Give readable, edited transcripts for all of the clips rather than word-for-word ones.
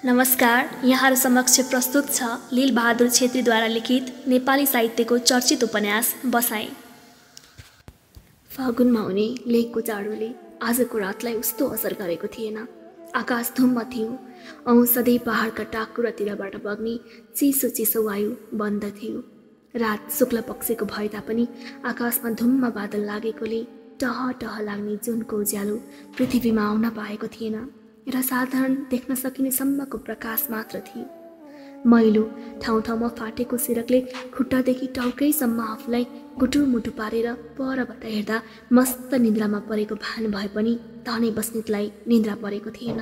नमस्कार, यहाँहरू समक्ष प्रस्तुत छ लील बहादुर छेत्रीद्वारा लिखित नेपाली साहित्यको चर्चित उपन्यास बसाई। फागुनमा हुने लेकको जाडोले आजको रातलाई उस्तो असर गरेको थिएन। आकाश धुम्म थियो औ सधैँ पहाडका टाकुरातिरबाट बग्ने चिसो चिसो वायु बन्द थियो। रात शुक्ल पक्षको भए तापनि आकाशमा धुम्म बादल लागेकोले टह टह लाग्ने जुनको उज्यालो पृथ्वीमा आउन पाएको थिएन र साधारण देख्न सकिने सम्मको प्रकाश मात्र थियो। मैलो ठाउँ ठाउँमा फाटेको सिरकले खुट्टादेखि टाउकैसम्म आफूलाई गुटुमुटु पारेर परबाट हेर्दा मस्त निन्द्रामा परेको भान भए पनि धनै बस्नेतलाई निन्द्रा परेको थिएन।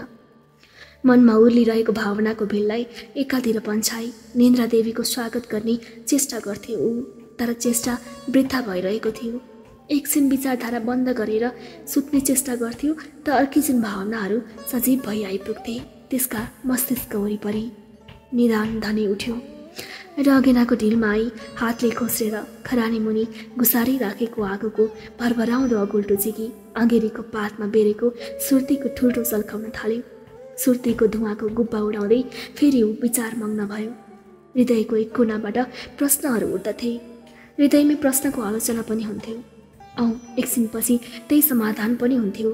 मनमा उर्लिरहेको भावनाको भिललाई एकातिर पन्छाई निन्द्रा देवीको स्वागत गर्ने चेष्टा गर्थे ऊ, तर चेष्टा वृथा भइरहेको थियो। एकछिन विचारधारा बन्द गरेर सुत्ने चेष्टा गर्थ्यो त अर्किछिन भावनाहरू सजीव भई आइपुग्थे त्यसका मस्तिष्क वरिपरि। निदान धनै उठ्यो र अगेनाको ढिलमा आई हातले खोस्रेर खरानी मुनि गुसारी राखेको आगोको भरभराउँदो अगुल्टो जिगी अँगेरीको पातमा बेरेको सुर्तीको ठुल्ठो सल्काउन थाल्यो। सुर्तीको धुवाको गुब्बा उडाउँदै फेरि ऊ विचार मग्न भयो। हृदयको एक कुनाबाट प्रश्नहरू उठ्दथे। हृदयमै प्रश्नको आलोचना पनि हुन्थ्यो औ एकछिनपछि त्यही समाधान पनि हुन्थ्यो।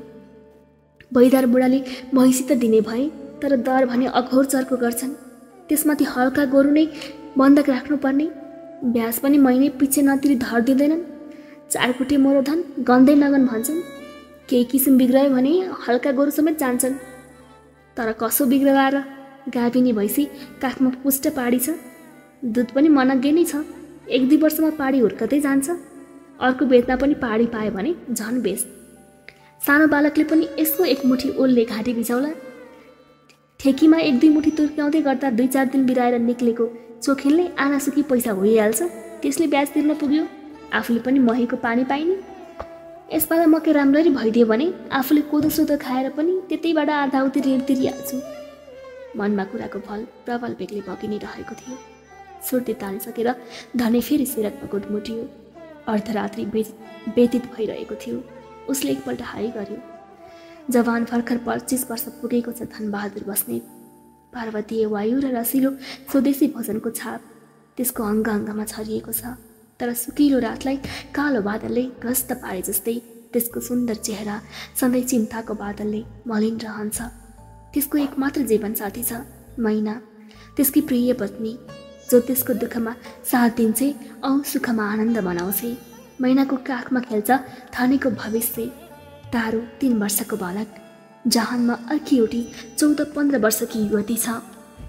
बैदार बुढाले भैँसी त दिने भए, तर दर भने अघोर चर्को गर्छन्। त्यसमाथि हल्का गोरु नै बन्धक राख्नुपर्ने, ब्याज पनि महिने पछि नतिरी धर दिँदैनन्। चारकुटे मोरोधन गन्दै नगन भन्छन्। केही किसिम बिग्रयो भने हल्का गोरु समेत जान्छन्। तर कसो बिग्रला र गाभिनी भैँसी काखमा पुष्ट पाडी छ, दुध पनि मनग्गे नै छ। 1-2 वर्षमा पाडी हुर्कदै जान्छ। अर्को बेच्दा पनि पाडी पायो भने झन् बेच। सानो बालकले पनि यसो एक मुठी ओलले घाँटी बिछाउला। ठेकीमा 1-2 मुठी तुर्क्याउँदै गर्दा 2-4 दिन बिराएर निक्लेको चोखेलले आनासुकी पैसा भइहाल्छ। त्यसले ब्याज तिर्न पुग्यो, आफूले पनि महीको पानी पाइने। यसपाल मकै राम्ररी भइदियो भने आफूले कोदो सोदो खाएर पनि त्यतैबाट आधा उति ऋण तिरिहाल्छु। मनमा कुराको फल प्रबल बेगले बगि नै रहेको थियो। सुर्ती तानिसकेर धनै फेरि सिरकमा गुटमुटियो। अर्धरात्रि व्यतीत भइरहेको थियो। उसले एकपल्ट हाई गर्यो। जवान भर्खर 25 वर्ष पुगेको छ धनबहादुर बस्नेत। पार्वतीय वायु र रसिलो स्वदेशी भोजनको छाप त्यसको अङ्ग अङ्गमा छरिएको छ। तर सुकिलो रातलाई कालो बादलले ग्रस्त पारे जस्तै त्यसको सुन्दर चेहरा सधैँ चिन्ताको बादलले मलिन रहन्छ। त्यसको एकमात्र जीवनसाथी छ मैना, त्यसकी प्रिय पत्नी, जो त्यसको दुःखमा साथ दिन्छे औ सुखमा आनन्द मनाउँछे। मैनाको काखमा खेल्छ धनीको भविष्य। तारो 3 वर्षको बालक, जहानमा अर्की एउटी 14-15 वर्षकी युवती छ।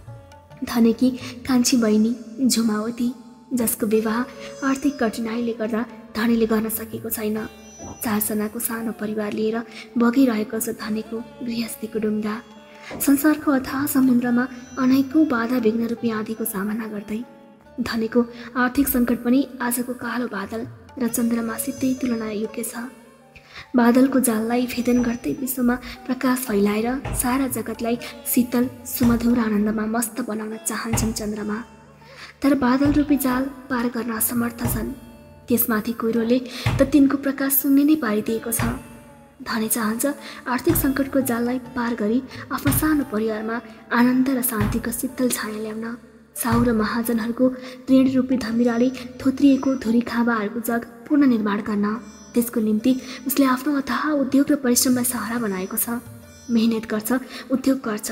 धनीकी कान्छी बहिनी झुमावती, जसको विवाह आर्थिक कठिनाइले गर्दा धनीले गर्न सकेको छैन। 4 जनाको सानो परिवार लिएर बगिरहेको छ धनीको गृहस्थीको डुङ्गा। संसारको अथाह समुद्रमा अनेकौं बाधा विघ्न रूपी आँधीको सामना गर्दै धनीको आर्थिक सङ्कट पनि आजको कालो बादल र चन्द्रमासितै तुलना योग्य छ। बादलको जाललाई भेदन गर्दै विश्वमा प्रकाश फैलाएर सारा जगतलाई शीतल सुमधुर आनन्दमा मस्त बनाउन चाहन्छन् चन्द्रमा। तर बादल रूपी जाल पार गर्न असमर्थ छन्। त्यसमाथि कुहिरोले त तिनको प्रकाश शून्य नै पारिदिएको छ। धनी चाहन्छ आर्थिक सङ्कटको जाललाई पार गरी आफ्नो सानो परिवारमा आनन्द र शान्तिको शीतल छाया ल्याउन। साहु र महाजनहरूको ऋण रूपी धमिराले थोत्रिएको धुरी खाँबाहरूको जग पुनर्निर्माण गर्न। त्यसको निम्ति उसले आफ्नो अथाह उद्योग र परिश्रमलाई सहारा बनाएको छ। मेहनत गर्छ, उद्योग गर्छ।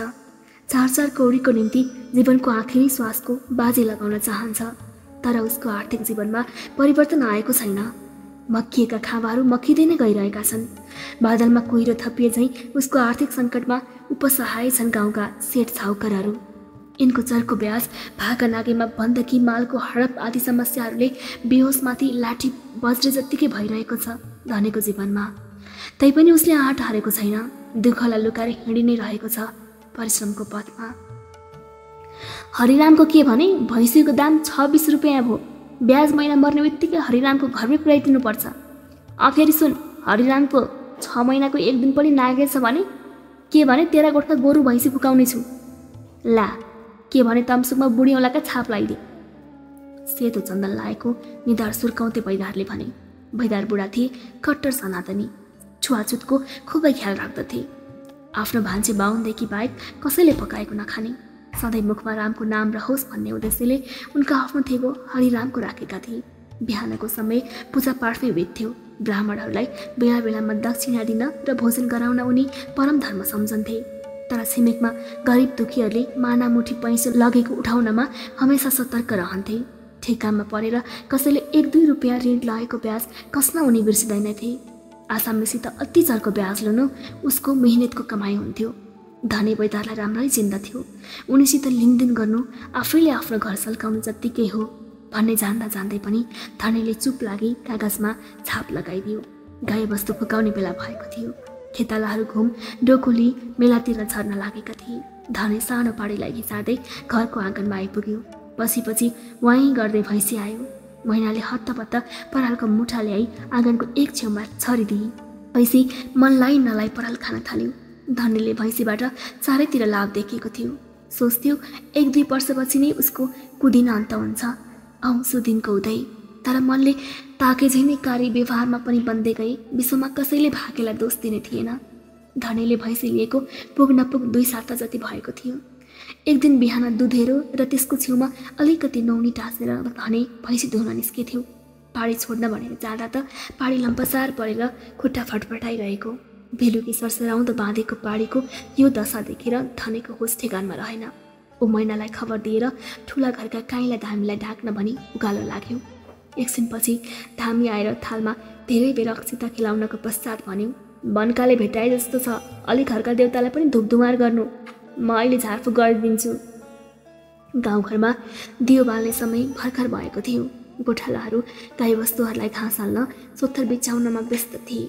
4 कौडीको निम्ति जीवनको आखिरी श्वासको बाजी लगाउन चाहन्छ। तर उसको आर्थिक जीवनमा परिवर्तन आएको छैन। मक्किएका खाँबाहरू मक्किँदै नै गइरहेका छन्। बादलमा कुहिरो थपिए झैँ उसको आर्थिक सङ्कटमा उपसहाय छन् गाउँका सेठ साहुकारहरू। यिनको चर्को ब्याज, भाका नागेमा बन्दकी, मालको हडप आदि समस्याहरूले बेहोसमाथि लाठी बज्रे जत्तिकै भइरहेको छ धनीको जीवनमा। तैपनि उसले आँट हारेको छैन। दुःखलाई लुकाएर हिँडि नै रहेको छ परिश्रमको पथमा। हरिरामको के भने भैँसीको दाम 26 रुपियाँ भयो। ब्याज महिना मर्ने बित्तिकै हरिरामको घरमै पुर्याइदिनु पर्छ। फेरि सुन, हरिरामको 6 महिनाको 1 दिन पनि नागेछ भने के भने 13 गोठका गोरु भैँसी फुकाउने छु। ला, के भने तमसुकमा बुढी औँलाका छाप लगाइदिए। सेतो चन्दन लागेको निधार सुर्काउँदै बैदारले भने। बैदार बुढा थिए कट्टर सनातनी, छुवाछुतको खुबै ख्याल राख्दथे। आफ्नो भान्से बाहुनदेखि बाहेक कसैले पकाएको नखाने, सधैँ मुखमा रामको नाम रहोस् भन्ने उद्देश्यले उनका आफ्नो थेगो हरिरामको राखेका थिए। बिहानको समय पूजापाठमै बित्थ्यो। ब्राह्मणहरूलाई बेला बेलामा दक्षिणा दिन र भोजन गराउन उनी परम धर्म सम्झन्थे। तर छिमेकमा गरिब दुखीहरूले मानामुठी पैसा लगेको उठाउनमा हमेसा सतर्क रहन्थे। ठेकामा परेर कसैले 1-2 रुपियाँ ऋण लगेको ब्याज कसमा उनी बिर्सिँदैनथे। आसामीसित अति चर्को ब्याज लिनु उसको मेहनतको कमाइ हुन्थ्यो। धनी बैदारलाई राम्रै चिन्दथ्यो। उनीसित लेनदेन गर्नु आफैले आफ्नो घर सल्काउनु जत्तिकै हो भन्ने जान्दा जान्दै पनि धनीले चुप लागि कागजमा छाप लगाइदियो। गाई बस्तु फुकाउने बेला भएको थियो। खेतालाहरू घुम डोकोली मेलातिर झर्न लागेका थिए। धनी सानो पाडीलाई घिसार्दै घरको आँगनमा आइपुग्यो। पछि वाहीँ गर्दै भैँसी आयो। मैनाले हत्तपत्त परालको मुठा ल्याई आँगनको एक छेउमा छरिदिए। भैँसी मनलाई नलाई पराल खान थाल्यो। धनीले भैँसीबाट चारैतिर लाभ देखेको थियो। सोच्थ्यो 1-2 वर्षपछि नै उसको कुदिन अन्त हुन्छ। आउँछु दिनको उदय। तर मनले ताके झै नै कार्य व्यवहारमा पनि बन्दै गए। विश्वमा कसैले भाग्यलाई दोष दिने थिएन। धनीले भैँसी लिएको पुग नपुग 2 साता जति भएको थियो। एक दिन बिहान दुधेरो र त्यसको छेउमा अलिकति नौनी टाँसेर धनी भैँसी धुन निस्केथ्यो। पाडी छोड्न भनेर जाँदा त पाडी लम्पसार परेर खुट्टा फटफटाइरहेको। बेलुकी सरसराउँदो बाँधेको पाडीको यो दशा देखेर धनीको होस ठेगानमा रहेन। ऊ मैनालाई खबर दिएर ठुला घरका काइँलाई धामीलाई ढाक्न भनी उकालो लाग्यो। एकछिनपछि धामी आएर थालमा धेरै बेर अक्षिता खेलाउनको पश्चात भन्यो, बनकाले भेटाए जस्तो छ, अलि घरका देवतालाई पनि धुपधुमार गर्नु, म अहिले झारफुक गरिदिन्छु। गाउँघरमा दियो बाल्ने समय भर्खर भएको थियो। गोठालाहरू गाईबस्तुहरूलाई घाँस हाल्न सोत्तर बिछाउनमा व्यस्त थिए।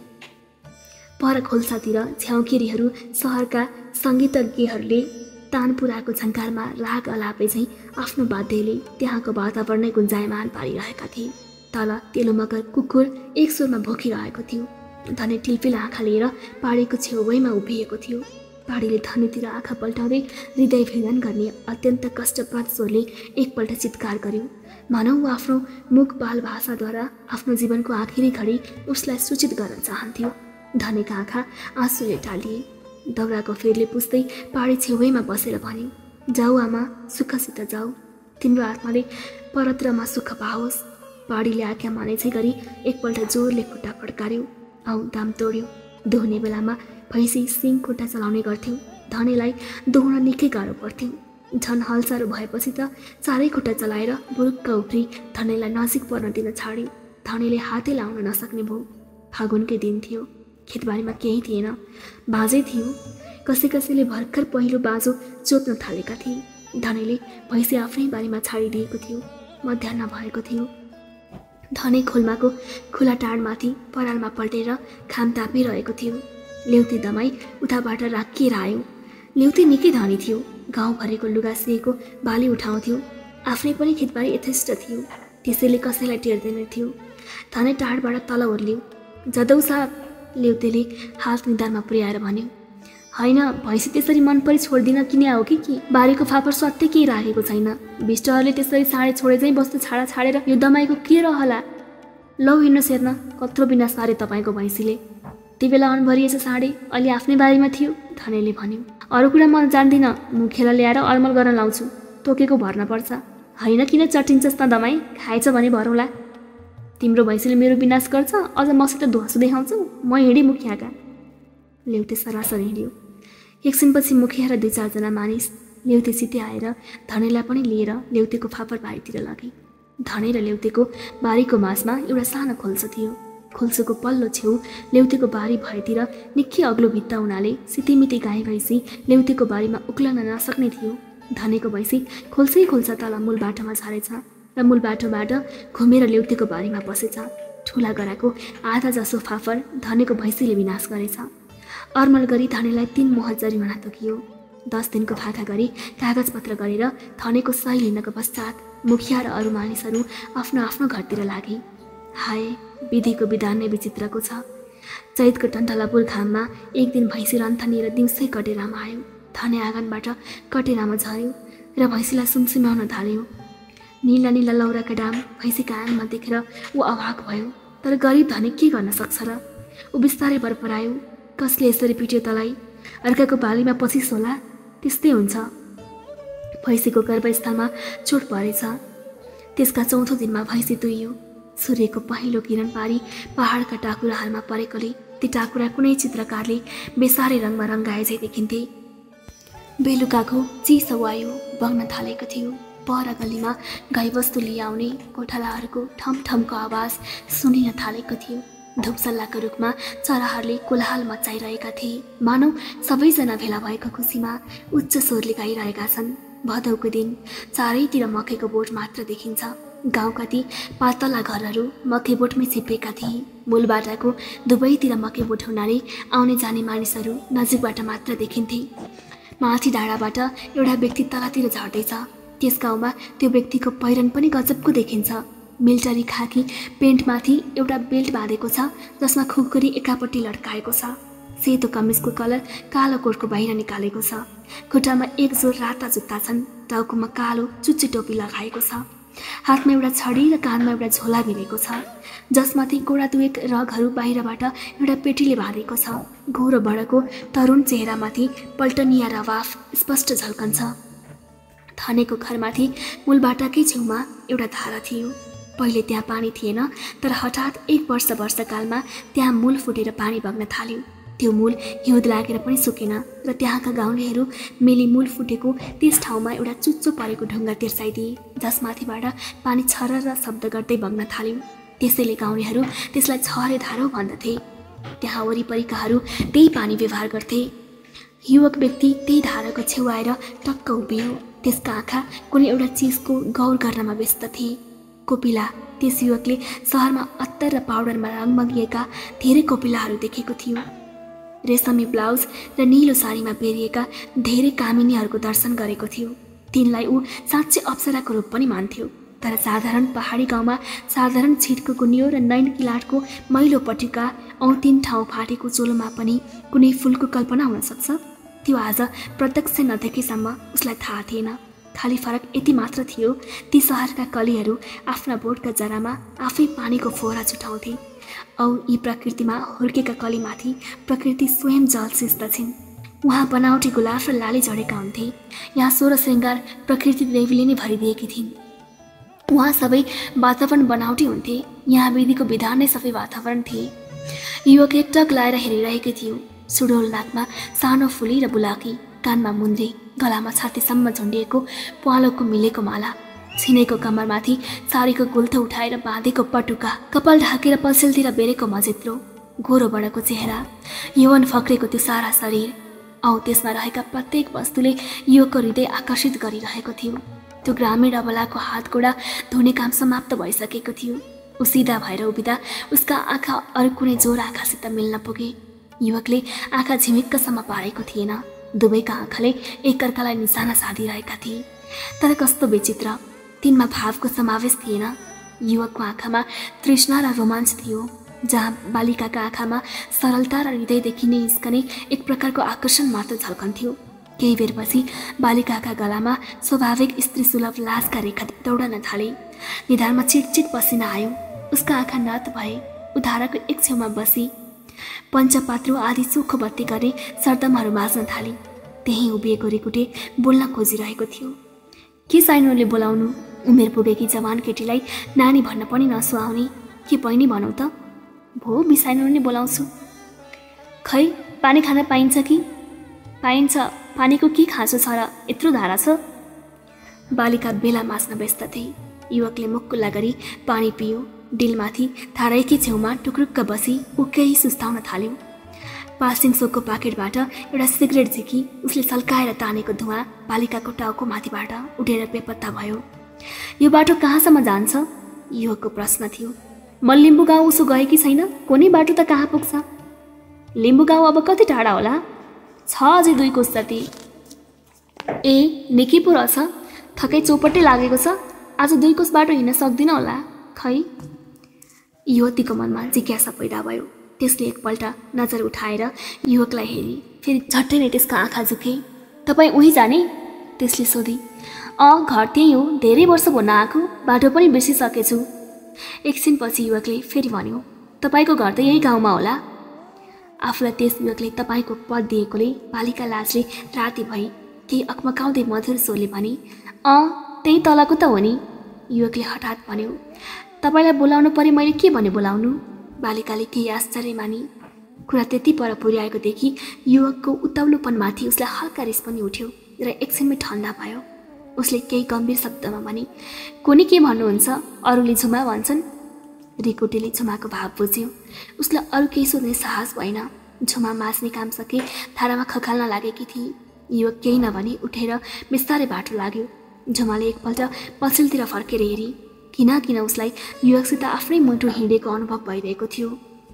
पर खोल्सातिर झ्याउकिरीहरू सहरका सङ्गीतज्ञहरूले तानपुराको झङ्कारमा राग अलापे झैँ आफ्नो वाद्यले त्यहाँको वातावरणै गुन्जायमान पारिरहेका थिए। तल तेलो मगर कुकुर एक स्वरमा भोकिरहेको थियो। धनी टिल्पिल आँखा लिएर पाडीको छेउमा उभिएको थियो। पाडीले धनीतिर आँखा पल्टाउँदै हृदय भेदन गर्ने अत्यन्त कष्टप्रद स्वरले एकपल्ट चित्कार गर्यो। मानव आफ्नो मुख बाल भाषाद्वारा आफ्नो जीवनको आखिरी घडी उसलाई सूचित गर्न चाहन्थ्यो। धनीका आँखा आँसुले टालिए। दौराको फेरले पुस्दै पाडी छेउमा बसेर भन्यो, जाऊ आमा, सुखसित जाऊ, तिम्रो आत्माले परत्रमा सुख पाओस्। पाडीले आज्ञा मानेछै गरी एकपल्ट जोरले खुट्टा फड्कार्यो। आउ दाम तोड्यो। दुहुने बेलामा भैँसी सिङ खुट्टा चलाउने गर्थ्यो। धनीलाई दोहोन निकै गाह्रो पर्थ्यो। झन् हलसारो भएपछि त चारै खुट्टा चलाएर बुरुक्क उफ्री धनीलाई नजिक पर्न दिन छाड्यो। धनीले हातै लाउन नसक्ने भयो। फागुनकै दिन थियो। खेतबारीमा केही थिएन। बाँझै थियो। कसैले भर्खर पहिलो बाँझो जोत्न थालेका थिए। धनीले भैँसी आफ्नै बारीमा छाडिदिएको थियो। मध्याह्न भएको थियो। धनी खोल्माको खुला टाढमाथि परालमा पल्टेर खाम तापिरहेको थियो। लेउते दमाई उताबाट राखिएर आयो। लेउते निकै धनी थियो। गाउँभरिको लुगा सिएको बाली उठाउँथ्यो। आफ्नै पनि खेतबारी यथेष्ट थियो। त्यसैले कसैलाई टेर्दैन थियो। धनी टाढबाट तल ओर्लियो। जदौ साहब, लेउतेले हात निधारमा पुर्याएर भन्यो, होइन, भैँसी त्यसरी मन परी छोड्दिन किने हो कि बारीको फापर सत्य केही राखेको छैन। बिष्टहरूले त्यसरी साँडे छोडे चाहिँ बस्तु छाडा छाडेर यो दमाईको के रहला। लौ हिँड्नुहोस् हेर्न, कत्रो बिना सारे तपाईँको भैँसीले। ती बेला अनभरिएछ साँडे, अहिले आफ्नै बारीमा थियो। धनीले भन्यो, अरू कुरा म जान्दिनँ, मुखेला ल्याएर अलमल गर्न लाउँछु, तोकेको भर्न पर्छ। होइन किन चटिन्छस् त दमाई, खाएछ भने भरौँला। तिम्रो भैँसीले मेरो विनाश गर्छ, अझ मसित धुवासु देखाउँछौ। म हिँडेँ मुखियाका। लेउते सरासर हिँड्यो। एकछिनपछि मुखिया र 2-4 जना मानिस लेउतेसितै आएर धनीलाई पनि लिएर लेउतेको फापर बारीतिर लगे। धनी र लेउतेको बारीको माझमा एउटा सानो खोल्सो थियो। खोल्सोको पल्लो छेउ लेउतेको बारी भएतिर निकै अग्लो भित्ता हुनाले सितिमिति गाई भैँसी लेउतेको बारीमा उक्लन नसक्ने थियो। धनीको भैँसी खोल्सा तल मूल बाटोमा झरेछ र मूल बाटोबाट घुमेर लेउतेको बारीमा बसेछ। ठुला गराको आधा जसो फाफर धनीको भैँसीले विनाश गरेछ। अर्मल गरी धनीलाई 3 मोहर जरिमाना तोकियो। 10 दिनको फाका गरी कागजपत्र गरेर धनीको सही लिनको पश्चात मुखिया र अरू मानिसहरू आफ्नो आफ्नो घरतिर लागे। हाय, विधिको विधान नै विचित्रको छ। चैतको टन्टलापुर घाममा एक दिन भैँसी रन्थनिएर दिउँसै कटेरामा आयो। धनी आँगनबाट कटेरामा झर्यो र भैँसीलाई सुमसुमाउन थाल्यो। नीला नीला लौराका डाम भैँसीका आँगमा देखेर ऊ अभाग भयो। तर गरिब धनी के गर्न सक्छ र? ऊ बिस्तारै बरपरायो। कसले यसरी पिट्यो तलाई? अर्काको बालीमा पसिस होला, त्यस्तै हुन्छ। भैँसीको गर्भस्थलमा चोट परेछ। त्यसका चौथो दिनमा भैँसी दुहियो। सूर्यको पहिलो किरण पारी पहाडका टाकुराहरूमा परेकोले ती टाकुरा कुनै चित्रकारले बेसारे रङमा रङ्गाए झै देखिन्थे। बेलुकाको चिसो वायु बग्न थालेको थियो। पर गल्लीमा गाईबस्तु लिआउने गोठालाहरूको ठमठमको आवाज सुनिन थालेको थियो। धुपसल्लाको रुखमा चराहरूले कोलाहल मचाइरहेका थिए, मानौ सबैजना भेला भएको खुसीमा उच्च स्वरले गाइरहेका छन्। भदौको दिन चारैतिर मकैको बोट मात्र देखिन्छ। गाउँका ती पातला घरहरू मकै बोटमै छिपेका थिए। मूलबाटाको दुवैतिर मकै बोट हुनाले आउने जाने मानिसहरू नजिकबाट मात्र देखिन्थे। माथि डाँडाबाट एउटा व्यक्ति तलतिर झर्दैछ। त्यस गाउँमा त्यो व्यक्तिको पहिरन पनि गजबको देखिन्छ। मिलिटरी खाकी पेन्टमाथि एउटा बेल्ट बाँधेको छ जसमा खुकुरी एकापट्टि लड्काएको छ। सेतो कमिजको कलर कालो कोटको बाहिर निकालेको छ। खुट्टामा एक जोर राता जुत्ता छन्। टाउकोमा कालो चुच्ची टोपी लगाएको छ। हातमा एउटा छडी र कानमा एउटा झोला भिरेको छ जसमाथि गोडा दुएक रगहरू बाहिरबाट एउटा पेटीले बाँधेको छ। घोरो बडको तरुण चेहरामाथि पल्टनिया रवाफ स्पष्ट झल्कन्छ। थनेको घरमाथि मूलबाटाकै छेउमा एउटा धारा थियो। पहिले त्यहाँ पानी थिएन, तर हठात एक वर्षकालमा त्यहाँ मूल फुटेर पानी बग्न थाल्यो। त्यो मूल हिउँद लागेर पनि सुकेन र त्यहाँका गाउँलेहरू मेली मूल फुटेको त्यस ठाउँमा एउटा चुच्चो परेको ढुङ्गा तिर्साइदिए जसमाथिबाट पानी छरर शब्द गर्दै बग्न थाल्यो। त्यसैले गाउँलेहरू त्यसलाई छरे धारो भन्दथे। त्यहाँ वरिपरिकाहरू त्यही पानी व्यवहार गर्थे। युवक व्यक्ति त्यही धाराको छेउ आएर टक्क उभियो। त्यसका आँखा कुनै एउटा चिजको गौर गर्नमा व्यस्त थिए। कोपिला, त्यस युवकले सहरमा अत्तर र पाउडरमा रङमगिएका धेरै कोपिलाहरू देखेको थियो। रेशमी ब्लाउज र निलो साडीमा बेरिएका धेरै कामिनीहरूको दर्शन गरेको थियो। तिनलाई ऊ साँच्चै अप्सराको रूप पनि मान्थ्यो। तर साधारण पहाडी गाउँमा साधारण छिटको गुनियो र नैन किलाटको मैलो पट्टिका औ 3 ठाउँ फाटेको चोलोमा पनि कुनै फुलको कल्पना हुन सक्छ? त्यो आज प्रत्यक्ष नदेखेसम्म उसलाई थाहा थिएन। खाली फरक यति मात्र थियो, ती सहरका कलीहरू आफ्ना बोटका जरामा आफै पानीको फोहरा छुटाउँथे औ यी प्रकृतिमा हुर्केका कलीमाथि प्रकृति स्वयं जलसिस्त छिन्। उहाँ बनावटी गुलाब र लाली झरेका हुन्थे। यहाँ सोह्र श्रृङ्गार प्रकृति देवीले नै भरिदिएकी थिइन्। उहाँ सबै वातावरण बनावटी हुन्थे। यहाँ विधिको विधान नै सबै वातावरण थिए। युवक एकटक लाएर हेरिरहेकै थियो। सुडोल नाकमा सानो फुली र बुलाकी, कानमा मुन्द्रे, गलामा छातीसम्म झुन्डिएको पालोको मिलेको माला, छिनेको कम्मरमाथि साडीको गुल्थो उठाएर बाँधेको पटुका, कपाल ढाकेर पछिल्तिर बेरेको मजित्रो, गोरो बडाको चेहरा, यौवन फक्रेको त्यो सारा शरीर औ त्यसमा रहेका प्रत्येक वस्तुले युवकको हृदय आकर्षित गरिरहेको थियो। त्यो ग्रामीण अबलाको हात गोडा धुने काम समाप्त भइसकेको थियो। ऊ सिधा भएर उभिँदा उसका आँखा अरू कुनै जोर आँखासित मिल्न पुगे। युवकले आँखा झिमिक्कसम्म पारेको थिएन। दुवैका आँखाले एकअर्कालाई निशाना साधिरहेका थिए। तर कस्तो विचित्र, तिनमा भावको समावेश थिएन। युवकको आँखामा तृष्णा र रोमाञ्च थियो, जहाँ बालिकाका आँखामा सरलता र हृदयदेखि नै निस्कने एक प्रकारको आकर्षण मात्र झल्कन्थ्यो। केही बेरपछि बालिकाका गलामा स्वाभाविक स्त्री सुलभ लाजका रेखा दौडन थाले। निधारमा चिटचिट पसिना आयो। उसका आँखा नात भए। ऊ धाराको एक छेउमा बसी पञ्चपात्रो आदि सुखो बत्ती गर्ने सरदमहरू माझ्न थाली। त्यहीँ उभिएको रिकुटे बोल्न खोजिरहेको थियो। के साइनोले बोलाउनु? उमेर पुगेकी जवान केटीलाई नानी भन्न पनि नसुहाउने। के बहिनी भनौ त? भो बिसाइनो नै बोलाउँछु। खै पानी खान पाइन्छ कि? पाइन्छ। पानीको के खाँचो छ र यत्रो धारा छ? बालिका बेला माझ्न व्यस्त थिए। युवकले मुक्कुल्ला गरी पानी पियो। डिलमाथि धाराकै छेउमा टुक्रुक्क बसी ऊ केही सुस्ताउन थाल्यो। पासिङ सोकको पाकेटबाट एउटा सिगरेट झिकी उसले सल्काएर तानेको धुवा बालिकाको टाउको माथिबाट उडेर बेपत्ता भयो। यो बाटो कहाँसम्म जान्छ? युवकको प्रश्न थियो। म लिम्बू गाउँ उसो गएकी छैन, कुनै बाटो त कहाँ पुग्छ? लिम्बू गाउँ अब कति टाढा होला? 6 अझै 2 कोस जति। ए निकै पो रहेछ। थकै चौपट्टै लागेको छ। आज 2 कोस बाटो हिँड्न सक्दिन होला। खै? युवतीको मनमा जिज्ञासा पैदा भयो। त्यसले एकपल्ट नजर उठाएर युवकलाई हेरी, फेरि झट्टै नै त्यसका आँखा झुके। तपाईँ उही जाने? त्यसले सोधी। घर त्यही हो, धेरै वर्ष भन्न आएको, बाटो पनि बिर्सिसकेछु। एकछिनपछि युवकले फेरि भन्यो, तपाईँको घर त यही गाउँमा होला? आफूलाई त्यस युवकले तपाईँको पद दिएकोले बालिका लाजले राति भई केही अकमकाउँदै मधुर स्वरले भने, अँ त्यही तलको त हो नि। युवकले हठात भन्यो, तपाईँलाई बोलाउनु परे मैले के भने बोलाउनु? बालिकाले केही आश्चर्य मानी। कुरा त्यति पर पुर्याएको देखि युवकको उताउलोपनमाथि उसलाई हल्का रिस पनि उठ्यो र एकछिनमै ठन्डा भयो। उसले केही गम्भीर शब्दमा भने, कोनी के भन्नुहुन्छ? अरूले झुमा भन्छन्। रिकुटीले झुमाको भाव बुझ्यो। उसलाई अरू केही सोध्ने साहस भएन। झुमा माझ्ने काम सके धारामा खखाल्न लागेकी थिए। युवक केही नभनी उठेर बिस्तारै बाटो लाग्यो। झुमाले एकपल्ट पछिल्तिर फर्केर हेरी। किन उसलाई युवकसित आफ्नै मुटु हिँडेको अनुभव भइरहेको थियो।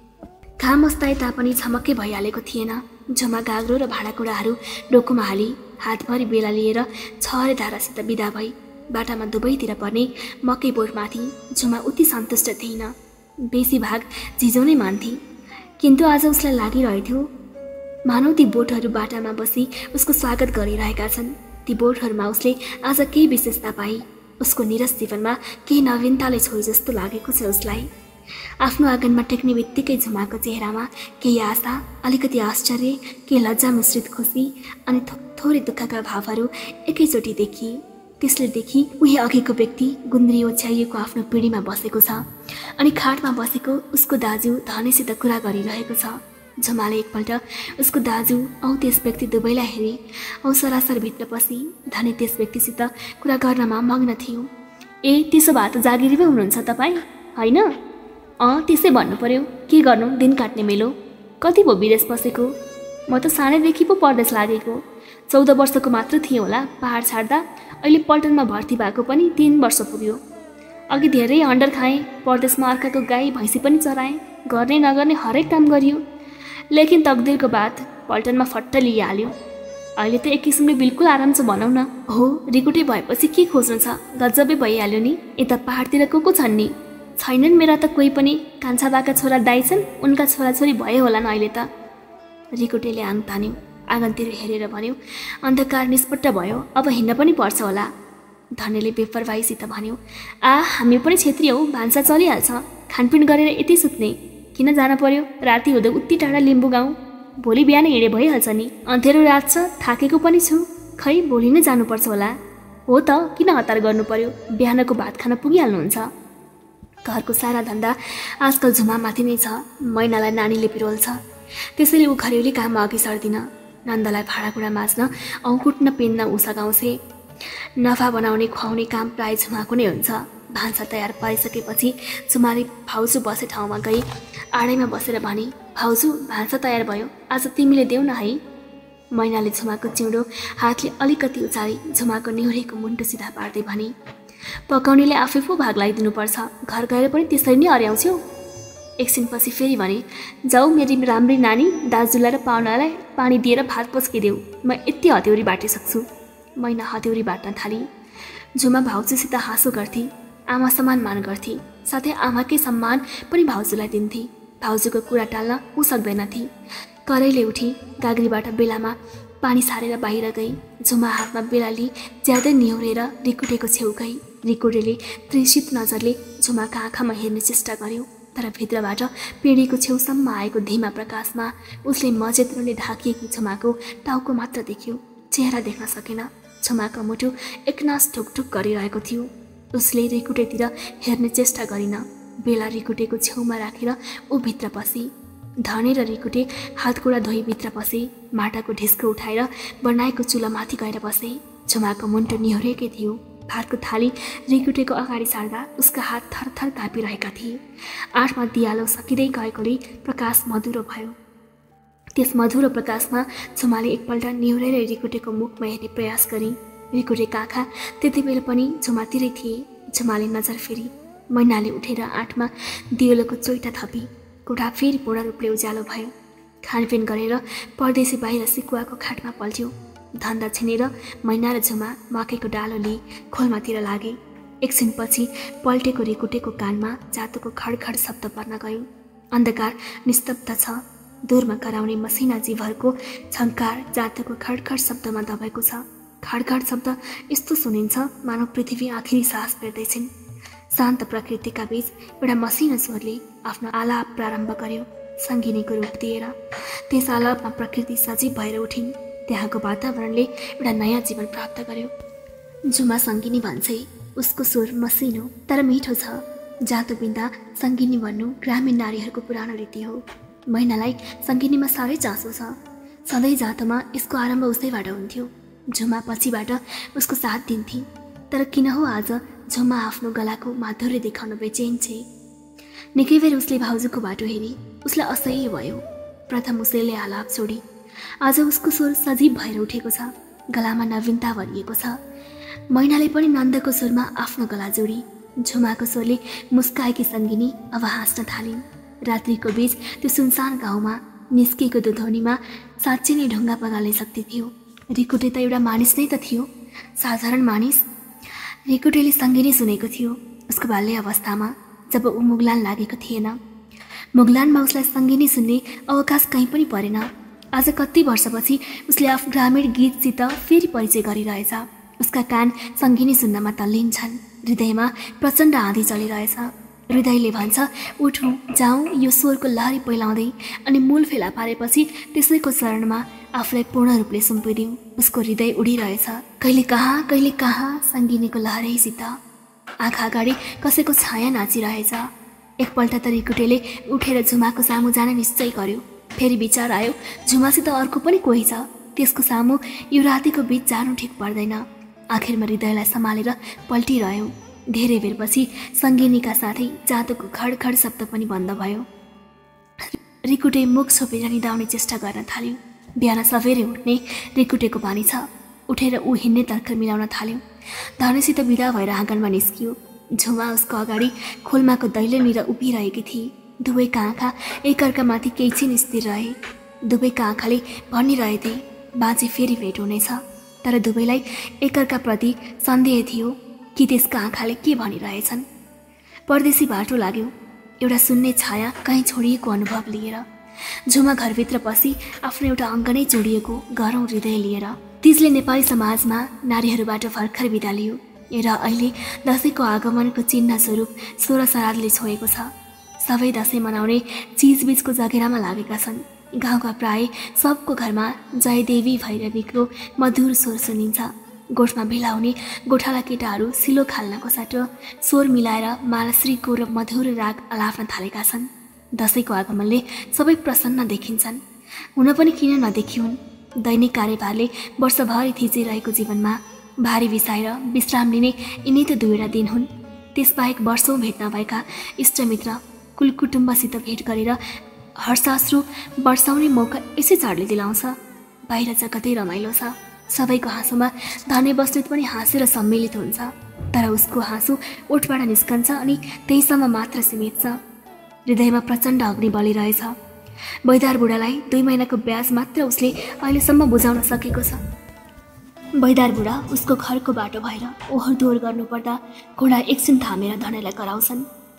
घाम अस्ताए तापनि झमक्कै भइहालेको थिएन। झुमा गाग्रो र भाँडाकुँडाहरू डोकोमा हाली हातभरि बेला लिएर छहरे धारासित बिदा भई। बाटामा दुवैतिर पर्ने मकै बोटमाथि झुमा उति सन्तुष्ट थिएन। बेसी भाग झिजो नै मान्थे। किन्तु आज उसलाई लागिरहेथ्यो मानौ ती बोटहरू बाटामा बसी उसको स्वागत गरिरहेका छन्। ती बोटहरूमा उसले आज केही विशेषता पाई। उसको निरस जीवनमा केही नवीनताले छोइ जस्तो लागेको छ उसलाई। आफ्नो आँगनमा टेक्ने बित्तिकै झुमाको चेहरामा केही आशा, अलिकति आश्चर्य, केही लज्जा मिश्रित खुसी अनि थोरै दुःखका भावहरू एकैचोटि देखिए। त्यसले देखि उही अघिको व्यक्ति गुन्द्री ओछ्याइएको आफ्नो पिँढीमा बसेको छ अनि खाटमा बसेको उसको दाजु धनेसित कुरा गरिरहेको छ। झुमाले एकपल्ट उसको दाजु औ त्यस व्यक्ति दुवैलाई हेरी औ सरासर भित्र पसी। धने त्यस व्यक्तिसित कुरा गर्नमा मग्न थियो। ए त्यसो भए त जागिरी पो हुनुहुन्छ तपाईँ, होइन? अँ त्यसै भन्नु पर्यो। के गर्नु, दिन काट्ने मेलो। कति भयो विदेश बसेको? म त सानैदेखि पो परदेश लागेको। 14 वर्षको मात्र थिएँ होला पहाड छाड्दा। अहिले पल्टनमा भर्ती भएको पनि 3 वर्ष पुग्यो। अघि धेरै हन्डर खाएँ। परदेशमा अर्काको गाई भैँसी पनि चराएँ। गर्ने नगर्ने हरेक काम गरियो। लेकिन तकदिरको बात पल्टनमा फट्ट लिइहाल्यो। अहिले त एक किसिमले बिल्कुल आराम छ भनौँ न। हो, रिकुटे भएपछि के खोज्नु छ? गजबै भइहाल्यो नि। यता पहाडतिर को छन् नि? छैनन् मेरा त कोही पनि। कान्छा बाका छोरा दाइ छन्, उनका छोराछोरी भए होलान् अहिले त। रिकुटेले आङ तान्यो। आँगनतिर हेरेर भन्यो, अन्धकार निष्पट्ट भयो, अब हिँड्न पनि पर्छ होला। धनेले बेपरवाहीसित भन्यो, आ हामी पनि क्षेत्रीय हौ, भान्सा चलिहाल्छ। खानपिन गरेर यति सुत्ने। किन जान पर्यो? राति हुँदै उति टाढा लिम्बू गाउँ। भोलि बिहान हिँडे भइहाल्छ नि। अँधेरो रात छ, थाकेको पनि छु। खै भोलि नै जानुपर्छ होला। हो त, किन हतार गर्नु पर्यो? बिहानको भात खान पुगिहाल्नुहुन्छ। घरको सारा धन्दा आजकल झुमामाथि नै छ। मैनालाई नानीले पिरोल्छ, त्यसैले ऊ घरेउली काममा अघि सर्दिन। नन्दलाई भाँडाकुँडा माझ्न औ कुट्न पिन्द ऊ सघाउँछे। नफा बनाउने खुवाउने काम प्राय झुमाको नै हुन्छ। भान्सा तयार पारिसकेपछि झुमाले भाउजू बसे ठाउँमा गई आडैमा बसेर भने, भाउजू भान्सा तयार भयो, आज तिमीले देऊ न है। मैनाले झुमाको चिउँडो हातले अलिकति उचाली झुमाको निहुरेको मुन्टो सिधा पार्दै भने, पकाउनेले आफै पो भाग लगाइदिनुपर्छ। घर गएर पनि त्यसरी नै अर्याउँछौ। एकछिनपछि फेरि भने, जाऊ मेरी राम्री नानी, दाजुलाई र पाहुनालाई पानी दिएर भात पस्किदेऊ। म यति हत्यौरी बाटिसक्छु। मैना हत्यौरी बाट्न थाली। झुमा भाउजूसित हाँसो गर्थे, आमा समान मान गर्थे, साथै आमाकै सम्मान पनि भाउजूलाई दिन्थे। भाउजूको कुरा टाल्न ऊ सक्दैनथे। करैले उठी गाग्रीबाट बेलामा पानी सारेर बाहिर गई। झुमा हातमा बेला लिई ज्यादै निहुरेर रिकुटेको छेउ गई। रिकुटेले त्रिसित नजरले झुमाका आँखामा हेर्ने चेष्टा गर्यो, तर भित्रबाट पिँढीको छेउसम्म आएको धिमा प्रकाशमा उसले मजेत्रोले ढाकिएको झुमाको टाउको मात्र देख्यो। चेहरा देख्न सकेन। झुमाको मुटु एकनास ठुकठुक गरिरहेको थियो। उसले रिकुटेतिर हेर्ने चेष्टा गरिन। बेला रिकुटेको छेउमा राखेर ऊ भित्र पसी। धने र रिकुटे हातगोडा धोई भित्र पसे। माटाको ढिस्को उठाएर बनाएको चुलामाथि गएर बसे। झुमाको मुन्टो निहुरेकै थियो। भातको थाली रिकुटेको अगाडि सार्दा उसका हात थरथर काँपिरहेका थिए। आठमा दियालो सकिँदै गएकोले प्रकाश मधुरो भयो। त्यस मधुरो प्रकाशमा झुमाले एकपल्ट निहुरेर रिकुटेको मुखमा हेर्ने प्रयास गरी। रिकुटेका आँखा त्यति बेला पनि झुमातिरै थिए। झुमाले नजर फेरी। मैनाले उठेर आठमा दियोलोको चोइटा थपी। कोठा फेरि पूर्ण रूपले उज्यालो भयो। खानपिन गरेर परदेशी बाहिर सिकुवाको खाटमा पल्ट्यो। धन्दा छिनेर मैना र झुमा मकैको डालो लिई खोलमातिर लागे। एकछिनपछि पल्टेको रिकुटेको कानमा जातोको खडखड शब्द पर्न गयो। अन्धकार निस्तब्ध छ। दूरमा कराउने मसिना जीवहरूको झङ्कार जातोको खडखड शब्दमा दबाएको छ। खडखड शब्द यस्तो सुनिन्छ मानव पृथ्वी आखिरी सास फेर्दैछिन्। शान्त प्रकृतिका बीच एउटा मसिनो स्वरले आफ्नो आलाप प्रारम्भ गर्यो, सङ्गिनीको रूप दिएर। त्यस आलापमा प्रकृति सजीव भएर उठिन्। त्यहाँको वातावरणले एउटा नयाँ जीवन प्राप्त गर्यो। झुमा सङ्गिनी भन्छे, उसको स्वर मसिनो तर मिठो छ। जातो बिन्दा सङ्गिनी भन्नु ग्रामीण नारीहरूको पुरानो रीति हो। मैनालाई सङ्गिनीमा साह्रै चासो छ। सधैँ जातोमा यसको आरम्भ उसैबाट हुन्थ्यो। झुमा पछिबाट उसको साथ दिन्थे। तर किन हो आज झुमा आफ्नो गलाको माधुर्य देखाउन बेचैन छे। निकै बेर उसले भाउजूको बाटो हेरी। उसलाई असह्य भयो। प्रथम उसैले आलाप छोडी। आज उसको स्वर सजीव भएर उठेको छ। गलामा नवीनता भरिएको छ। मैनाले पनि नन्दको स्वरमा आफ्नो गला जोडी। झुमाको स्वरले मुस्काएकी सङ्गिनी अब हाँस्न थालिन्। रात्रिको बीच त्यो सुनसान गाउँमा निस्किएको दुधौनीमा साँच्चै नै ढुङ्गा पगाल्ने शक्ति थियो। रिकुटे त एउटा मानिस नै त थियो, साधारण मानिस। रिकुटेले सङ्गिनी सुनेको थियो उसको बाल्य अवस्थामा, जब ऊ मुगलान लागेको थिएन। मुगलानमा उसलाई सङ्गिनी सुन्ने अवकाश कहीँ पनि परेन। आज कति वर्षपछि उसले आफ्नो ग्रामीण गीतसित फेरि परिचय गरिरहेछ। उसका कान सङ्गिनी सुन्नमा तल्लीन छन्। हृदयमा प्रचण्ड आँधी चलिरहेछ। हृदयले भन्छ, उठौँ जाउँ, यो स्वरको लहरी पहिलाउँदै अनि मूल फेला पारेपछि त्यसैको चरणमा आफूलाई पूर्ण रूपले सुम्पिदिउँ। उसको हृदय उडिरहेछ, कहिले कहाँ सङ्गिनीको लहरैसित। आँखा अगाडि कसैको छाया नाचिरहेछ। एकपल्ट त रिकुटेले उठेर झुमाको सामु जान निश्चय गर्यो। फेरि विचार आयो, झुमासित अर्को पनि कोही छ। त्यसको सामु यो रातिको बीच जानु ठिक पर्दैन। आखिरमा हृदयलाई सम्हालेर पल्टिरह्यो। धेरै बेरपछि सङ्गिनीका साथै जातोको खडखड शब्द पनि बन्द भयो। रिकुटे मुख छोपेर निदाउने चेष्टा गर्न थाल्यो। बिहान सबेरै उठ्ने रिकुटेको बानी छ। उठेर ऊ हिँड्ने तर्खर मिलाउन थाल्यो। धनेसित बिदा भएर आँगनमा निस्कियो। झुमा उसको अगाडि खोल्माको दैलेनिर उभिरहेकी थिए। दुवैका आँखा एकअर्कामाथि केही छिन स्थिर रहे। दुवैका आँखाले भनिरहेथे, बाँचे फेरि भेट हुनेछ। तर दुवैलाई एकअर्काप्रति सन्देह थियो कि त्यसका आँखाले के भनिरहेछन्। परदेशी बाटो लाग्यो। एउटा सुन्ने छाया कहीँ छोडिएको अनुभव लिएर झुमा घरभित्र पसी आफ्नो एउटा अङ्ग नै जोडिएको गरौँ हृदय लिएर। तिजले नेपाली समाजमा नारीहरूबाट भर्खर बिदा लियो र अहिले दसैँको आगमनको चिन्ह स्वरूप सोह्र श्राद्धले छोएको छ। सबै दसैँ मनाउने चिजबिजको जगेरामा लागेका छन्। गाउँका प्राय सबको घरमा जयदेवी भैरवीको मधुर स्वर सुनिन्छ। गोठमा भेला हुने गोठाला केटाहरू सिलो खाल्नको साटो स्वर मिलाएर मालाश्रीको र मधुर राग अलाप्न थालेका छन्। दसैँको आगमनले सबै प्रसन्न देखिन्छन्। हुन पनि किन नदेखिउन्। दैनिक कार्यभारले वर्षभरि थिचिरहेको जीवनमा भारी बिसाएर विश्राम लिने यिनै त दुईवटा दिन हुन्। त्यसबाहेक वर्षौँ भेट नभएका इष्टमित्र कुलकुटुम्बसित भेट गरेर हर्षाश्रु वर्षाउने मौका यसै चाडले दिलाउँछ। बाहिर जगतै रमाइलो छ। सबैको हाँसोमा धने बस्नेत पनि हाँसेर सम्मिलित हुन्छ। तर उसको हाँसो ओठबाट निस्कन्छ अनि त्यहीसम्म मात्र सीमित छ। हृदयमा प्रचण्ड अग्नि बलिरहेछ। बैदार बुढालाई 2 महिनाको ब्याज मात्र उसले अहिलेसम्म बुझाउन सकेको छ। बैदार बुढा उसको घरको बाटो भएर ओहोर दोहोर गर्नुपर्दा घोडा एकछिन थामेर धनेलाई कराउँछन्।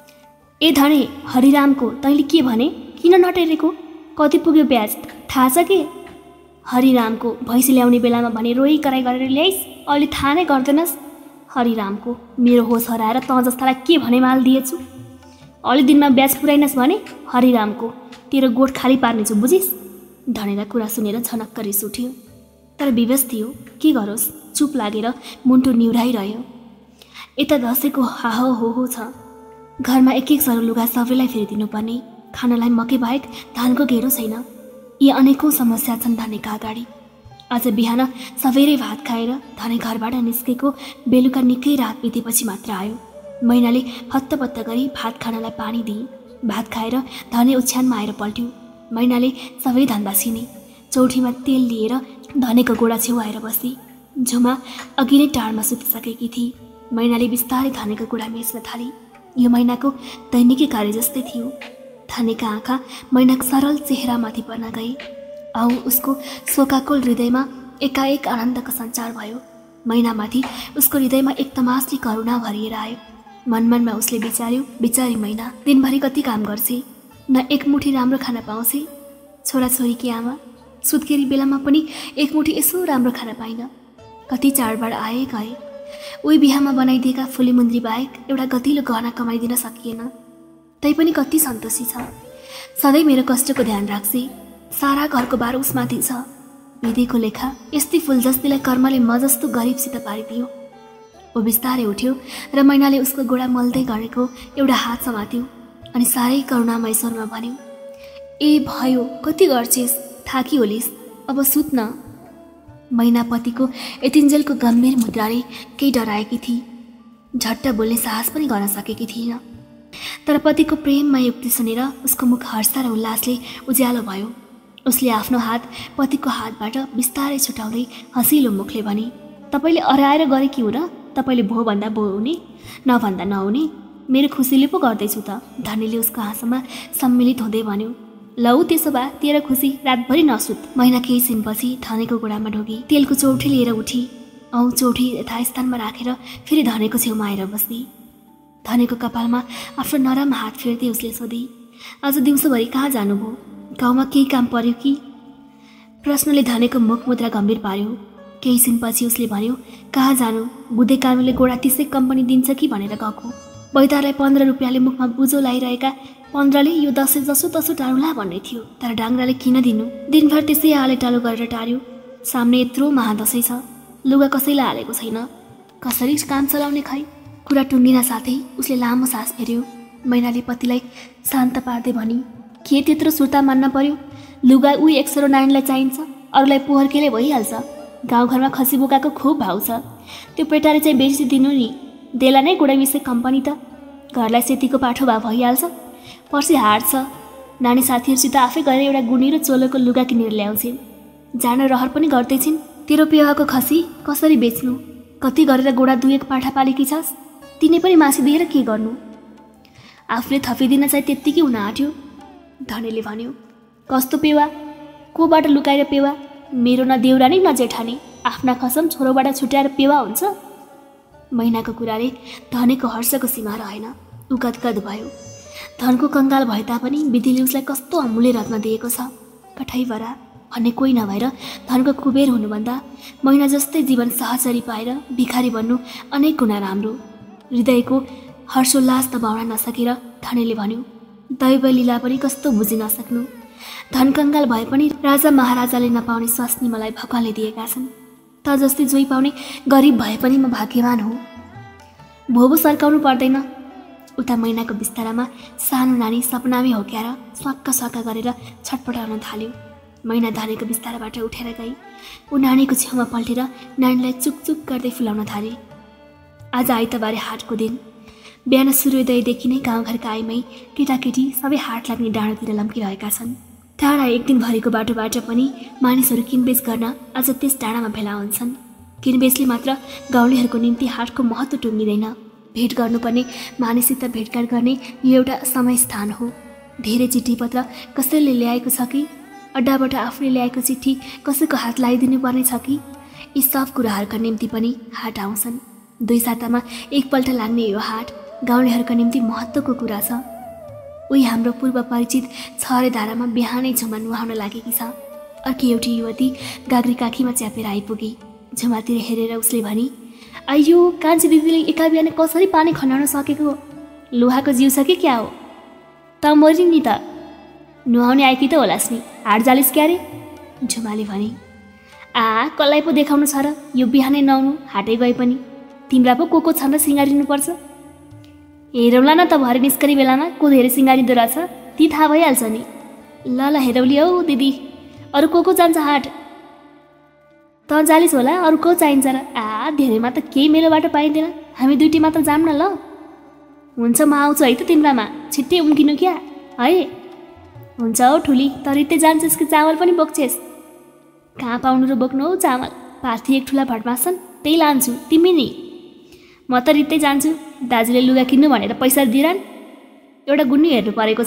ए धने, हरिरामको तैँले के भने? किन नटेरेको? कति पुग्यो ब्याज थाहा छ के? हरिरामको भैँसी ल्याउने बेलामा भने रोही कराई गरेर ल्याइस्, अहिले थाहा नै गर्दैनस्। हरिरामको मेरो होस हराएर तँ जस्तालाई के भने माल दिएछु। अलि दिनमा ब्याज पुऱ्याइनस् भने हरिरामको तेरो गोठ खाली पार्नेछु, बुझिस्? धनेलाई कुरा सुनेर झनक्क रिस उठ्यो। तर विवश थियो, के गरोस्, चुप लागेर मुन्टो निहुराइरह्यो। यता दसैँको हाहो हो छ। घरमा एक सरो लुगा सबैलाई फेरि दिनुपर्ने। खानालाई मकै बाहेक धानको घेरो छैन। यी अनेकौँ समस्या छन् धनेका अगाडि। आज बिहान सबैले भात खाएर धने घरबाट निस्केको बेलुका निकै रात बितेपछि मात्र आयो। मैनाले हत्तपत्त गरी भात खानलाई पानी दिए। भात खाएर धने ओछ्यानमा आएर पल्ट्यो। मैनाले सबै धन्दा छिने। चौठीमा तेल लिएर धनेको गोडा छेउ आएर बसी। झुमा अघि नै टाढमा सुतिसकेकी थिए। मैनाले बिस्तारै धनेको गोडा मेच्न थाली। यो मैनाको दैनिकी कार्य जस्तै थियो। धनेका आँखा मैनाको सरल चेहरामाथि पर्न गए। औ उसको शोकाकुल हृदयमा एकाएक आनन्दको सञ्चार भयो। मैनामाथि उसको हृदयमा एक तमासली करुणा भरिएर आयो। मनमनमा उसले विचार्यो, बिचारी मैना दिनभरि कति काम गर्छे, न एक मुठी राम्रो खाना पाउँछे। छोराछोरीकी आमा, सुत्केरी बेलामा पनि एक मुठी यसो राम्रो खाना पाइन। कति चाडबाड आए गए। उही बिहामा बनाइदिएका फुलीमुन्द्री बाहेक एउटा गतिलो गहना कमाइदिन सकिएन। तैपनि कति सन्तोषी छ। सधैँ मेरो कष्टको ध्यान राख्छे। सारा घरको भार उसमाथि छ। विधिको लेखा यस्तै फुलजस्तीलाई कर्मले म जस्तो गरिबसित पारिदियो। ऊ बिस्तारै उठ्यो र मैनाले उसको गोडा मल्दै गरेको एउटा हात समात्यो अनि साह्रै करुणामय स्वरमा भन्यो, ए भयो, कति गर्छेस्, थाकी होलिस्, अब सुत न। मैना पतिको यतिन्जेलको गम्भीर मुद्राले केही डराएकी थिई। झट्ट बोल्ने साहस पनि गर्न सकेकी थिइन। तर पतिको प्रेममय युक्ति सुनेर उसको मुख हर्ष र उल्लासले उज्यालो भयो। उसले आफ्नो हात पतिको हातबाट बिस्तारै छुटाउँदै हँसिलो मुखले भने, तपाईँले अराएर गरेकी हो र? तपाईँले भो भन्दा भो हुने, नभन्दा नहुने, मेरो खुसीले पो गर्दैछु त। धनीले उसको हाँसोमा सम्मिलित हुँदै भन्यो, लौ त्यसो भए तेरो खुसी, रातभरि नसुत। मैना केही छिनपछि धनेको गोडामा ढोगी तेलको चौठी लिएर उठी। चौठी यथास्थानमा राखेर फेरि धनेको छेउमा आएर बस्दी। धनेको कपालमा आफ्नो नरम हात फेर्दै उसले सोधी, आज दिउँसोभरि कहाँ जानुभयो? गाउँमा केही काम पर्यो कि? प्रश्नले धनेको मुख मुद्रा गम्भीर पार्यो। केही छिनपछि उसले भन्यो, कहाँ जानु, बुद्धे कानुले गोडा त्यसै कम्पनी दिन्छ कि भनेर गएको। बैदारलाई 15 रुपियाँले मुखमा बुझो लागिरहेका 15ले यो 10 जसो तसो टारुला भन्ने थियो। तर डाङ्राले किन दिनु? दिनभर त्यसै हाले टालो गरेर टार्यो। सामने यत्रो महादशैं छ, लुगा कसैलाई हालेको छैन, कसरी काम चलाउने खै? कुरा टुङ्गिन साथै उसले लामो सास फेर्यो। मैनाले पतिलाई शान्त पार्दै भनी, के त्यत्रो सुर्ता मान्न पर्यो? लुगा उही 109लाई चाहिन्छ, अरूलाई पोहोर केले भइहाल्छ। गाउँघरमा खसी बोकाको खुब भाउ छ, त्यो पेटारे चाहिँ बेचिदिनु नि। देला नै गोडा विषय कम्पनी त, घरलाई सेतीको पाठो भए भइहाल्छ। पर्सि हाट छ, नानी साथीहरूसित आफै गएर एउटा गुनी र चोलोको लुगा किनेर ल्याउँछिन्। जान रहर पनि गर्दैछिन्। तेरो पेवाको खसी कसरी बेच्नु? कति गरेर गोडा 2-1 पाठा पालेकी छस्, तिनी पनि मासिदिएर के गर्नु? आफूले थपिदिन चाहिँ त्यत्तिकै हुन आँट्यो। धनीले भन्यो, कस्तो पेवा? कोबाट लुकाएर पेवा? मेरो न देउरानी न जेठानी, आफ्ना खसम छोरोबाट छुट्याएर पेवा हुन्छ? मैनाको कुराले धनेको हर्षको सीमा रहेन। ऊ गदगद भयो। धनको कङ्गाल भए तापनि विधिले उसलाई कस्तो अमूल्य रत्न दिएको छ। कठैबरा भन्ने कोही नभएर धनको कुबेर हुनुभन्दा मैना जस्तै जीवन सहचरी पाएर भिखारी बन्नु अनेक गुणा राम्रो। हृदयको हर्षोल्लास दबाउन नसकेर धनीले भन्यो, दैव लीला पनि कस्तो बुझि नसक्नु। धन कङ्गाल भए पनि राजा महाराजाले नपाउने स्वास्नी मलाई भगवानले दिएका छन्। त जस्तै जोइ पाउने गरिब भए पनि म भाग्यवान हो। भोबो सर्काउनु पर्दैन। उता मैनाको बिस्तारामा सानो नानी सपनामै होक्याएर स्वाक्क स्वाक्क गरेर छटपटाउन थाल्यो। मैना धनेको बिस्ताराबाट उठेर गई। ऊ नानीको छेउमा पल्टेर नानीलाई चुकचुक गर्दै फुलाउन थाले। आज आइतबारे हाटको दिन। बिहान सूर्योदयदेखि नै गाउँघरका आइमै केटाकेटी सबै हाट लाग्ने डाँडोतिर लम्किरहेका छन्। टाढा एक दिनभरिको बाटोबाट पनि मानिसहरू किनबेच गर्न आज त्यस डाँडामा भेला हुन्छन्। किनबेचले मात्र गाउँलेहरूको निम्ति हाटको महत्त्व टुङ्गिँदैन। भेट गर्नुपर्ने मानिससित भेटघाट गर्ने यो एउटा समय स्थान हो। धेरै चिठी पत्र कसैले ल्याएको छ कि, अड्डाबाट आफूले ल्याएको चिठी कसैको हात लगाइदिनु पर्ने छ कि, यी सब कुराहरूका निम्ति पनि हाट आउँछन्। 2 सातामा एकपल्ट लाग्ने यो हाट गाउँलेहरूका निम्ति महत्त्वको कुरा छ। उही हाम्रो पूर्व परिचित छरे धारामा बिहानै झुमा नुहाउन लागेकी छ। अर्की एउटी युवती गाग्री काखीमा च्यापेर आइपुगी। झुमातिर हेरेर उसले भनी, अयो कान्छी दिदीले एका बिहान कसरी पानी खनाउन सकेको? लोहाको जिउ छ कि क्या हो? त मरि नि त, नुहाउने आएकी त होलास् नि, हाट जालिस् क्यारे? झुमाले भने, कसलाई पो देखाउनु छ र, यो बिहानै नहुनु हाटै गए पनि। तिम्रा पो को छन् र सिँगारिनुपर्छ? हेरौँला न त भरे निस्करी बेलामा को धेरै सिँगारिँदो रहेछ, ती थाहा भइहाल्छ नि। ल ल हेरौली हौ दिदी, अरू को जान्छ हाट? त जालिस होला, अरू को चाहिन्छ र? धेरैमा त केही मेलोबाट पाइँदैन, हामी 2टी मात्र जाऊँ न ल। हुन्छ म आउँछु है त तिम्रामा, छिट्टै उम्किनु क्या है? हुन्छ हौ ठुली, त रित्तै जान्छस् कि चामल पनि बोक्छेस्? कहाँ पाउनु र बोक्नु हौ चामल, पार्थी 1 ठुला भटमाछन्, त्यही लान्छु, तिमी नि? म त रित्तै जान्छु, दाजुले लुगा किन्नु भनेर पैसा दिइरहन्, एउटा गुन्नी हेर्नु परेको छ।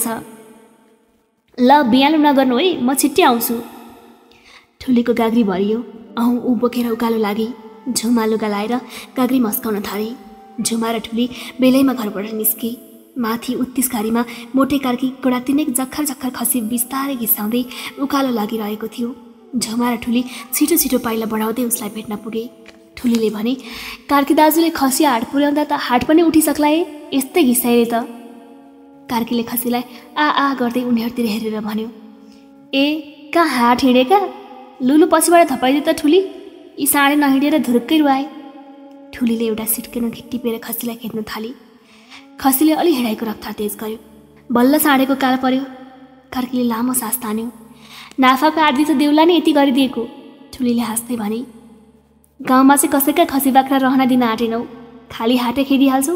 ल बिहान नगर्नु है, म छिट्टै आउँछु। ठुलीको गाग्री भरियो। ऊ बोकेर उकालो लागि। झुमा लुगा लाएर गाग्री मस्काउन थाले। झुमा र ठुली बेलैमा घरबाट निस्के। माथि उत्तिसघारीमा मोटे कार्की गोडा 3 जक्खर जक्खर खसी बिस्तारै घिसाउँदै उकालो लागिरहेको थियो। झुमा र ठुली छिटो छिटो पाइला बढाउँदै उसलाई भेट्न पुगे। ठुलीले भने, कार्की दाजुले खसी हाट पुर्याउँदा त हाट पनि उठिसक्ला है, यस्तै घिसाइरे त। कार्कीले खसीलाई आ गर्दै उनीहरूतिर हेरेर भन्यो, ए कहाँ हाट हिँडेका? लुलु पछिबाट थपाइदिए त ठुली, यी साँडे नहिँडेर धुरुक्कै रुवाए। ठुलीले एउटा सिटकेनो टिपेर खसीलाई खेद्न थाली। खसीले अलि हिँडाइको रफ्तार तेज गर्यो। बल्ल साँडेको काल पर्यो। कार्कीले लामो सास तान्यो। नाफाको आदि त देउला नै यति गरिदिएको, ठुलीले हाँस्दै भने। गाउँमा चाहिँ कसैका खसी बाख्रा रहन दिन आँटेनौ, खाली हाटे खेदिहाल्छौ।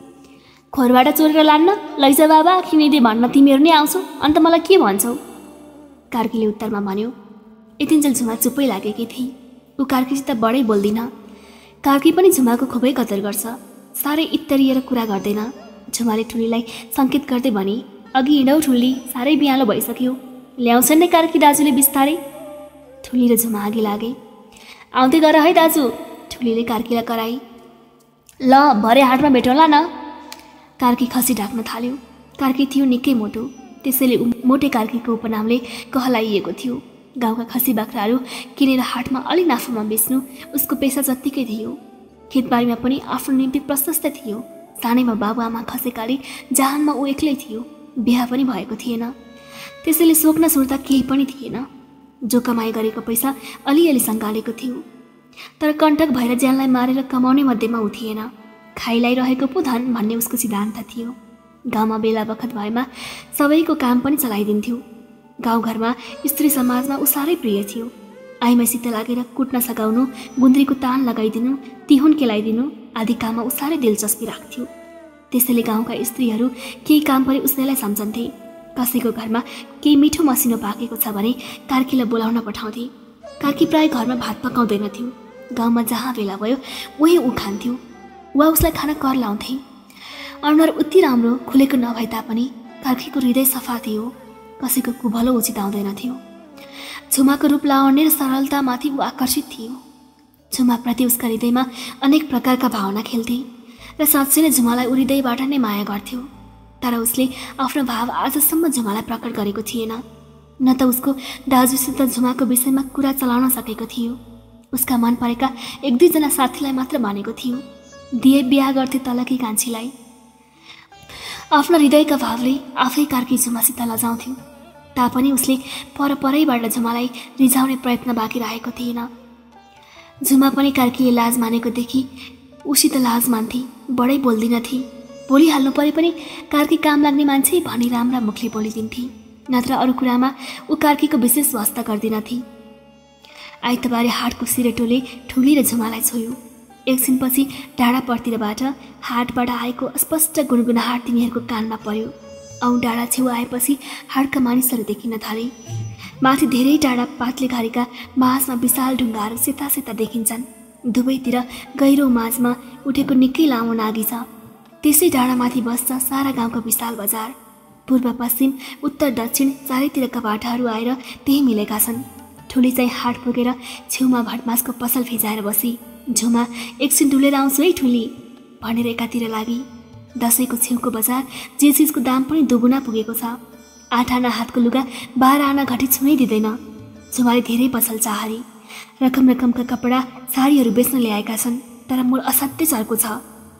खोरबाट चोरेर लान्न लैजा बाबा खिनिदे भन्न तिमीहरू नै आउँछौ, अन्त मलाई के भन्छौ? कार्कीले उत्तरमा भन्यो। यतिन्जेल झुमा चुप्पै लागेकी थिए। ऊ कार्कीसित बढै बोल्दिन। कार्की पनि झुमाको खुबै कदर गर्छ। साह्रै इत्तरिएर कुरा गर्दैन। झुमाले ठुलीलाई सङ्केत गर्दै भने, अघि हिँडौ ठुली, साह्रै बिहालो भइसक्यो। ल्याउँछन् नै कार्की दाजुले बिस्तारै। ठुली र झुमा अघि लागे। आउँदै गर है दाजु, ठुलीले कार्कीलाई कराई। ल भरे हाटमा भेटौँला न। कार्की खसी ढाक्न थाल्यो। कार्की थियो निकै मोटो, त्यसैले मोटे कार्कीको उपनामले कहलाइएको थियो। गाउँका खसी बाख्राहरू किनेर हाटमा अलि नाफामा बेच्नु उसको पेसा जत्तिकै थियो। खेतबारीमा पनि आफ्नो निम्ति प्रशस्त थियो। सानैमा बाबुआमा खसेकाले जहानमा ऊ एक्लै थियो। बिहा पनि भएको थिएन, त्यसैले सोक्न सुर्ता केही पनि थिएन। जो कमाइ गरेको पैसा अलिअलि सङ्घालेको थियो, तर कण्टक भएर ज्यानलाई मारेर कमाउने मध्येमा ऊ थिएन। खाइलाई रहेको पो धन भन्ने उसको सिद्धान्त थियो। गाउँमा बेला बखत भएमा सबैको काम पनि चलाइदिन्थ्यो। गाउँघरमा स्त्री समाजमा ऊ साह्रै प्रिय थियो। आइमासित लागेर कुट्न सघाउनु, गुन्द्रीको तान लगाइदिनु, तिहुन केलाइदिनु आदि काममा ऊ साह्रै दिलचस्पी राख्थ्यो। त्यसैले गाउँका स्त्रीहरू केही काम परे उसैलाई सम्झन्थे। कसैको घरमा केही मिठो मसिनो पाकेको छ भने कार्कीलाई बोलाउन पठाउँथे। कार्की प्राय घरमा भात पकाउँदैनथ्यो। गाउँमा जहाँ भेला भयो उही ऊ खान्थ्यो वा उसलाई खाना कर लाउँथे। अनुहार उति राम्रो खुलेको नभए तापनि कार्कीको हृदय सफा थियो। कसैको कुभलो उचित आउँदैनथ्यो। झुमाको रूप लावण्य र सरलतामाथि ऊ आकर्षित थियो। झुमाप्रति उसका हृदयमा अनेक प्रकारका भावना खेल्थे र साँच्चै नै झुमालाई ऊ हृदयबाट नै माया गर्थ्यो। तर उसले आफ्नो भाव आजसम्म झुमालाई प्रकट गरेको थिएन। न त उसको दाजुसित झुमाको विषयमा कुरा चलाउन सकेको थियो। उसका मन परेका एक दुईजना साथीलाई मात्र भनेको थियो। दिए बिहा गर्थे तलकी कान्छीलाई। आफ्नो हृदयका भावले आफै कार्की झुमासित लजाउँथ्यो। तापनि उसले परपरैबाट झुमालाई रिझाउने प्रयत्न बाँकी राखेको थिएन। झुमा पनि कार्कीले लाज मानेको देखि उसित लाज मान्थे। बढै बोल्दिनथे। बोलिहाल्नु परे पनि कार्की काम लाग्ने मान्छे भनी राम्रा मुखले बोलिदिन्थे। नत्र अरू कुरामा ऊ कार्कीको विशेष वास्ता गर्दिनथे। आइतबारे हाटको सिरेटोले ठुली र झुमालाई छोयो। एकछिनपछि डाँडापट्टिबाट हाटबाट आएको अस्पष्ट गुनगुनाहाट तिनीहरूको कानमा पर्यो। औ डाँडा छेउ आएपछि हाटका मानिसहरू देखिन थाले। माथि धेरै डाँडा पातले घारीका माझमा विशाल ढुङ्गाहरू सेता सेता देखिन्छन्। दुवैतिर गहिरो माझमा उठेको निकै लामो नागी छ। त्यसै डाँडामाथि बस्छ सारा गाउँको विशाल बजार। पूर्व पश्चिम उत्तर दक्षिण चारैतिरका बाटाहरू आएर त्यही मिलेका छन्। ठुली चाहिँ हाट पुगेर छेउमा भटमासको पसल फिजाएर बसी। झुमा एकछिन डुलेर आउँछु है ठुली भनेर एकातिर लागि। दसैँको छेउको बजार जे चिजको दाम पनि दुगुना पुगेको छ। 8 आना हातको लुगा 12 आना घटी छुनै दिँदैन। झुमाले धेरै पसल चाहरी रकम रकमका कपडा साडीहरू बेच्न ल्याएका छन्। तर मूल असाध्यै चर्को छ।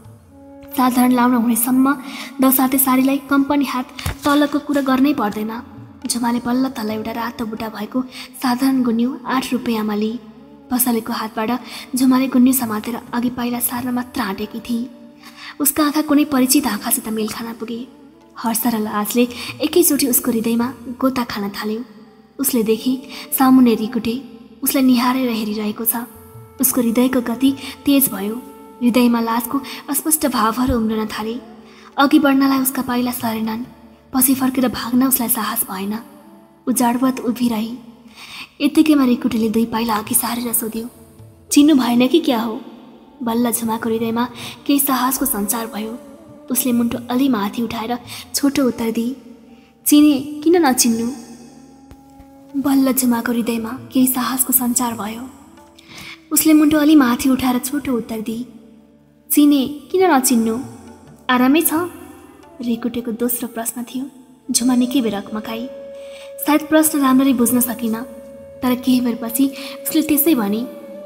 साधारण लाउन हुनेसम्म दसाते साडीलाई कम्पनी हात तलको कुरा गर्नै पर्दैन। झुमाले बल्ल तल एउटा रातो बुट्टा भएको साधारण गुन्यु 8 रुपियाँमा लिई। पसलेको हातबाट झुमाले गुन्यु समातेर अघि पाइला सार्न मात्र आँटेकी थिए। उसका आँखा कुनै परिचित आँखासित मेल खान पुगे। हर्ष र लाजले एकैचोटि उसको हृदयमा गोता खान थाल्यो। उसले देखे सामुन्ने रिकुटे उसलाई निहारेर हेरिरहेको छ। उसको हृदयको गति तेज भयो। हृदयमा लाजको अस्पष्ट भावहरू उम्रन थाले। अघि बढ्नलाई उसका पाइला सरेनन्। पछि फर्केर भाग्न उसलाई साहस भएन। उजाडवत उभिरही। यत्तिकैमा रिकुटीले 2 पाइला अघि सारेर सोध्यो, चिन्नु भएन कि क्या हो? बल्ल झुमाको हृदयमा केही साहसको सञ्चार भयो। उसले मुन्टो अलि माथि उठाएर छोटो उत्तर दिए, चिने किन नचिन्नु? बल्ल झुमाको हृदयमा केही साहसको सञ्चार भयो। उसले मुन्टो अलि माथि उठाएर छोटो उत्तर दिए, चिने किन नचिन्नु? आरामै छ? रिकुटेको दोस्रो प्रश्न थियो। झुमा निकै बेर अकमकाई। सायद प्रश्न राम्ररी बुझ्न सकिन। तर केही बेरपछि उसले त्यसै भने,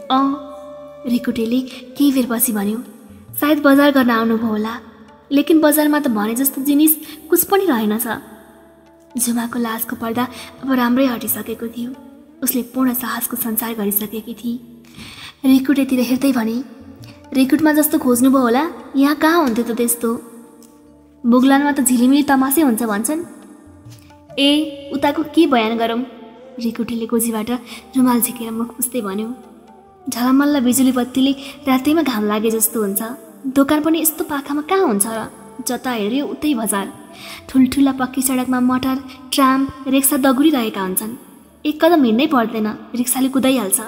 रिकुटेले केही बेरपछि भन्यो, सायद बजार गर्न आउनुभयो होला, लेकिन बजारमा त भने जस्तो जिनिस कुछ पनि रहेनछ। झुमाको लाजको पर्दा अब राम्रै हटिसकेको थियो। उसले पूर्ण साहसको सञ्चार गरिसकेकी थिए। रिकुटेतिर हेर्दै भने, रिकुटमा जस्तो खोज्नुभयो होला, यहाँ कहाँ हुन्थ्यो त त्यस्तो? मुगलानमा त झिलिमिली तमासै हुन्छ भन्छन्। ए उताको के बयान गरौँ? रिकुटीले गोजीबाट रुमाल झिकेर मुख पुस्दै भन्यो। झलमल्ल बिजुली बत्तीले रातैमा घाम लागे जस्तो हुन्छ। दोकान पनि यस्तो पाखामा कहाँ हुन्छ र? जता हेऱ्यो उतै बजार। ठुल्ठुला पक्की सडकमा मटर, ट्राम, रिक्सा दगुरिरहेका हुन्छन्। एक कदम हिँड्नै पर्दैन, रिक्साले कुदाइहाल्छ।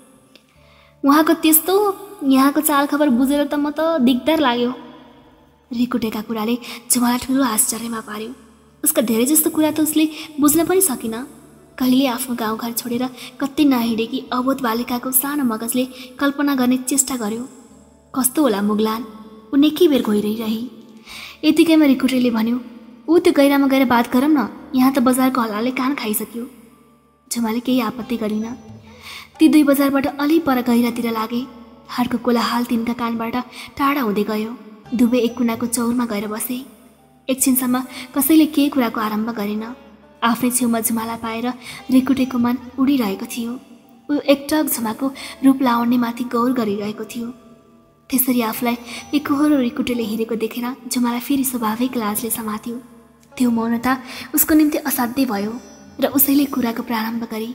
उहाँको त्यस्तो, यहाँको चाल खबर बुझेर त म त दिगदार लाग्यो। रिकुटेका कुराले झुमालाई ठुलो आश्चर्यमा पार्यो। उसका धेरै जस्तो कुरा त उसले बुझ्न पनि सकिन। कहिले आफ्नो गाउँघर छोडेर कतै नहिँडेकी अबोध बालिकाको सानो मगजले कल्पना गर्ने चेष्टा गर्यो। कस्तो होला मुगलान? ऊ निकै बेर गइरही। यतिकैमा रिकुटेले भन्यो, ऊ त्यो गैरामा गएर बात गरौँ न, यहाँ त बजारको हल्लाले कान खाइसक्यो। झुमाले केही आपत्ति गरिन। ती दुई बजारबाट अलि पर गहिरातिर लागे। हाडको कोलाहाल तिनका कानबाट टाढा हुँदै गयो। दुवै एक कुनाको चौरमा गएर बसे। एकछिनसम्म कसैले केही कुराको आरम्भ गरेन। आफ्नै छेउमा झुमालाई पाएर रिकुटेको मन उडिरहेको थियो। ऊ एकटक झुमाको रूप लावण्यमाथि गौर गरिरहेको थियो। त्यसरी आफूलाई एकहोरो रिकुटेले हेरेको देखेर झुमालाई फेरि स्वाभाविक लाजले समात्यो। त्यो मौनता उसको निम्ति असाध्य भयो र उसैले कुराको प्रारम्भ गरी,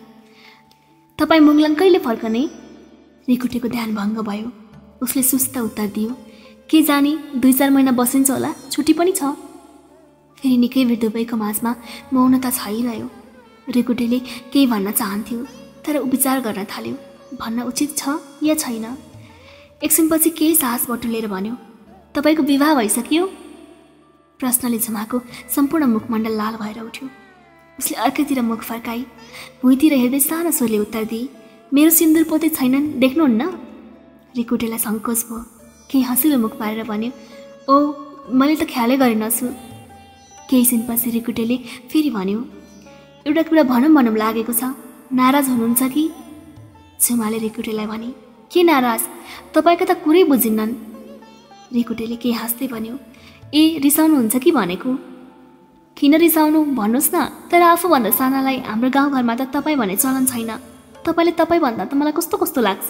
तपाईँ मुगलान कहिले फर्कने? रिकुटेको ध्यान भङ्ग भयो। उसले सुस्त उत्तर दियो, के जाने 2-4 महिना बसिन्छ होला, छुट्टी पनि छ। फेरि निकै बेर दुवैको माझमा मौनता छाइरह्यो। रिकुटेले केही भन्न चाहन्थ्यो, तर ऊ विचार गर्न थाल्यो, भन्न उचित छ या छैन। एकछिनपछि केही साहस बटुलेर भन्यो, तपाईँको विवाह भइसक्यो? प्रश्नले झुमाको सम्पूर्ण मुखमण्डल लाल भएर उठ्यो। उसले अर्कैतिर मुख फर्काई भुइँतिर हेर्दै सानो स्वरले उत्तर दिए, मेरो सिन्दुर पोते छैनन्, देख्नुहुन्न? रिकुटेलाई सङ्कोच भयो। केही हँसिलो मुख पारेर भन्यो, ओ मैले त ख्यालै गरेनछु। केही छिनपछि रिकुटेले फेरि भन्यो, एउटा कुरा भनौँ लागेको छ, नाराज हुनुहुन्छ कि? झुमाले रिकुटेलाई भने, के नाराज? तपाईँका त कुरै बुझिन्नन्। रिकुटेले केही हाँस्दै भन्यो, ए रिसाउनुहुन्छ कि भनेको? किन रिसाउनु भन्नुहोस् न, तर आफूभन्दा सानालाई हाम्रो गाउँघरमा त तपाईँ भन्ने चलन छैन। तपाईँले तपाईँ भन्दा त मलाई कस्तो कस्तो लाग्छ।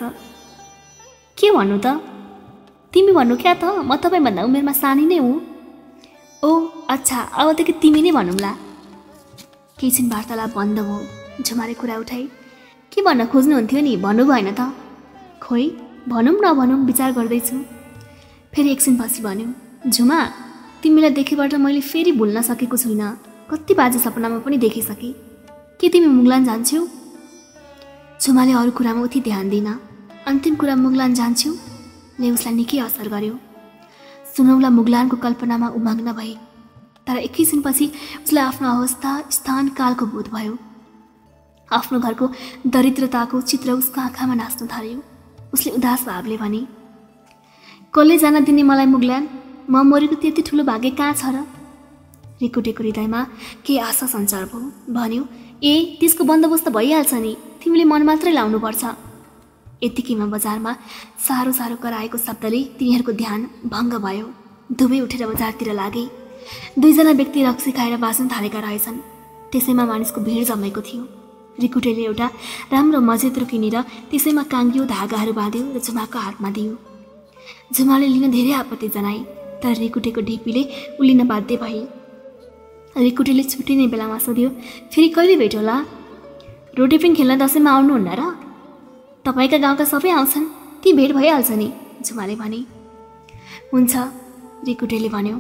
के भन्नु त? तिमी भन्नु क्या त, म तपाईँभन्दा उमेरमा सानी नै हुँ। ओ अच्छा, अबदेखि तिमी नै भनौँला। केही छिन वार्तालाप बन्द भयो। झुमाले कुरा उठाई, के भन्न खोज्नुहुन्थ्यो नि, भन्नु भएन त? खोइ भनौँ नभनौँ विचार गर्दैछु। फेरि एकछिनपछि भन्यो, झुमा तिमीलाई देखेबाट मैले फेरि भुल्न सकेको छुइनँ। कति बाजे सपनामा पनि देखिसकेँ। के तिमी मुगलान जान्छौ? झुमाले अरू कुरामा उति ध्यान दिन। अन्तिम कुरा मुगलान जान्छौ ले उसलाई निकै असर गर्यो। सुनौला मुगलानको कल्पनामा उमग्न भए, तर एकैछिनपछि उसलाई आफ्नो अवस्था, स्थान, कालको बोध भयो। आफ्नो घरको दरिद्रताको चित्र उसको आँखामा नाच्न थाल्यो। उसले उदास भावले भने, कसले जान दिने मलाई मुगलान? म मरेको त्यति ठुलो भाग्य कहाँ छ र? रिकुटेको हृदयमा केही आशा सञ्चार भयो। भन्यो, ए त्यसको बन्दोबस्त भइहाल्छ नि, तिमीले मन मात्रै लाउनुपर्छ। यतिकैमा बजारमा साह्रो साह्रो कराएको शब्दले तिनीहरूको ध्यान भङ्ग भयो। दुवै उठेर बजारतिर लागे। 2जना व्यक्ति रक्सी खाएर बाँच्न थालेका रहेछन्। त्यसैमा मानिसको भिड जमेको थियो। रिकुटेले एउटा राम्रो मजेत्रो किनेर त्यसैमा काङ्गियो धागाहरू बाँध्यो र झुमाको हातमा दियो। झुमाले लिन धेरै आपत्ति जनाए, तर रिकुटेको ढिपीले उलिन बाध्य भए। रिकुटेले छुट्टिने बेलामा सोध्यो, फेरि कहिले भेट होला? रोटेपिङ खेल्न दसैँमा आउनुहुन्न र? तपाईँका गाउँका सबै आउँछन्, ती भेट भइहाल्छ नि, झुमाले भने। हुन्छ, रिकुटेले भन्यो।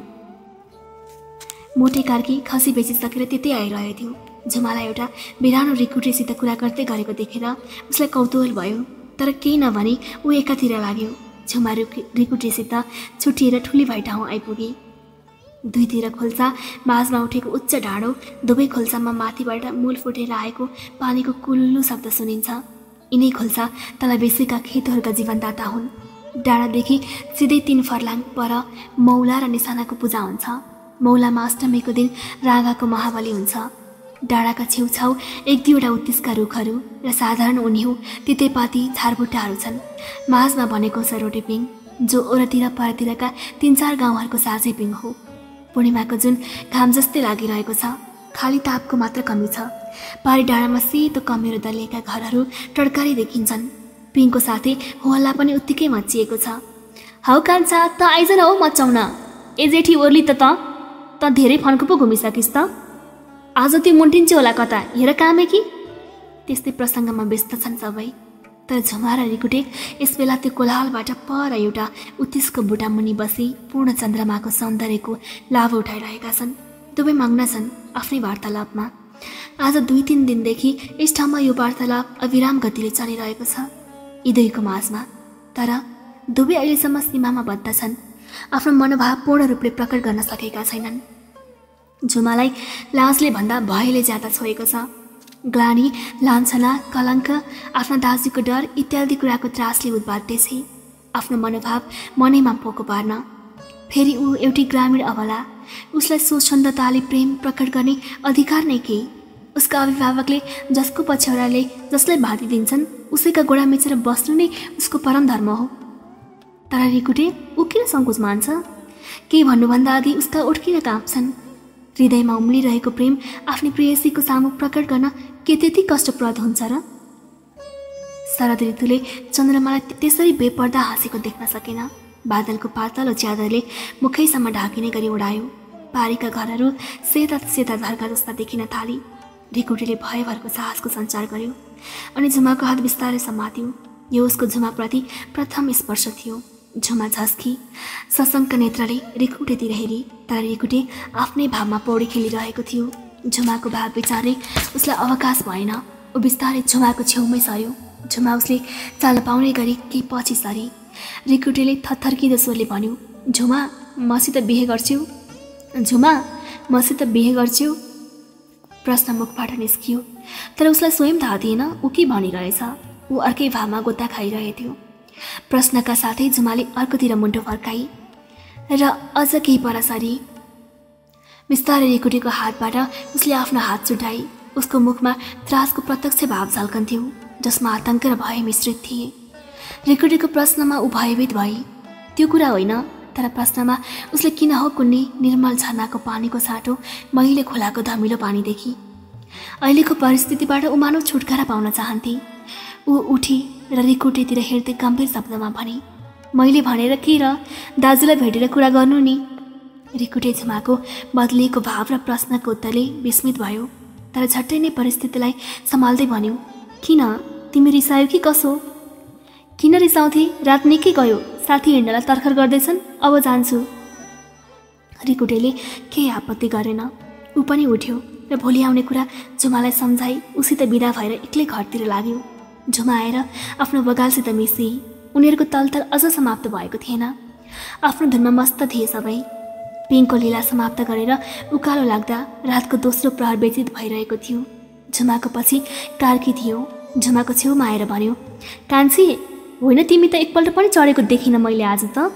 मोटे कार्की खसी बेचिसकेर त्यतै आइरहेको थियो। झुमालाई एउटा बिरानो रिकुटेसित कुरा गर्दै गरेको देखेर उसलाई कौतूहल भयो, तर केही नभनी ऊ एकातिर लाग्यो। झुमा रिकुटेसित छुट्टिएर ठुली भाइ ठाउँ आइपुगे। दुईतिर खोल्सा, माझमा उठेको उच्च डाँडो, दुवै खोल्सामा माथिबाट मूल फुटेर आएको पानीको कुल्लु शब्द सुनिन्छ। यिनै खोल्सा तल बेसीका खेतहरूका जीवनदाता हुन्। डाँडादेखि सिधै 3 फर्लाङ पर मौला र निशानाको पूजा हुन्छ। मौलामा अष्टमीको दिन रागाको महाबली हुन्छ। डाँडाका छेउछाउ 1-2वटा उत्तिसका रुखहरू र साधारण उन्यु तितेपाती झारबुट्टाहरू छन्। माझमा बनेको छ रोटेपिङ, जो ओरतिर परतिरका 3-4 गाउँहरूको साझै पिङ हो। पूर्णिमाको जुन घाम जस्तै लागिरहेको छ। खाली तापको मात्र कमी छ। पारी डाँडामा सेतो कमेरो दलिएका घरहरू टड्कारी देखिन्छन्। पिङको साथै हल्ला पनि उत्तिकै मचिएको छ। हौ कान्छा, त आइज न हौ मचाउन। ए जेठी ओर्ली त धेरै फन्को पो घुमिसकिस् त। आज त्यो मुन्टिन्छ होला कता, हेर कामे कि। त्यस्तै प्रसङ्गमा व्यस्त छन् सबै। तर झुमा र रिकुटे यसबेला त्यो कोलाहलबाट पर एउटा उत्तिसको बुटा मुनि बसी पूर्ण चन्द्रमाको सौन्दर्यको लाभ उठाइरहेका छन्। दुवै मग्न छन् आफ्नै वार्तालापमा। आज 2-3 दिनदेखि यस ठाउँमा यो वार्तालाप अविराम गतिले चलिरहेको छ यी दुईको माझमा। तर दुवै अहिलेसम्म सीमामा बद्ध छन्, आफ्नो मनोभाव पूर्ण रूपले प्रकट गर्न सकेका छैनन्। झुमालाई लाजले भन्दा भयले ज्यादा छोएको छ। ग्लानी, लान्छना, कलङ्क, आफ्ना दाजुको डर इत्यादि कुराको त्रासले उद्बाट्दैछ आफ्नो मनोभाव मनैमा पोको पार्न। फेरि ऊ एउटी ग्रामीण अबला, उसलाई स्वच्छन्दताले प्रेम प्रकट गर्ने अधिकार नै के? उसका अभिभावकले जसको पछ्यौराले जसलाई भाती दिन्छन् उसैका गोडा मिचेर बस्नु नै उसको परम धर्म हो। तर रिकुटे ऊ किन सङ्कोच मान्छ? केही भन्नुभन्दा अघि उसका ओठ किन काँप्छन्? हृदयमा उम्लिरहेको प्रेम आफ्नै प्रेयसीको सामु प्रकट गर्न के त्यति कष्टप्रद हुन्छ र? शरद ऋतुले चन्द्रमालाई त्यसरी बेपर्दा हाँसेको देख्न सकेन। बादलको पातलो च्यादरले मुखैसम्म ढाकिने गरी उडायो। पारीका घरहरू सेता सेता झर्का जस्ता देखिन थाली। रिकुटीले भयभरको साहसको सञ्चार गर्यो अनि झुमाको हात बिस्तारै समात्यो। यो उसको झुमाप्रति प्रथम स्पर्श थियो। झुमा झस्की सशङ्क नेत्रले रिकुटेतिर हेरी, तर रिकुटे आफ्नै भावमा पौडी खेलिरहेको थियो। झुमाको भाव विचारले उसलाई अवकाश भएन। ऊ बिस्तारै झुमाको छेउमै सर्यो। झुमा उसले चाल पाउने गरी केही पछि सरी। रिकुटेले थरथर्किँदो स्वरले भन्यो, झुमा मसित बिहे गर्छौ? झुमा मसित बिहे गर्छौ? प्रश्न मुखबाट निस्कियो, तर उसलाई स्वयं थाहा थिएन ऊ के भनिरहेछ। ऊ अर्कै भावमा गोता खाइरहेथ्यो। प्रश्नका साथै झुमाले अर्कोतिर मुन्टो फर्काई र अझ केही पर सरी। बिस्तारै रिकुटीको हातबाट उसले आफ्नो हात छुटाई। उसको मुखमा त्रासको प्रत्यक्ष भाव झल्कन्थ्यो, जसमा आतंक र भय मिश्रित थिए। रिकुटीको प्रश्नमा ऊ भयभीत भई। त्यो कुरा होइन, तर प्रश्नमा उसले किन हो कुन्नी निर्मल झरनाको पानीको साटो मैले खोलाको धमिलो पानी देखी। अहिलेको परिस्थितिबाट ऊ मानव छुटकारा पाउन चाहन्थे। ऊ उठी र रिकुटीतिर हेर्दै गम्भीर शब्दमा भने, मैले भनेर के र, दाजुलाई भेटेर कुरा गर्नु नि। रिकुटे झुमाको बदलिएको भाव र प्रश्नको उत्तरले विस्मित भयो, तर झट्टै नै परिस्थितिलाई सम्हाल्दै भन्यो, किन, तिमी रिसायो कि कसो? किन रिसाउँथे? रात निकै गयो, साथी हिँड्नलाई तर्खर गर्दैछन्, अब जान्छु। रिकुटेले केही आपत्ति गरेन। ऊ पनि उठ्यो र भोलि आउने कुरा झुमालाई सम्झाई उसित बिदा भएर एक्लै घरतिर लाग्यो। झुमा आएर आफ्नो बगालसित मिसी। उनीहरूको तलतल अझ समाप्त भएको थिएन। आफ्नो धुनमा मस्त थिए सबै। पिङको लीला समाप्त गरेर उकालो लाग्दा रातको दोस्रो प्रहर व्यतीत भइरहेको थियो। झुमाको पछि कार्की थियो। झुमाको छेउमा आएर भन्यो, कान्छी होइन, तिमी त एकपल्ट पनि चढेको देखिन मैले आज त।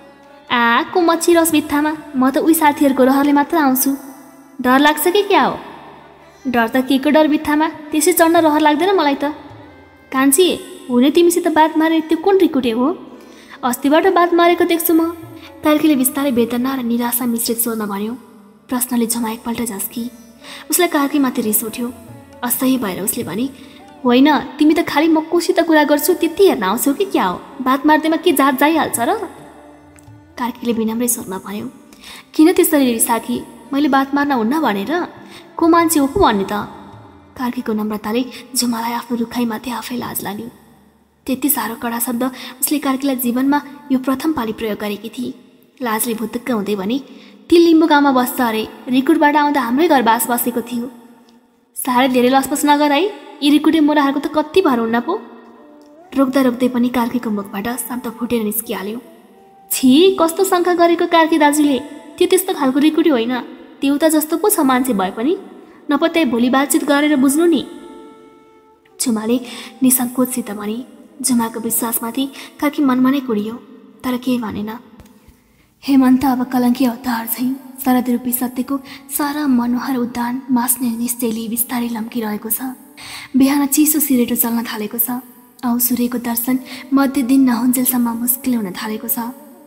को मच्छी रस बित्थामा, म त उही साथीहरूको रहरले मात्र आउँछु। डर लाग्छ कि क्या हो? डर त के को डर बित्थामा, त्यसै चढ्न रहर लाग्दैन मलाई त। कान्छी होइन, तिमीसित बात मारे त्यो कुन रिकुटे हो? अस्तिबाट बात मारेको देख्छु म। कार्कीले बिस्तारै वेदना र निराशा मिश्रित स्वरमा भन्यो। प्रश्नले झुमा एकपल्ट झस्की। उसलाई कार्कीमाथि रिस उठ्यो। असह्य भएर उसले भने, होइन, तिमी त खालि म कोसित कुरा गर्छु त्यति हेर्न आउँछौ कि क्या हो? बात मार्दैमा के जात जाइहाल्छ र? कार्कीले विनम्रै स्वरमा भन्यो, किन त्यसरी रिसाकी? मैले बात मार्न हुन्न भनेर? को मान्छे हो पो भन्ने त? कार्कीको नम्रताले झुमालाई आफ्नो रुखाइमाथि आफै लाज लाग्यो। त्यति साह्रो कडा शब्द उसले कार्कीलाई जीवनमा यो प्रथम पालि प्रयोग गरेकी थिए। लाजले भुतुक्क हुँदै भने, ती लिम्बू गाउँमा बस्छ अरे, रिकुटबाट आउँदा हाम्रै घर बास बसेको थियो। साह्रै धेरै लसपस नगर है, यी रिकुटे मोराहरूको त कति भर हुन्न पो। रोक्दा रोक्दै पनि कार्कीको मुखबाट शब्द फुटेर निस्किहाल्यो, छि, कस्तो शङ्का गरेको कार्की दाजुले? त्यो त्यस्तो खालको रिकुटी होइन, देउता जस्तो पो छ मान्छे भए पनि। नपत्याइ भोलि बातचित गरेर बुझ्नु नि। झुमाले निसङ्कोचसित भने। झुमाको विश्वासमाथि कार्की मनमा नै कुडियो, तर केही भनेन। हेमन्त अब कलङ्की अवतार चाहिँ शरद रूपी सत्यको सारा मनोहर उद्यान मास्ने निश्चयले बिस्तारै लम्किरहेको छ। बिहान चिसो सिरेटो चल्न थालेको छ। औ सूर्यको दर्शन मध्य दिन नहुन्जेलसम्म मुस्किल हुन थालेको छ।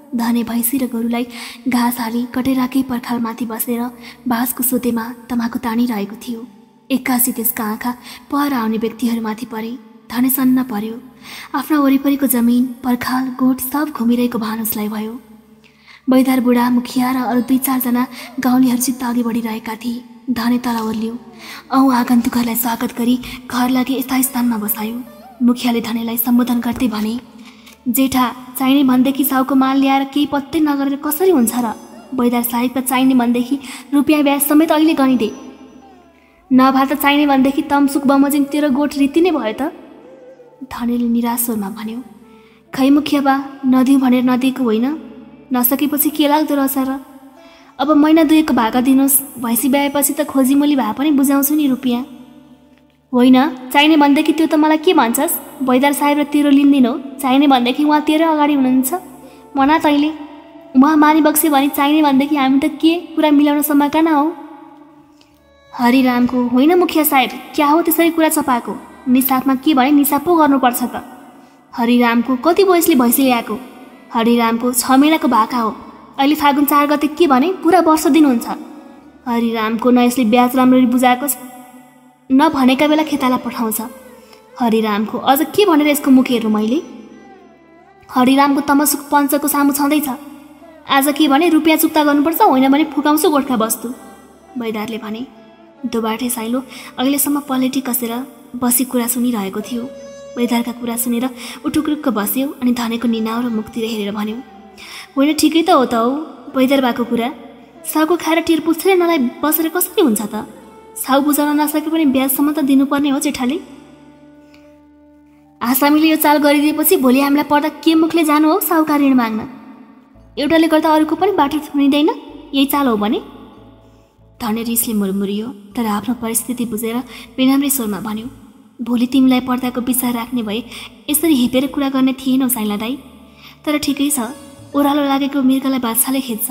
धने भैँसी र गोरुलाई घाँस हाली कटेराकै पर्खालमाथि बसेर बाँसको सोतेमा तमाखु तानिरहेको थियो। एक्कासी त्यसका आँखा पर आउने व्यक्तिहरूमाथि परे। धने सन्न पर्यो। आफ्ना वरिपरिको जमिन पर्खाल गोठ सब घुमिरहेको भान उसलाई भयो। बैदार बुढा मुखिया र अरू 2-4 जना गाउँलेहरूसित अघि बढिरहेका थिए। धने तल ओर्ल्यो औ आगन्तुकहरूलाई स्वागत गरी घर लागि यस्ता स्थानमा बसायो। मुखियाले धनेलाई सम्बोधन गर्दै भने, जेठा, चाहिने भनेदेखि साउको माल ल्याएर केही पत्तै नगरेर कसरी हुन्छ र? बैदार साहेबका चाहिने भनेदेखि रुपियाँ ब्याज समेत अहिले गनिदे। नभए त चाहिने भनेदेखि तमसुक बमोजिम तेरो गोठ रीति नै भयो त। धनेले निराश स्वरमा भन्यो, खै मुखिया बा, नदिउँ भनेर नदिएको होइन, नसकेपछि के लाग्दो रहेछ र? अब महिना 2को भागा दिनुहोस्, भैँसी ब्याएपछि त खोजीमोली भए पनि बुझाउँछु नि रुपियाँ। होइन, चाहिने भनेदेखि त्यो त मलाई के भन्छस्? बैदार साहेब र तेरो लिन्दिनौ, चाहिने भनेदेखि उहाँ तेरो अगाडि हुनुहुन्छ, मना तैँले। उहाँ मानि बक्स्यो भने चाहिने भनेदेखि हामी त के कुरा मिलाउन सम्म कहाँ हौ? हरिरामको, होइन मुखिया साहेब, क्या हो त्यसरी कुरा चपाएको? निसाफमा के भने निसाफ पो गर्नुपर्छ त। हरिरामको, कति बयसले भैँसी ल्याएको? हरिरामको, 6 महिनाको भाका हो। अहिले फागुन 4 गते के भने पुरा वर्ष दिनुहुन्छ। हरिरामको, न यसले ब्याज राम्ररी बुझाएको छ, न भनेका बेला खेताला पठाउँछ। हरिरामको, अझ के भनेर यसको मुख हेर्नु मैले? हरिरामको तमसुक पञ्चको सामु छँदैछ। आज के भने रुपियाँ चुक्ता गर्नुपर्छ, होइन भने फुकाउँछु गोठका वस्तु। बैदारले भने। दोबाटे साइलो अहिलेसम्म पलेटी कसेर बसी कुरा सुनिरहेको थियो। बैदारका कुरा सुनेर उटुक्रुक्क बस्यो अनि धनेको निनाउ र मुखतिर हेरेर भन्यो, होइन ठिकै त हो त हौ बैदार बाको कुरा। साउको खाएर टिर पुच्छ्रे नलाई बसेर कसरी हुन्छ त? साउ बुझाउन नसके पनि ब्याजसम्म त दिनुपर्ने हो जेठाले। आसामीले यो चाल गरिदिएपछि भोलि हामीलाई पर्दा के मुखले जानु हो साउका ऋण माग्न? एउटाले गर्दा अरूको पनि बाटो थुनिँदैन, यही चाल हो भने? धने रिसले मुरमुरियो, तर आफ्नो परिस्थिति बुझेर विनम्र स्वरमा भन्यो, भोलि तिमीलाई पर्दाको विचार राख्ने भए यसरी हिपेर कुरा गर्ने थिएनौ साइला दाई। तर ठिकै छ, ओह्रालो लागेको मृगलाई बादशाहले खेद्छ।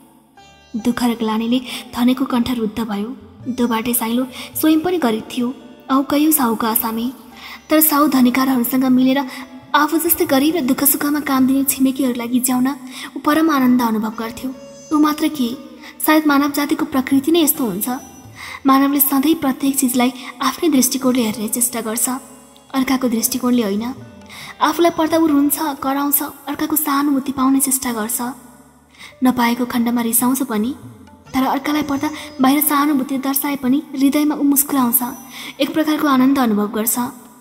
दुःख र ग्लानीले धनेको कण्ठ रुद्ध भयो। दोबाटे साइलो स्वयं पनि गरिब थियो औ कयौँ साहुको आसामी। तर साहु धनीकारहरूसँग मिलेर आफू जस्तै गरिब र दुःख सुखमा काम दिने छिमेकीहरूलाई गिज्याउन ऊ परम आनन्द अनुभव गर्थ्यो। ऊ मात्र के, सायद मानव जातिको प्रकृति नै यस्तो हुन्छ। मानवले सधैँ प्रत्येक चिजलाई आफ्नै दृष्टिकोणले हेर्ने चेष्टा गर्छ, अर्काको दृष्टिकोणले होइन। आफूलाई पर्दा ऊ रुन्छ, कराउँछ, अर्काको सहानुभूति पाउने चेष्टा गर्छ। नपाएको खण्डमा रिसाउँछ पनि, तर अर्कालाई पर्दा बाहिर सहानुभूति दर्शाए पनि हृदयमा ऊ मुस्कुराउँछ, एक प्रकारको आनन्द अनुभव गर्छ।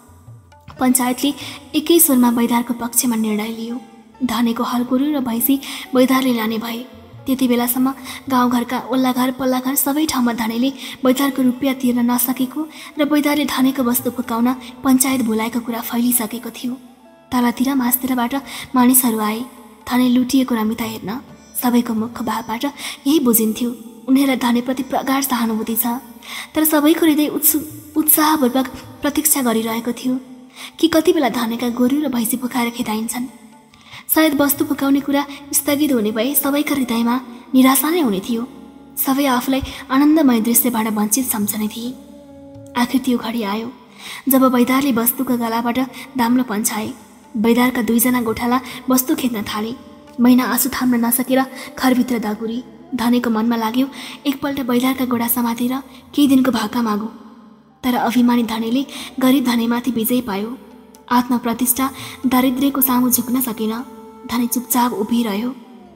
पञ्चायतले एकै स्वरमा बैदारको पक्षमा निर्णय लियो। धनेको हलगोरु र भैँसी बैदारले लाने भए। त्यति बेलासम्म गाउँघरका ओल्लाघर पल्लाघर सबै ठाउँमा धनेले बैदारको रुपियाँ तिर्न नसकेको र बैदारले धनेको वस्तु फुकाउन पञ्चायत बोलाएको कुरा फैलिसकेको थियो। तलतिर मासतिरबाट मानिसहरू आए धने लुटिएको रमिता हेर्न। सबैको मुख भावबाट यही बुझिन्थ्यो, उनीहरूलाई धनेप्रति प्रगाढ सहानुभूति छ। तर सबैको हृदय उत्साहपूर्वक प्रतीक्षा गरिरहेको थियो कि कति बेला धनेका गोरु र भैँसी फुकाएर खेदाइन्छन्। सायद वस्तु फुकाउने कुरा स्थगित हुने भए सबैका हृदयमा निराशा नै हुने थियो। सबै आफूलाई आनन्दमय दृश्यबाट वञ्चित सम्झने थिए। आखिर त्यो घडी आयो जब बैदारले वस्तुका गलाबाट दाम्लो पन्छाए। बैदारका 2 जना गोठाला वस्तु खेद्न थाले। महिना आँसु थाम्न नसकेर घरभित्र दगुरी। धनेको मनमा लाग्यो एकपल्ट बैदारका गोडा समातेर केही दिनको भाका मागु। तर अभिमानी धनेले गरिब धनेमाथि विजय पायो। आत्मप्रतिष्ठा दारिद्र्यको सामु झुक्न सकेन। धने चुपचाप उभिरह्यो।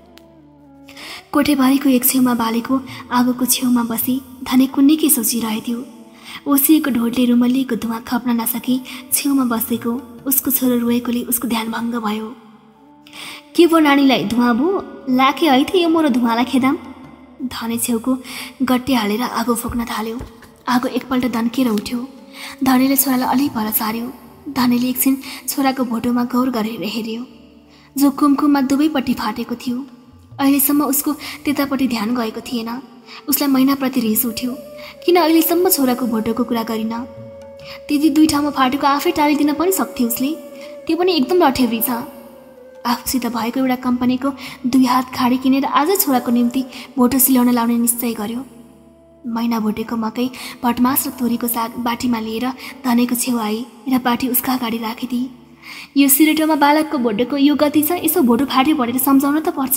कोठेबारीको एक छेउमा बालेको आगोको छेउमा बसी धने कुन्नीकै सोचिरहेथ्यो। ओसिएको ढोडले रुमल्लीको धुवा खप्न नसकी छेउमा बसेको उसको छोरो रोएकोले उसको ध्यान भङ्ग भयो। के भो नानीलाई धुवा भो लाखे है थियो, यो मोरो धुवालाई खेदाम। धने छेउको गट्टे हालेर आगो फुक्न थाल्यो। आगो एकपल्ट दन्केर उठ्यो। धनेले छोरालाई अलि पर सार्यो। धनेले एकछिन छोराको भोटोमा गौर गरेर हेऱ्यो, जो कुमकुममा दुवैपट्टि फाटेको थियो। अहिलेसम्म उसको त्यतापट्टि ध्यान गएको थिएन। उसलाई महिनाप्रति रिस उठ्यो, किन अहिलेसम्म छोराको भोटोको कुरा गरिन? त्यति 2 ठाउँमा फाटेको आफै टालिदिन पनि सक्थ्यो उसले, त्यो पनि एकदम लठेब्री छ। आफूसित भएको एउटा कम्पनीको 2 हात खाडी किनेर आजै छोराको निम्ति भोटो सिलाउन लाउने निश्चय गर्यो। महिना भोटेको मकै, भटमास र तोरीको साग बाटीमा लिएर धनेको छेउ आई र बाटी उसका अगाडि राखिदिए। यो सिरेटोमा बालकको भोटोको यो गति छ, यसो भोटो फाट्यो भनेर सम्झाउन त पर्छ।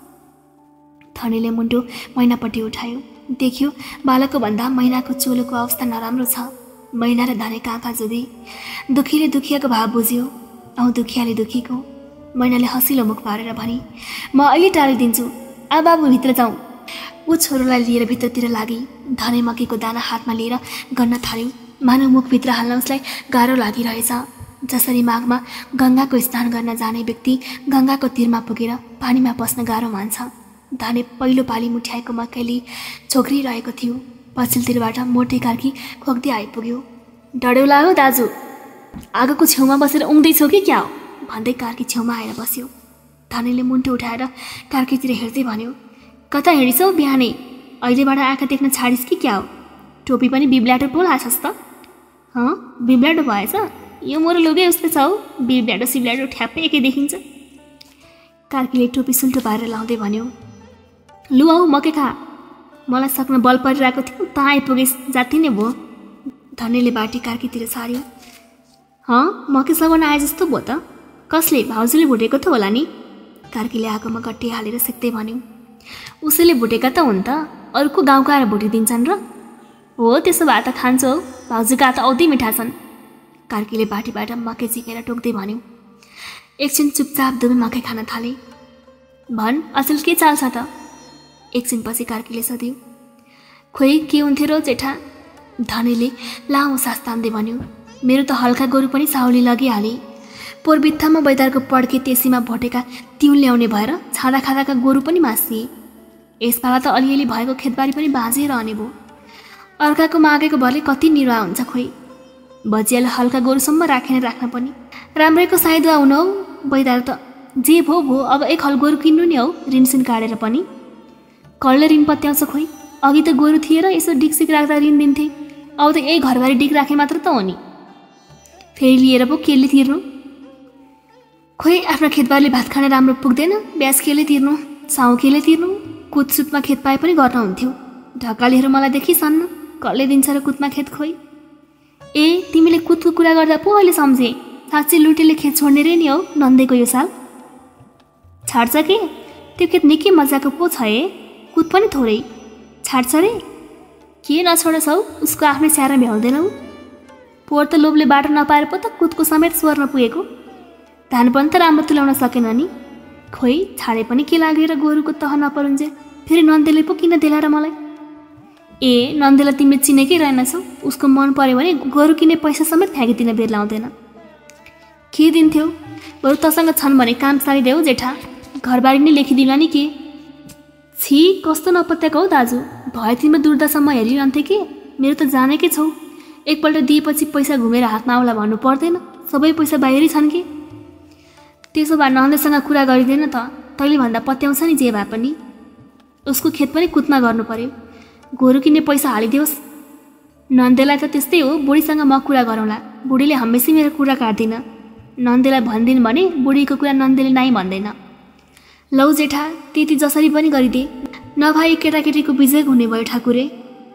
धनीले मुन्टो मैनापट्टि उठायो। देख्यो बालकको भन्दा मैनाको चोलोको अवस्था नराम्रो छ। मैना र धनीका आँखा जुधे। दुखीले दुखियाको भाव बुझ्यो औ दुखियाले दुखीको। मैनाले हँसिलो मुख पारेर भनी, म अहिले टालिदिन्छु, आ बाबु भित्र जाउँ। ऊ छोरोलाई लिएर भित्रतिर लागि। धनी मकीको दाना हातमा लिएर गन्न थाल्यो। मानव मुखभित्र हाल्न उसलाई गाह्रो लागिरहेछ। जसरी माघमा गङ्गाको स्नान गर्न जाने व्यक्ति गङ्गाको तीरमा पुगेर पानीमा पस्न गाह्रो मान्छ। धनी पहिलो पाली मुठ्याएको मकैले छोक्रिरहेको थियो। पछिल्लोतिरबाट मोटी कार्की खोक्दै आइपुग्यो। डडेउला हो दाजु, आगोको छेउमा बसेर उङ्दैछौ कि क्या हो भन्दै कार्की छेउमा आएर बस्यो। धनीले मुन्टो उठाएर कार्कीतिर हेर्दै भन्यो, कता हिँडिछौ बिहानै? अहिलेबाट आँखा देख्न छाडिस् कि क्या हो? टोपी पनि बिब्ल्याटो पो लाछस् त? बिब्ल्याटो भएछ? यो मोरो लुगै उस्तो छ हौ, बिब्ल्याटो सिब्ल्याटो ठ्याप्पै एकै देखिन्छ। कार्कीले टोपी सुल्टो पारेर लाउँदै भन्यो, लु औ मकै खा, मलाई सक्न बल परिरहेको थियो, त आइपुगेस्, जाति नै भयो। धनीले बाटी कार्कीतिर सार्यो। मकै सघाउन आए जस्तो भयो त। कसले? भाउजूले भुटेको त होला नि। कार्कीले आगोमा गट्टी हालेर सेक्दै भन्यो, उसैले भुटेका त हुन् त, अरूको गाउँका आएर भुटिदिन्छन् र? हो, त्यसो भए त खान्छौ हौ, भाउजूका हात औधी मिठा छन्। कार्कीले बाटीबाट मकै झिकेर टोक्दै भन्यो। एकछिन चुपचाप दुवै मकै खान थाले। भन्, अचेल के चाल छ त? एकछिनपछि कार्कीले सोध्यो। खोइ के हुन्थ्यो र जेठा? धनीले लामो सास तान्दै भन्यो, मेरो त हल्का गोरु पनि साउली लगिहाले। पोहोर बित्थामा बैदारको पड्के तेसीमा भोटेका तिउन ल्याउने भएर छाँदा खाँदाका गोरु पनि मासिए। यसपाला त अलिअलि भएको खेतबारी पनि बाँझेर आने भयो। अर्काको मागेको भरले कति निरुवा हुन्छ खोइ। भजियाले हल्का गोरुसम्म राखेर राख्न पनि राम्रैको साइदुवा हुनु हौ। बैदार त जे भो भो, अब एक हल गोरु किन्नु नि हौ, ऋणसिन काटेर पनि। कसले ऋण पत्याउँछ खोइ? अघि त गोरु थिए र यसो डिकसिक राख्दा ऋण दिन्थे, अब त यही घरबारी डिक राखे मात्र त हो नि। फेरि लिएर पो केले तिर्नु? खोइ आफ्नो खेतबारीले भात खाने राम्रो पुग्दैन, ब्याज केले तिर्नु, साउ केले तिर्नु, कुदसुतमा खेत पाए पनि गर्न हुन्थ्यो। ढकालीहरू मलाई देखिसन्न, कसले दिन्छ र कुदमा खेत खोइ। ए, तिमीले कुदको कुरा गर्दा पो अहिले सम्झे, साँच्चै लुटेले खेत छोड्ने रे नि हौ नन्देको यो साल। छाड्छ के? त्यो खेत निकै मजाको पो छ हे, कुद पनि थोरै। छाड्छ रे? के नछोडस् हौ, उसको आफ्नै स्याहार भ्याउँदैनौ। पोहोर त लोभले बाटो नपाएर पो त कुदको समेत स्वर्ण पुगेको। धान पनि त राम्रो तुल्याउन सकेन नि। खोइ छाडे पनि के लागेर गोरुको तह नपरुन्जे, फेरि नन्देले पो किन देला र मलाई? ए, नन्देलाई तिमीले चिनेकै रहेनछौ, उसको मन पर्यो भने गोरु किन्ने पैसा समेत फ्याँकिदिन बेर लाउँदैन। के दिन्थ्यौ? बरु तसँग छन् भने काम सारिदेऊ जेठा, घरबारी नै लेखिदिला नि के? छि, कस्तो नपत्याको हौ दाजु, भए तिम्रो दुर्दशामा हेरिरहन्थे कि? मेरो त जानेकै छौ, एकपल्ट दिएपछि पैसा घुमेर हातमा आउला भन्नु पर्दैन, सबै पैसा बाहिरै छन् कि? त्यसो भए नन्देसँग कुरा गरिँदैन त, तैँले भन्दा पत्याउँछ नि जे भए पनि। उसको खेत पनि कुदमा गर्नु पर्यो, गोरु किन्ने पैसा हालिदियोस्। नन्देलाई त त्यस्तै हो, बुढीसँग म कुरा गरौँला, बुढीले हमेसा मेरो कुरा काट्दिन। नन्देलाई भनिदिनु भने बुढीको कुरा नन्देले नाइ भन्दैन। लौ जेठा, त्यति जसरी पनि गरिदे, नभए केटाकेटीको विजय हुने भयो ठाकुरे।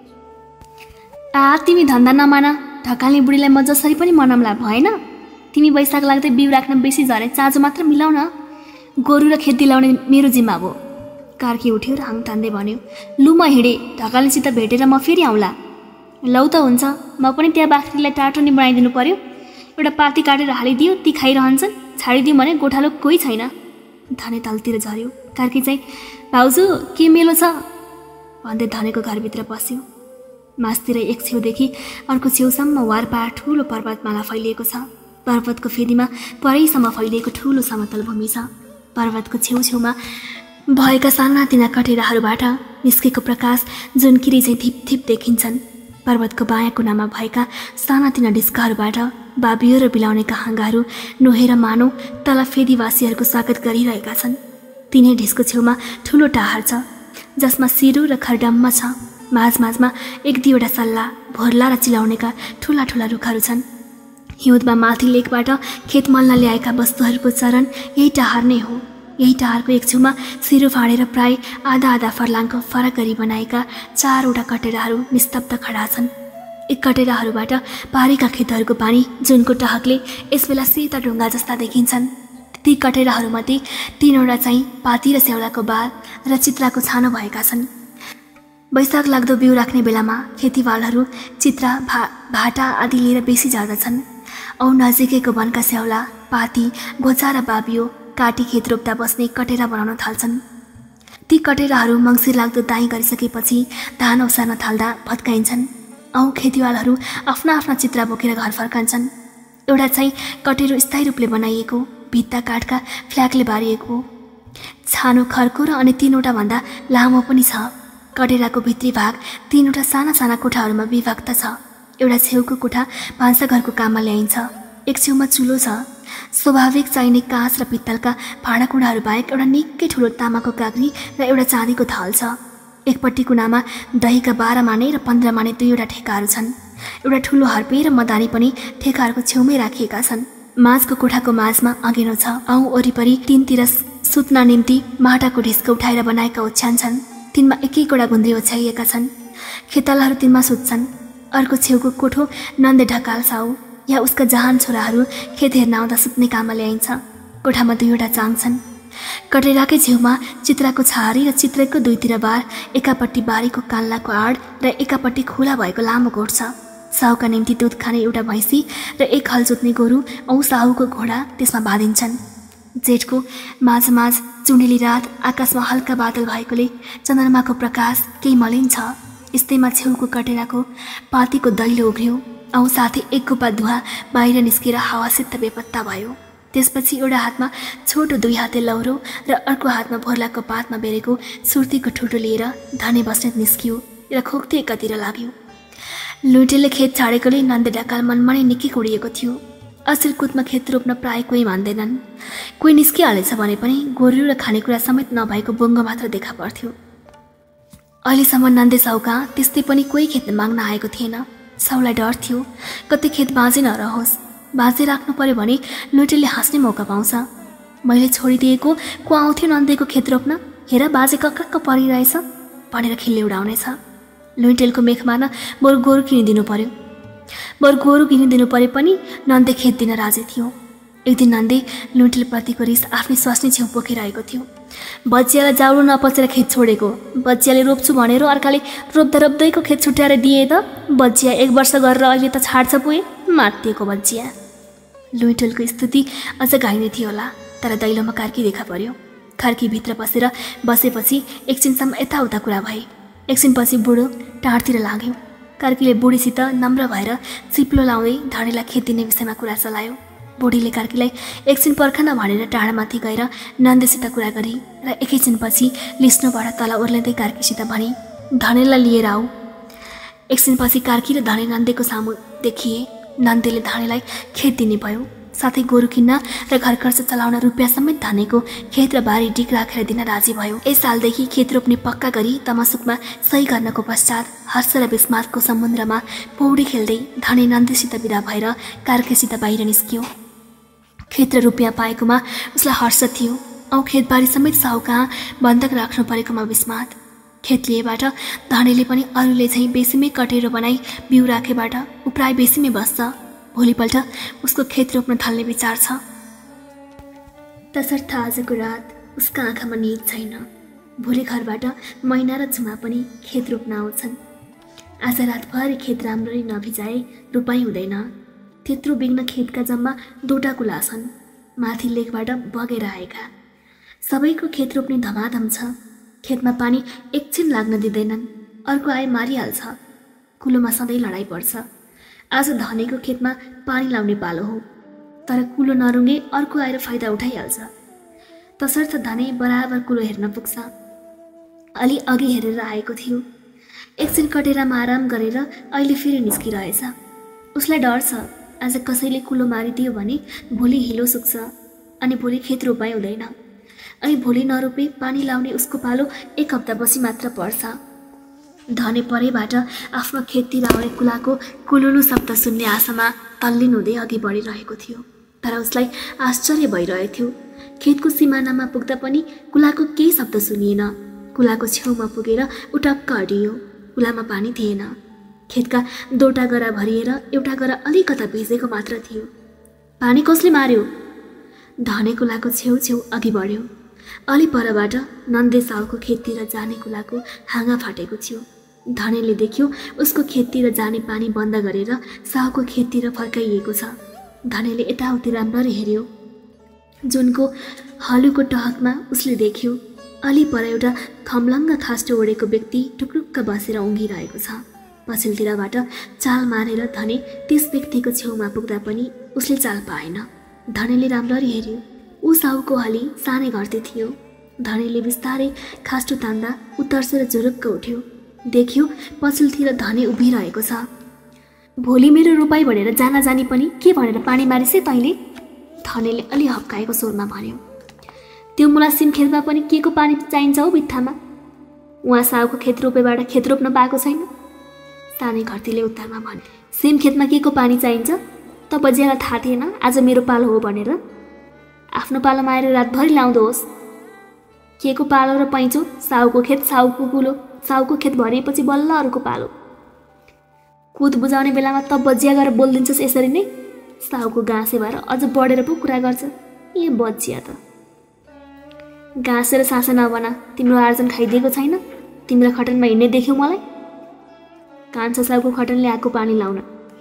तिमी धन्दा नमान, ढकाल्ने बुढीलाई म जसरी पनि मनाम्ला, भएन? तिमी वैशाख लाग्दै बिउ राख्न बेसी झरे चाँजो मात्र मिलाउन, गोरु र खेत दिलाउने मेरो जिम्मा भयो। कार्की उठ्यो र हाङ तान्दै भन्यो, लु म हिँडेँ, ढकाल्नेसित भेटेर म फेरि आउँला। लौ त हुन्छ, म पनि त्यहाँ बाख्रीलाई टाटो नि बनाइदिनु पर्यो, एउटा पाती काटेर हालिदियो, ती खाइरहन्छन्, छाडिदिउँ भने गोठालो कोही छैन। धने तलतिर झऱ्यो। कार्की चाहिँ, भाउजू के मेलो छ भन्दै धनेको घरभित्र पस्यो। मासतिर एक छेउदेखि अर्को छेउसम्म वारपार ठुलो पर्वतमाला फैलिएको छ। पर्वतको फेदीमा परैसम्म फैलिएको ठुलो समतल भूमि छ। पर्वतको छेउछेउमा भएका सानातिना कटेराहरूबाट निस्केको प्रकाश जुनकिरी चाहिँ धिपधिप देखिन्छन्। पर्वतको बायाँ कुनामा भएका सानातिना ढिस्काहरूबाट बाबियो र बिलाउनेका हाँगाहरू नुहेर मानौ तल फेदीवासीहरूको स्वागत गरिरहेका छन्। तिनै ढिस्को छेउमा ठुलो टाहार छ, जसमा सिरु र खरडम्म छ। माझमा एक दुईवटा सल्ला, भोर्ला र चिलाउनेका ठुला ठुला रुखहरू छन्। हिउँदमा माथि लेकबाट खेत मल्न ल्याएका वस्तुहरूको चरण यही टाहार नै हो। यही टाहारको एक छेउमा सिरु फाँडेर प्राय आधा आधा फर्लाङको फरक गरी बनाएका 4वटा कटेराहरू निस्तब्ध खडा छन्। एक कटेराहरूबाट पारेका खेतहरूको पानी जुनको टहकले यसबेला सेता ढुङ्गा जस्ता देखिन्छन्। ती कटेराहरूमध्ये 3वटा चाहिँ पाती र स्याउलाको बार र चित्राको छानो भएका छन्। वैशाख लाग्दो बिउ राख्ने बेलामा खेतीवालहरू चित्रा भाटा आदि लिएर बेसी झर्दछन्। औ नजिकैको वनका स्याउला, पाती, घोचा र बाबियो काटी खेत रोप्दा बस्ने कटेरा बनाउन थाल्छन्। ती कटेराहरू मङ्सिर लाग्दो दाइँ गरिसकेपछि धान ओसार्न थाल्दा भत्काइन्छन्। औ खेतीवालहरू आफ्ना आफ्ना चित्रा बोकेर घर फर्कन्छन्। एउटा चाहिँ कटेरो स्थायी रूपले बनाइएको, भित्ता काठका फ्ल्यागले बारिएको, छानो खर्को र अनि 3वटा भन्दा लामो पनि छ। कटेराको भित्री भाग 3वटा साना साना कोठाहरूमा विभक्त छ। एउटा छेउको कोठा भान्साघरको काममा ल्याइन्छ। एक छेउमा चुलो छ। स्वाभाविक चाहिने काँच र पित्तलका भाँडाकुँडाहरू बाहेक एउटा निकै ठुलो तामाको काग्री र एउटा चाँदीको थाल छ। एकपट्टि कुनामा दहीका 12 माने र 15 माने 2वटा ठेकाहरू छन्। एउटा ठुलो हर्पे र मदानी पनि ठेकाहरूको छेउमै राखिएका छन्। माझको कोठाको माझमा अँगेनो छ। औ वरिपरि 3तिर सुत्न निम्ति माटाको ढिस्को उठाएर बनाएका ओछ्यान छन्। तिनमा एक-एकवटा गुन्द्री ओछ्याइएका छन्। खेतालाहरू तिनमा सुत्छन्। अर्को छेउको कोठो नन्दे ढकाल साउ या उसका जहान छोराहरू खेत हेर्न आउँदा सुत्ने काममा ल्याइन्छ। कोठामा 2वटा चाङ छन्। कटेराकै छेउमा चित्राको छारी र चित्रैको 2तिर बार, एकापट्टि बारीको कान्लाको आड र एकापट्टि खुला भएको लामो गोठ छ। साहुका निम्ति दुध खाने एउटा भैँसी र एक हल जोत्ने गोरु औ साहुको घोडा त्यसमा बाँधिन्छन्। जेठको माझ चुनेली रात, आकाशमा हल्का बादल भएकोले चन्द्रमाको प्रकाश केही मलिन छ। यस्तैमा छेउको कटेराको पातीको दैलो उघ्रियो औ साथै एक गुपा धुवा बाहिर निस्केर हावासित बेपत्ता भयो। त्यसपछि एउटा हातमा छोटो 2 हाते लौरो र अर्को हातमा भोर्लाको पातमा बेरेको सुर्तीको ठुटो लिएर धने बस्नेत निस्कियो र खोक्ते एकातिर लाग्यो। लुइटेलले खेत छाडेकोले नन्दे ढकाल मनमनै निकै कुडिएको थियो। असल कुतमा खेत रोप्न प्राय कोही मान्दैनन्। कोही निस्किहालेछ भने पनि गोरु र खानेकुरा समेत नभएको बुङ्गो मात्र देखा पर्थ्यो। अहिलेसम्म नन्दे साउका त्यस्तै पनि कोही खेत माग्न आएको थिएन। साउलाई डर थियो कतै खेत बाँझे नरहोस्। बाँझे राख्नु पर्यो भने लुइटेलले हाँस्ने मौका पाउँछ। मैले छोडिदिएको को आउँथ्यो नन्देको खेत रोप्न, हेर बाजे कक्क परिरहेछ भनेर खिल्ले उडाउनेछ। लुइटेलको मेख मार्न बरु गोरु किनिदिनु पर्यो पनि नन्दे खेत दिन राजी थियो। एक दिन नन्दे लुइटेलप्रतिको रिस आफ्नै स्वास्नी छेउ पोखिरहेको थियो। बच्चियालाई जाउरो नपचेर खेत छोडेको, बच्चियाले रोप्छु भनेर अर्काले रोप्दैको खेत छुट्याएर दिए त। बच्चिया 1 वर्ष गरेर अहिले त छाड्छ पुए, मातिएको बच्चिया। लुइटेलको स्थिति अझ घाइने थियो होला, तर दैलोमा कार्की देखा पर्यो। कार्की भित्र बसेपछि एकछिनसम्म यताउता कुरा भए। एकछिनपछि बुढो टाढतिर लाग्यो। कार्कीले बुढीसित नम्र भएर चिप्लो लाउँदै धनीलाई खेत दिने विषयमा कुरा चलायो। बुढीले कार्कीलाई एकछिन पर्खन भनेर टाढामाथि गएर नन्देसित कुरा गरी र एकैछिनपछि लिस्नोबाट तल ओर्लिँदै कार्कीसित भनी, धनेलाई लिएर आऊ। एकछिनपछि कार्की र धने नन्देको सामु देखिए। नन्देले धनेलाई खेत दिने भयो, साथै गोरु किन्न र घर खर्च चलाउन रुपियाँ समेत धनेको खेत र बारी डिक राखेर दिन राजी भयो। यस सालदेखि खेत रोप्ने पक्का गरी तमसुकमा सही गर्नको पश्चात हर्ष र विस्मातको समुद्रमा पौडी खेल्दै धने नन्देसित विदा भएर कार्कीसित बाहिर निस्कियो। खेत र रुपियाँ पाएकोमा उसलाई हर्ष थियो औ खेतबारी समेत साहु कहाँ बन्धक राख्नु परेकोमा विस्मात। खेत लिएबाट धनेले पनि अरूले चाहिँ बेसीमै कटेरो बनाई बिउ राखेबाट ऊ प्राय बेसीमै बस्छ। भोलिपल्ट उसको खेत रोप्न थाल्ने विचार छ। तसर्थ आजको रात उसका आँखामा निद छैन। भोलि घरबाट मैना र झुमा पनि खेत रोप्न आउँछन्। आज रातभरि खेत राम्ररी नभिजाए रोपाइ हुँदैन। त्यत्रो बिग्न खेतका जम्मा 2टा कुला छन्, माथि लेकबाट बगेर आएका। सबैको खेत रोप्ने धमाधम छ। खेतमा पानी एकछिन लाग्न दिँदैनन्, अर्को आए मारिहाल्छ। कुलोमा सधैँ लडाइँ पर्छ। आज धनेको खेतमा पानी लाउने पालो हो, तर कुलो नरुङ्गे अर्को आएर फाइदा उठाइहाल्छ। तसर्थ धने बराबर कुलो हेर्न पुग्छ। अलि अघि हेरेर आएको थियो। एकछिन कटेरामा आराम गरेर अहिले फेरि निस्किरहेछ। उसलाई डर छ आज कसैले कुलो मारिदियो भने भोलि हिलो सुक्छ अनि भोलि खेत रोपाइ हुँदैन। अनि भोलि नरोपे पानी लाउने उसको पालो 1 हप्तापछि मात्र पर्छ। धने परैबाट आफ्नो खेततिर आउने कुलाको कुलुलु शब्द सुन्ने आशामा तल्लीन हुँदै अघि बढिरहेको थियो। तर उसलाई आश्चर्य भइरहेको थियो। खेतको सिमानामा पुग्दा पनि कुलाको केही शब्द सुनिएन। कुलाको छेउमा पुगेर उटक्क अडियो। कुलामा पानी थिएन। खेतका 2टा गरा भरिएर एउटा गरा अलिकता भिजेको मात्र थियो। पानी कसले मार्यो? धने कुलाको छेउछेउ अघि बढ्यो। अलि परबाट नन्दे साउको खेततिर जाने कुलाको हाँगा फाटेको थियो। धनेले देख्यो उसको खेततिर जाने पानी बन्द गरेर साउको खेततिर फर्काइएको छ। धनेले यताउति राम्ररी हेर्यो। जुनको हलुको टहकमा उसले देख्यो अलि पर एउटा खम्लङ्ग खास्टो ओढेको व्यक्ति टुक्रुक्क बसेर उँघिरहेको छ। पछिल्लोतिरबाट चाल मारेर धने त्यस व्यक्तिको छेउमा पुग्दा पनि उसले चाल पाएन। धनेले राम्ररी हेर्यो। ऊ साउको हली सानै घरते थियो। धनेले बिस्तारै खास्टो तान्दा ऊ तर्सेर जुरुक्क उठ्यो। देख्यो पछिल्लोतिर धने उभिरहेको छ। भोलि मेरो रोपाई भनेर जाना जानी पनि के भनेर पानी मारिसे तैँले? धनेले अलि हप्काएको स्वरमा भन्यो। त्यो मुला सिम खेतमा पनि के को पानी चाहिन्छ हौ बित्थामा? उहाँ साउको खेत रोपेबाट खेत रोप्न पाएको छैन। सानै घरतीले उत्तरमा भने। सिम खेतमा के को पानी चाहिन्छ? त बजियालाई थाहा थिएन आज मेरो पालो हो भनेर? आफ्नो पालोमा आएर रातभरि लाउँदोस्। के को पालो र पैँचो? साउको खेत साउको कुलो, साउको खेत भरिएपछि बल्ल अरूको पालो। कुद बुझाउने बेलामा त बजिया गरेर बोलिदिन्छस् यसरी नै? साउको गाँसे भएर अझ बढेर पो कुरा गर्छ। ए बजिया त गाँसेर सासा नबना। तिम्रो आर्जन खाइदिएको छैन? तिम्रो खटनमा हिँड्ने देख्यौ मलाई? कान्छा साउको खटनले आएको पानी लाउन।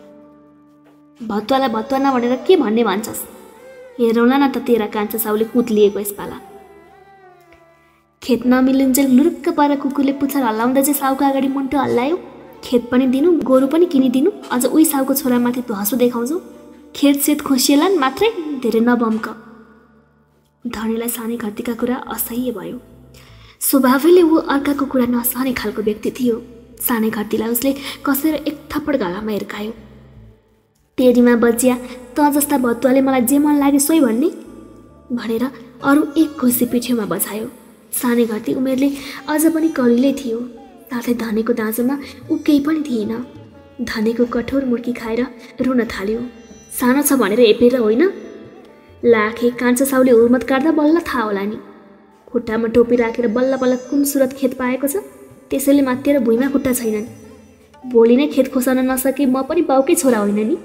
भत्वालाई भत्वा नभनेर के भन्ने भन्छस्? हेरौँला न त तेरा कान्छा साउले कुत लिएको यसपाला। खेत नमिलिन्जेल लुरुक्क पर कुकुरले पुच्छर हल्लाउँदा चाहिँ साउको अगाडि मुन्टो हल्लायो। खेत पनि दिनु, गोरु पनि किनिदिनु, अझ उही साउको छोरामाथि तँ हाँसो देखाउँछौ। खेत सेत खोसिएलान् मात्रै, धेरै नबम्क। धनेलाई सानै घरतीका कुरा असह्य भयो। स्वभावैले ऊ अर्काको कुरा नसहने खालको व्यक्ति थियो। सानै घरतीलाई उसले कसेर एक थप्पड गालामा हिर्कायो। तेरीमा बजिया, तँ जस्ता भत्वाले मलाई जे मन लाग्यो सोही भन्ने भनेर अरू एक खुसी पिठ्योमा बजायो। सानै घरती उमेरले अझ पनि कलिलै थियो। साथै धनेको दाँजोमा ऊ केही पनि थिएन। धनेको कठोर मुर्की खाएर रुन थाल्यो। सानो छ भनेर हेपेर होइन? लाखे कान्छा साउले हुर्मत काट्दा बल्ल थाहा होला नि। खुट्टामा टोपी राखेर बल्ल बल्ल कुन सुरत खेत पाएको छ, त्यसैले मात्तिर भुइँमा खुट्टा छैनन्। भोलि नै खेत खोसाउन नसके म पनि बाउकै छोरा होइन नि।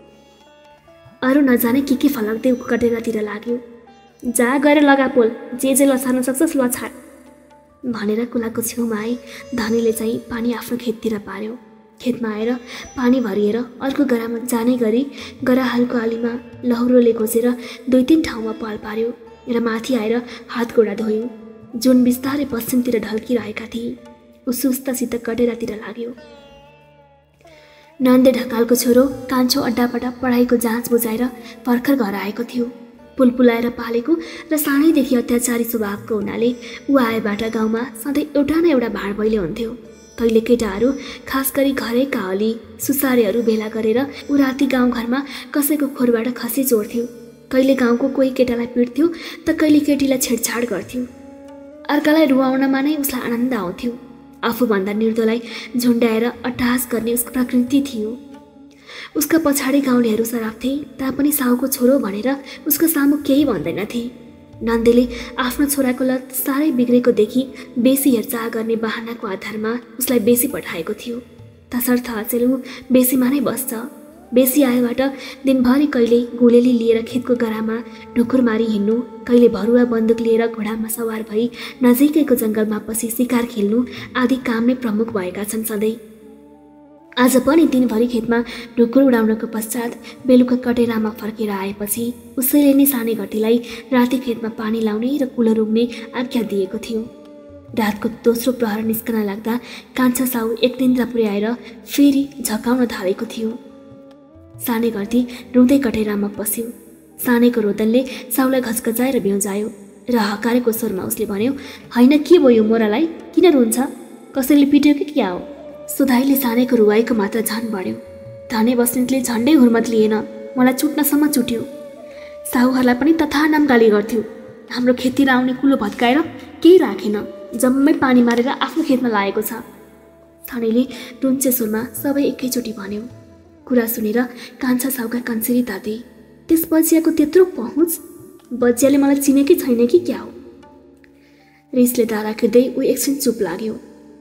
अरू नजाने के फलक्दै उको कटेरातिर लाग्यो। जा गएर लगा पोल, जे लछार्न सक्छस् लछाड भनेर कुलाको छेउमा आए। धनेले चाहिँ पानी आफ्नो खेततिर पार्यो। खेतमा आएर पानी भरिएर अर्को गरामा जाने गरी गराहालको आलीमा लौरोले घोसेर 2-3 ठाउँमा पाल पार्यो र माथि आएर हात गोडा धोयो। जुन बिस्तारै पश्चिमतिर ढल्किरहेका थिए। ऊ सुस्तसित कटेरातिर लाग्यो। नन्दे ढकालको छोरो कान्छो अड्डाबाट पढाइको जाँच बुझाएर भर्खर घर आएको थियो। पुलपुलाएर पालेको र सानैदेखि अत्याचारी स्वभावको हुनाले ऊ आएबाट गाउँमा सधैँ एउटा न एउटा भाँडभैलो हुन्थ्यो। तैले केटाहरू खास गरी घरैका हली सुसारेहरू भेला गरेर ऊ राति गाउँघरमा कसैको खोरबाट खसी चोर्थ्यो। कहिले गाउँको कोही केटालाई पिट्थ्यो त कहिले केटीलाई छेडछाड गर्थ्यो। अर्कालाई रुवाउनमा नै उसलाई आनन्द आउँथ्यो। आफूभन्दा निर्दोलाई झुन्डाएर अट्टहास गर्ने उसको प्रकृति थियो। उसका पछाडि गाउँलेहरू सराप्थे तापनि साउको छोरो भनेर उसको सामु केही भन्दैनथे। नन्देले आफ्नो छोराको लत साह्रै बिग्रेको देखि बेसी हेरचाह गर्ने बहानाको आधारमा उसलाई बेसी पठाएको थियो। तसर्थ अचेल ऊ बेसीमा नै बस्छ। बेसी आएबाट दिनभरि कहिले गोलेली लिएर खेतको गरामा ढुकुर मारी हिँड्नु, कहिले भरुवा बन्दुक लिएर घोडामा सवार भई नजिकैको जङ्गलमा पसी शिकार खेल्नु आदि काम नै प्रमुख भएका छन् सधैँ। आज पनि दिनभरि खेतमा ढुकुर उडाउनको पश्चात बेलुका कटेरामा फर्केर आएपछि उसैले नै सानै घटीलाई राति खेतमा पानी लाउने र कुलो रुग्ने आज्ञा दिएको थियो। रातको दोस्रो प्रहर निस्कन लाग्दा कान्छा साउ एकनिन्द्रा पुर्याएर फेरि झकाउन थालेको थियो। सानै घटी रुँदै कटेरामा पस्यो। सानैको रोदनले साउलाई घचघचाएर भ्याउजायो र हकारेको स्वरमा उसले भन्यो, होइन के भयो मोरालाई? किन रुन्छ? कसैले पिट्यो कि क्या हो? सुधाईले सानैको रुवाईको मात्रा झन् बढ्यो। धने बस्नेतले झन्डै हुर्मत लिएन, मलाई चुट्नसम्म चुट्यो। साहुहरूलाई पनि तथा नाम गाली गर्थ्यो। हाम्रो खेततिर आउने कुलो भत्काएर केही राखेन, जम्मै पानी मारेर आफ्नो खेतमा लागेको छ। धनेले रुन्चे स्वरमा सबै एकैचोटि भन्यो। कुरा सुनेर कान्छा साउका कन्सिरी ताते। त्यस बजियाको त्यत्रो पहुँच? बजियाले मलाई चिनेकै छैन कि क्या हो? रिसले दारा खिर्दै ऊ एकछिन चुप लाग्यो।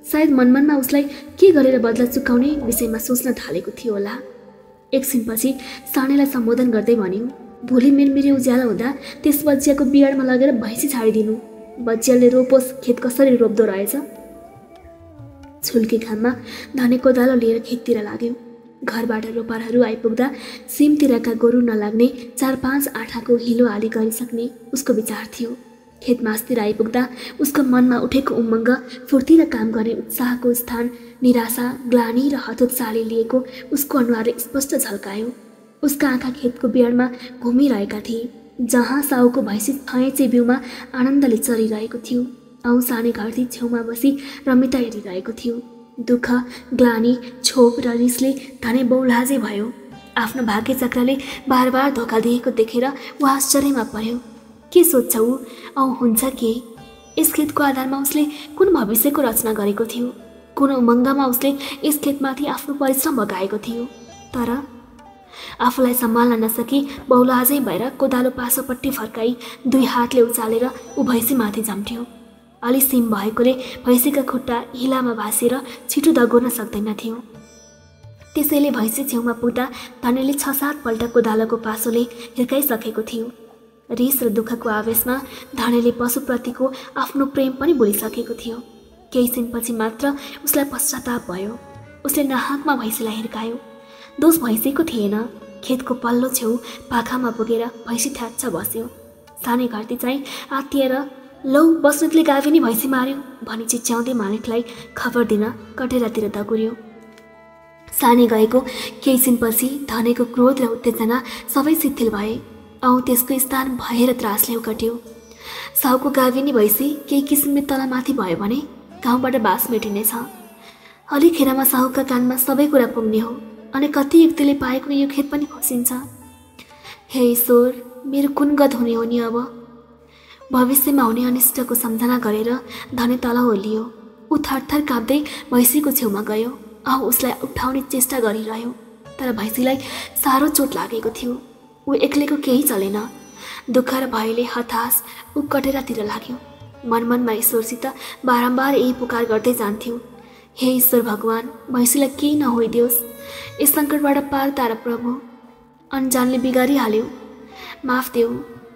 सायद मनमनमा उसलाई के गरेर बदला चुकाउने विषयमा सोच्न थालेको थियो होला। एकछिनपछि सानेलाई सम्बोधन गर्दै भन्यो, भोलि मिरमिरे उज्यालो हुँदा त्यस बच्चियाको बियाडमा लगेर भैँसी छाडिदिनु। बच्चियाले रोपोस्, खेत कसरी रोप्दो रहेछ। छुल्की घाममा धने कोदालो लिएर खेततिर लाग्यो। घरबाट रोपारहरू आइपुग्दा सिमतिरका गोरु नलाग्ने 4-5 आठाको हिलो हाली गरिसक्ने उसको विचार थियो। खेत मासतिर आइपुग्दा उसको मनमा उठेको उमङ्ग, फुर्ती र काम गर्ने उत्साहको स्थान निराशा, ग्लानी र हतोत्साहले लिएको उसको अनुहार स्पष्ट झल्कायो। उसका आँखा खेतको बियाडमा घुमिरहेका थिए, जहाँ साउको भैँसी थैँचे बिउमा आनन्दले चरिरहेको थियो। औ सानै घरती छेउमा बसी रमिता हेरिरहेको थियो। दुःख, ग्लानी, छोप र रिसले धने बौलाजे भयो। आफ्नो भाग्य चक्रले बार बार धोका दिएको देखेर ऊ आश्चर्यमा पर्यो। के सोध्छ ऊ? औ हुन्छ के? यस खेतको आधारमा उसले कुन भविष्यको रचना गरेको थियो? कुन उमङ्गमा उसले यस खेतमाथि आफ्नो परिश्रम बगाएको थियो? तर आफूलाई सम्हाल्न नसकी बौलाजै भएर कोदालो पासोपट्टि फर्काई 2 हातले उचालेर ऊ भैँसीमाथि झम्ट्यो। अलि सिम भएकोले भैँसीका खुट्टा हिलामा भाँसेर छिटो दगुर्न सक्दैन थियो। त्यसैले भैँसी छेउमा पुग्दा धनेले 6-7 पल्ट कोदालोको पासोले हिर्काइसकेको थियो। रिस र दुःखको आवेशमा धनेले पशुप्रतिको आफ्नो प्रेम पनि भुलिसकेको थियो। केही क्षणपछि मात्र उसलाई पश्चाताप भयो। उसले नाहकमा भैँसीलाई हिर्कायो। दोष भैँसीको थिएन। खेतको पल्लो छेउ पाखामा पुगेर भैँसी थ्याच्च बस्यो। सानै घरती चाहिँ आत्तिएर, लौ बस्नेतले गाभिनी भैँसी मार्यो भनी चिच्याउँदै मालिकलाई खबर दिन कटेरातिर दगुर्यो। सानै गएको केही क्षणपछि धनेको क्रोध र उत्तेजना सबै शिथिल भए औ त्यसको स्थान भएर त्रासले उकट्यो। साउको गाभिनी भैँसी केही किसिमले तलमाथि भयो भने गाउँबाट बास मेटिनेछ। अलिखेरमा साहुका कानमा सबै कुरा पुग्ने हो अनि कति युक्तिले पाएको यो खेत पनि खोसिन्छ। हे ईश्वर, मेरो कुन गत हुने हो नि अब? भविष्यमा हुने अनिष्टको सम्झना गरेर धने तल ओर्लियो। ऊ थरथर काप्दै भैँसीको छेउमा गयो औ उसलाई उठाउने चेष्टा गरिरह्यो। तर भैँसीलाई साह्रो चोट लागेको थियो। ऊ एक्लैको केही चलेन। दुःख र भयले हताश ऊ कटेरातिर लाग्यो। मनमनमा ईश्वरसित बारम्बार यही पुकार गर्दै जान्थ्यो, हे ईश्वर भगवान, भैँसीलाई केही नहोइदियोस्। यस सङ्कटबाट पार तार प्रभु। अनजानले बिगारिहाल्यो, माफ देऊ।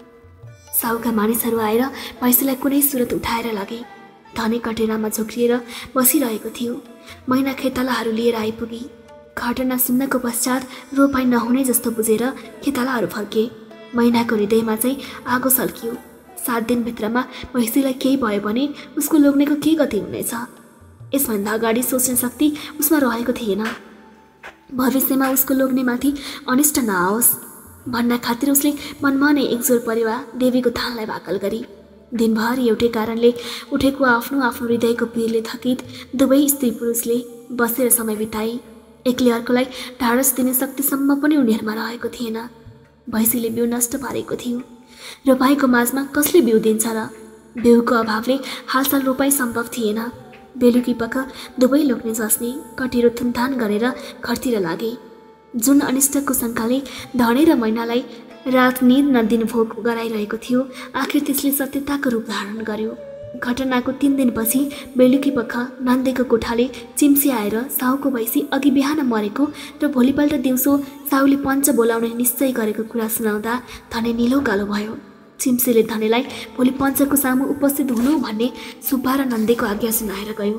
साउका मानिसहरू आएर भैँसीलाई कुनै सुरत उठाएर लगे। धने कटेरामा झोक्रिएर बसिरहेको थियो। मैना खेतालाहरू लिएर आइपुगी। घटना सुन्नको पश्चात रोपाई नहुने जस्तो बुझेर खेतालाहरू फर्के। मैनाको हृदयमा चाहिँ आगो सल्कियो। 7 दिनभित्रमा भैँसीलाई केही भयो भने उसको लोग्नेको के गति हुनेछ? यसभन्दा अगाडि सोच्ने शक्ति उसमा रहेको थिएन। भविष्यमा उसको लोग्नेमाथि अनिष्ट नआओस् भन्न खातिर उसले मनमा नै एकजोर परेवा देवीको थानलाई भाकल गरी। दिनभर एउटै कारणले उठेको आफ्नो हृदयको पीरले थकित दुवै स्त्री पुरुषले बसेर समय बिताए। एकले अर्कोलाई ढाडस दिने शक्तिसम्म पनि उनीहरूमा रहेको थिएन। भैँसीले बिउ नष्ट पारेको थियो। रोपाईको माझमा कसले बिउ दिन्छ र? बिउको अभावले हालसाल रोपाई सम्भव थिएन। बेलुकी पख दुवै लोग्ने जस्ने कटेरो थुनथान गरेर घरतिर लागे। जुन अनिष्टको शङ्काले धने र मैनालाई रात निद नदिन भोग गराइरहेको थियो, आखिर त्यसले सत्यताको रूप धारण गर्यो। घटनाको 3 दिनपछि बेलुकी पख नन्देको कोठाले चिम्सी आएर साहुको भैँसी अघि बिहान मरेको र भोलिपल्ट दिउँसो साहुले पञ्च बोलाउने निश्चय गरेको कुरा सुनाउँदा धने निलो कालो भयो। चिम्सीले धनेलाई भोलि पञ्चको सामु उपस्थित हुनु भन्ने सुब्बा र नन्देको आज्ञा सुनाएर गयो।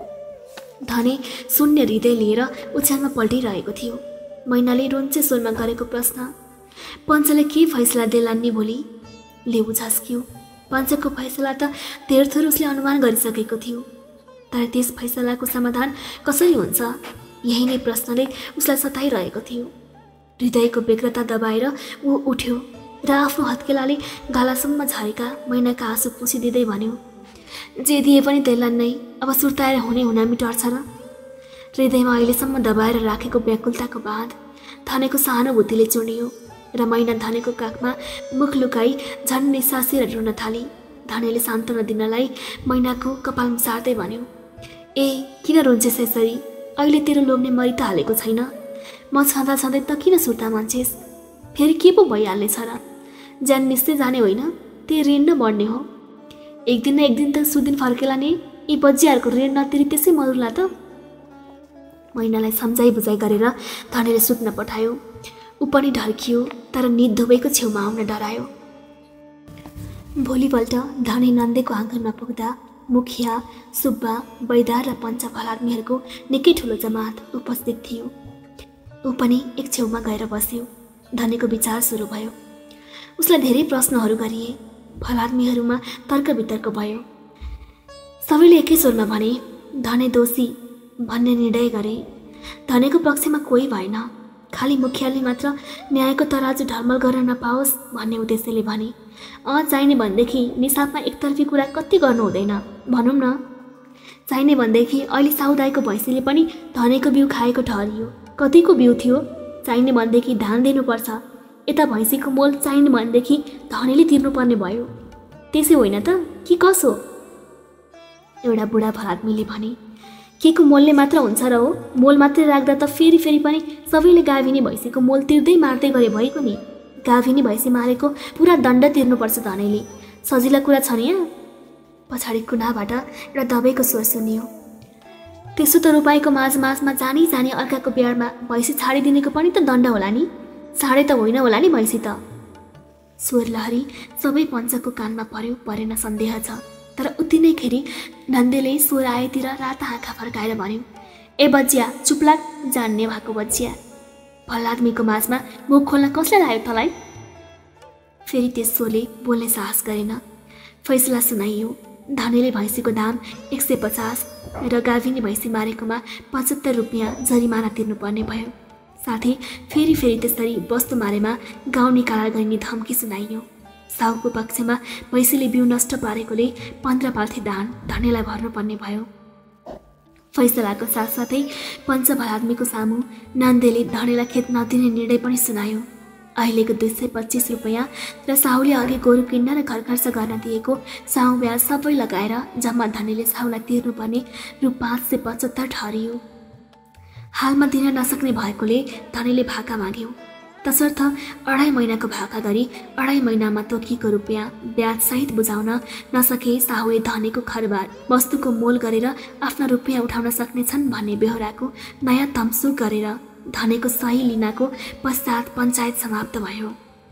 धने शून्य हृदय लिएर ओछ्यानमा पल्टिरहेको थियो। मैनाले रोञ्चे स्वरमा गरेको प्रश्न, पञ्चले के फैसला देलान् नि भोलि? लेउ झस्कियो। पञ्चको फैसला त धेरथोर उसले अनुमान गरिसकेको थियो। तर त्यस फैसलाको समाधान कसरी हुन्छ? यही नै प्रश्नले उसलाई सताइरहेको थियो। हृदयको व्यग्रता दबाएर ऊ उठ्यो र आफ्नो हत्केलाले गालासम्म झरेका मैनाका आँसु पुछिदिँदै भन्यो, जे दिए पनि देलान् नै, अब सुर्ताएर हुने हुनामी टर्छ र? हृदयमा अहिलेसम्म दबाएर राखेको व्याकुलताको बाँध धनेको सहानुभूतिले चुडियो र मैना धनेको काखमा मुख लुकाई झन् निसासेर रुन थाली। धनेले सान्त्वना दिनलाई मैनाको कपाल मुसार्दै भन्यो, ए किन रुन्छेस् यसरी? अहिले तेरो लोग्ने मरि त हालेको छैन। म छँदा छँदै त किन सुर्ता मान्छेस्? फेरि के पो भइहाल्नेछ र? ज्यान निश्चय जाने होइन, त्यो ऋण न बढ्ने हो। एक दिन न एक दिन त सुदिन फर्केला नि। यी बजियाहरूको ऋण नतिरी त्यसै मरुला त। मैनालाई सम्झाइ बुझाइ गरेर धनीले सुत्न पठायो। ऊ पनि ढल्कियो, तर निद धुबैको छेउमा आउन डरायो। भोलिपल्ट धनी नन्देको आँगनमा पुग्दा मुखिया, सुब्बा, बैदार र पञ्च भलाद्मीहरूको निकै ठुलो जमात उपस्थित थियो। ऊ पनि एक छेउमा गएर बस्यो। धनीको विचार सुरु भयो। उसलाई धेरै प्रश्नहरू गरिए। भलाद्मीहरूमा तर्क वितर्क भयो। सबैले एकै स्वरमा भने धनी दोषी भन्ने निर्णय गरे। धनीको पक्षमा कोही भएन। खालि मुखियाले मात्र न्यायको तराजु ढलमल गर्न नपाओस् भन्ने उद्देश्यले भने। चाहिने भनेदेखि निसाबमा एकतर्फी कुरा कति गर्नु हुँदैन भनौँ न। चाहिने भनेदेखि अहिले साउदाईको भैँसीले पनि धनीको बिउ खाएको ठहरियो। कतिको बिउ थियो? चाहिने भनेदेखि धान दिनुपर्छ। यता भैँसीको मोल चाहिने भनेदेखि धनीले तिर्नुपर्ने भयो। त्यसै होइन त कि कसो? एउटा बुढा भलाद्मीले भने। के को मोलले मात्र हुन्छ र हो? मोल मात्रै राख्दा त फेरि पनि सबैले गाभिनी भैँसीको मोल तिर्दै मार्दै गरे भएको नि। गाभिनी भैँसी मारेको पुरा दण्ड तिर्नुपर्छ धनीले। सजिलो कुरा छ नि यहाँ? पछाडि कुनाबाट एउटा दबाईको स्वर सुनियो। त्यसो त रुपाईको माझमा जानी अर्काको बिहारमा भैँसी छाडिदिनेको पनि त दण्ड होला नि। छाडे त होइन होला नि भैँसी त। स्वर लहरी सबै पञ्चको कानमा परेन सन्देह छ। तर उति नै खेरि नन्देले स्वर आएतिर राता आँखा फर्काएर भन्यो, ए बजिया चुपलाग, जान्ने भएको बजिया। भलाद्मीको माझमा मुख खोल्न कसले लाग्यो तँलाई? फेरि त्यस स्वरले बोल्ने साहस गरेन। फैसला सुनाइयो। धनीले भैँसीको दाम 150 र गाभिनी भैँसी मारेकोमा 75 रुपियाँ जरिमाना तिर्नुपर्ने भयो। साथै फेरि त्यसरी वस्तु मारेमा गाउँ निकाला गरिने धम्की सुनाइयो। साहुको पक्षमा भैँसीले बिउ नष्ट पारेकोले 15 पाल्थे दान धनीलाई भर्नुपर्ने भयो। फैसलाको साथसाथै पञ्च भलाद्मीको सामु नन्देले धनीलाई खेत नदिने निर्णय पनि सुनायो। अहिलेको 225 रुपियाँ र साहुले अघि गोरु किन्न र घर खर्च गर्न दिएको साहु ब्याज सबै लगाएर जम्मा धनीले साहुलाई तिर्नुपर्ने रु 575 ठहरियो। हालमा दिन नसक्ने भएकोले धनीले भाका माग्यो। तसर्थ 2.5 महिनाको भाका गरी 2.5 महिनामा तोकिएको रुपियाँ ब्याज सहित बुझाउन नसके साहुले धनीको खरबार वस्तुको मोल गरेर आफ्ना रुपियाँ उठाउन सक्नेछन् भन्ने बेहोराको नयाँ तमसुक गरेर धनीको सही लिनाको पश्चात पञ्चायत समाप्त भयो।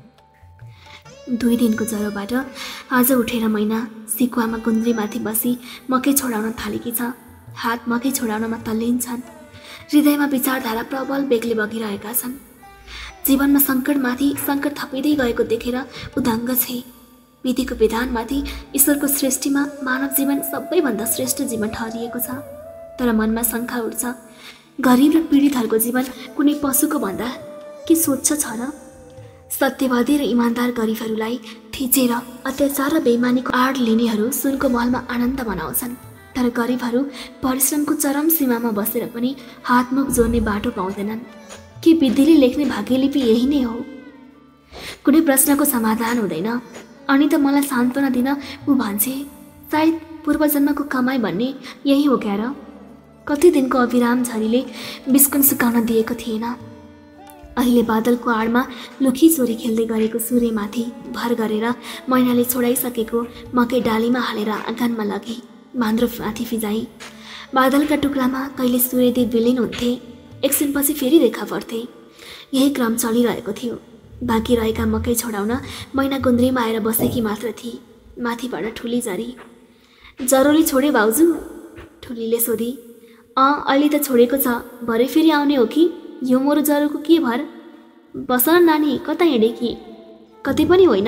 2 दिनको ज्वरोबाट आज उठेर मैना सिकुवामा गुन्द्रीमाथि बसी मकै छोडाउन थालेकी छ। हात मकै छोडाउनमा तल्लीन छन्। हृदयमा विचारधारा प्रबल बेगले बगिरहेका छन्। जीवनमा सङ्कटमाथि सङ्कट थपिँदै गएको देखेर उदङ्ग छे। विधिको विधानमाथि ईश्वरको सृष्टिमा मानव जीवन सबैभन्दा श्रेष्ठ जीवन ठहरिएको छ। तर मनमा शङ्का उठ्छ, गरिब र पीडितहरूको जीवन कुनै पशुको भन्दा के स्वच्छ छ र? सत्यवादी र इमान्दार गरिबहरूलाई थिचेर अत्याचार र बेइमानीको आड लिनेहरू सुनको महलमा आनन्द मनाउँछन्। तर गरिबहरू परिश्रमको चरम सीमामा बसेर पनि हातमुख जोड्ने बाटो पाउँदैनन्। के विधिले लेख्ने भाग्यलिपि यही नै हो? कुनै प्रश्नको समाधान हुँदैन। अनि त मलाई सान्त्वना दिन ऊ भन्छे सायद पूर्वजन्मको कमाई भन्ने यही हो क्या र? कति दिनको अविराम झरीले बिस्कुन सुकाउन दिएको थिएन। अहिले बादलको आडमा लुखी चोरी खेल्दै गरेको सूर्यमाथि भर गरेर मैनाले छोडाइसकेको मकै डालीमा हालेर आँगनमा लगे। मान्द्रो माथि फिजाई। बादलका टुक्रामा कहिले सूर्यदेव विलीन हुन्थे, एकछिनपछि फेरि देखा पर्थे। यही क्रम चलिरहेको थियो। बाँकी रहेका मकै छोडाउन मैना गुन्द्रीमा आएर बसेकी मात्र थिए। माथिबाट ठुली झरी। जरोले छोड्यो भाउजू? ठुलीले सोधी। अहिले त छोडेको छ, भरे फेरि आउने हो कि? यो मोरो जरोको के भर? बस न नानी, कता हिँडेकी? कतै पनि होइन।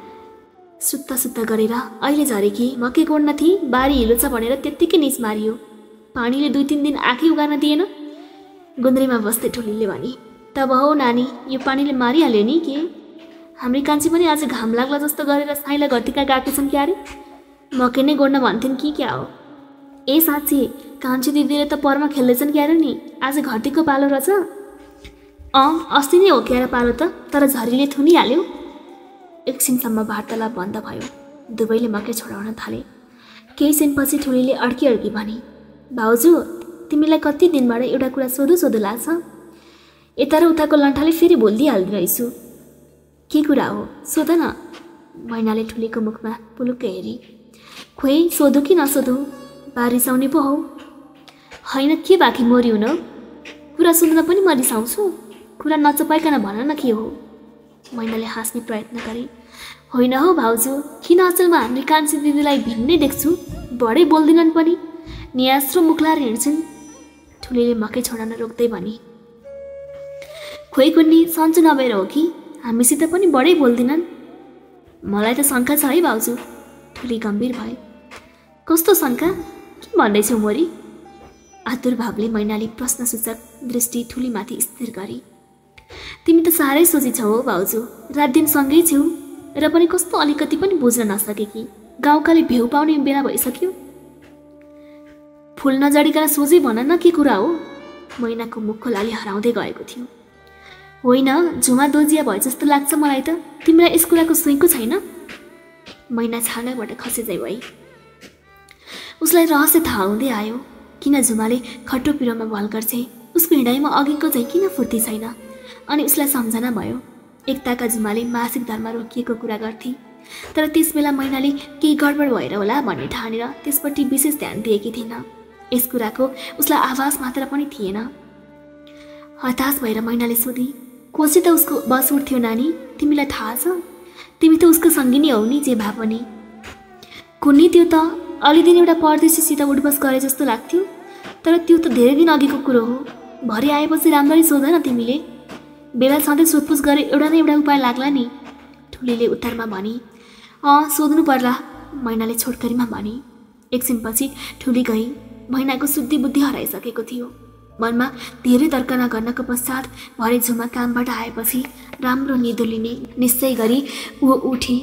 सुत्ता गरेर अहिले झरेकी मकै गोड्न थिए, बारी हिलो छ भनेर त्यत्तिकै निच मारियो। पानीले 2-3 दिन आँखै उगार्न दिएन। गुन्द्रीमा बस्दै ठुलीले भने, तब हो नानी, यो पानीले मारिहाल्यो नि के? हाम्री कान्छी पनि आज घाम लाग्ला जस्तो गरेर साइला घरतिका गएका छन् क्या अरे? मकै नै गोड्न भन्थिन् कि क्या हो? ए साँच्ची, कान्छी दिदीले त परमा खेल्दैछन् क्या अरे नि? आज घरतिको पालो रहेछ? अस्ति नै हो क्या पालो त, तर झरीले थुनिहाल्यो। एकछिनसम्म वार्तालाप बन्द भयो। दुवैले मकै छोडाउन थाले। केही छिनपछि ठुलीले अड्की भने, भाउजू तिमीलाई कति दिनबाट एउटा कुरा सोधो लाग्छ? यता र उताको लन्ठाले फेरि बोलिदिइहाल्दो रहेछु। के कुरा हो? सोध न। मैनाले ठुलीको मुखमा पुलुक्कै हेरी। खोइ सोधु कि नसोधु? बा रिसाउने पो हौ। होइन के बाँकी मरियो न, कुरा सुन्दा पनि म रिसाउँछु, कुरा नचपाइकन भन न के हो। मैनाले हाँस्ने प्रयत्न गरे। होइन हौ भाउजू, किन अचलमा हाम्रो कान्छी दिदीलाई भिन्नै देख्छु, बढै बोल्दिनन् पनि, नियास्रो मुख लाएर हिँड्छन्। ठुलीले मकै छोडाउन रोक्दै भने। खोइ कुन्नी सन्चो नभएर हो कि हामीसित पनि बढै बोल्दिनन्। मलाई त शङ्का छ है भाउजू। ठुली गम्भीर भए। कस्तो शङ्का, के भन्दैछौ मोरी? आतुर भावले मैनाली प्रश्नसूचक दृष्टि ठुलीमाथि स्थिर गरी। तिमी त साह्रै सोची छौ हो भाउजू, रात दिन सँगै छौ र पनि कस्तो अलिकति पनि बुझ्न नसके कि गाउँकाले भेउ पाउने बेला भइसक्यो। फुल नजडिकन सोझै भन न के कुरा हो। मैनाको मुखको लाली हराउँदै गएको थियो। होइन झुमा दोजिया भए जस्तो लाग्छ मलाई त, तिमीलाई यस कुराको सुइँको छैन? मैना छानाबाट खसेजै भई। उसलाई रहस्य थाहा हुँदै आयो, किन झुमाले खट्टो पिरोमा भल गर्छे, उसको हिँडाइमा अघिको चाहिँ किन फुर्ती छैन। अनि उसलाई सम्झना भयो, एकताका झुमाले मासिक धर्म रोकिएको कुरा गर्थे, तर त्यसबेला मैनाले केही गडबड भएर होला भन्ने ठानेर त्यसपट्टि विशेष ध्यान दिएकी थिएन। यस कुराको उसलाई आभास मात्र पनि थिएन। हताश भएर मैनाले सोधी, कोसी त उसको बस उठ्थ्यो नानी, तिमीलाई थाहा छ? तिमी त उसको सङ्गिनी हौ नि जे भए पनि। कुन्नी त्यो त अलि दिन एउटा परदेशीसित उठबस गरे जस्तो लाग्थ्यो, तर त्यो त धेरै दिन अघिको कुरो हो। भरे आएपछि राम्ररी सोध न तिमीले, बेला सधैँ सोधपुछ गरे एउटा न एउटा उपाय लाग्ला नि। ठुलीले उत्तरमा भनी। सोध्नु पर्ला, मैनाले छोटकरीमा भनी। एकछिनपछि ठुली गई। मैनाको शुद्धि बुद्धि हराइसकेको थियो। मनमा धेरै तर्क नगर्नको पश्चात भरे झुमा कामबाट आएपछि राम्रो निदो लिने निश्चय गरी ऊ उठी।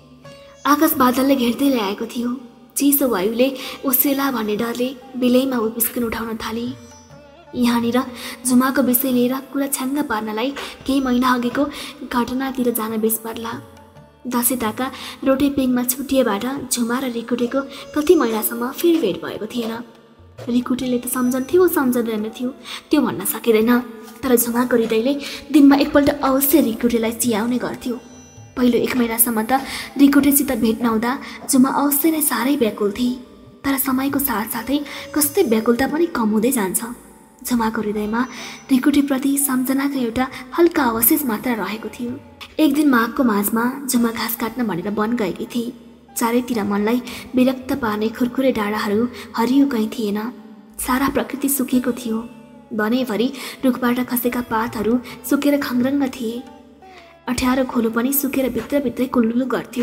आकाश बादलले घेर्दै ल्याएको थियो। चिसो वायुले ओसेला भन्ने डरले बेलैमा ऊ बिस्किन उठाउन थाले। यहाँनिर झुमाको विषय लिएर कुरा छ्याङ्ग पार्नलाई केही महिना अघिको घटनातिर जान बेस पर्ला। दसैँताका रोटेपिङमा छुटिएबाट झुमा र रिकुटेको कति महिनासम्म फेरि भेट भएको थिएन। रिकुटेले त सम्झन्थ्यो सम्झँदैन थियो त्यो भन्न सकिँदैन, तर झुमाको हृदयले दिनमा एकपल्ट अवश्य रिकुटेलाई चियाउने गर्थ्यो। पहिलो 1 महिनासम्म त रिकुटेसित भेट नहुँदा झुमा अवश्य नै साह्रै व्याकुल थिए, तर समयको साथसाथै कस्तै व्याकुलता पनि कम हुँदै जान्छ। झुमाको हृदयमा रिकुटेप्रति सम्झनाको एउटा हल्का अवशेष मात्र रहेको थियो। एक दिन माघको माझमा झुमा घाँस काट्न भनेर वन गएकी थिए। चारैतिर मनलाई विरक्त पार्ने खुरखुरे डाँडाहरू हरियो कहीँ थिएन। सारा प्रकृति सुकेको थियो। वनैभरि रुखबाट खसेका पातहरू सुकेर खङ्ग्रङ्ग थिए। अठ्यारो खोलो पनि सुकेर भित्रभित्रै कुल्लुलु गर्थ्यो।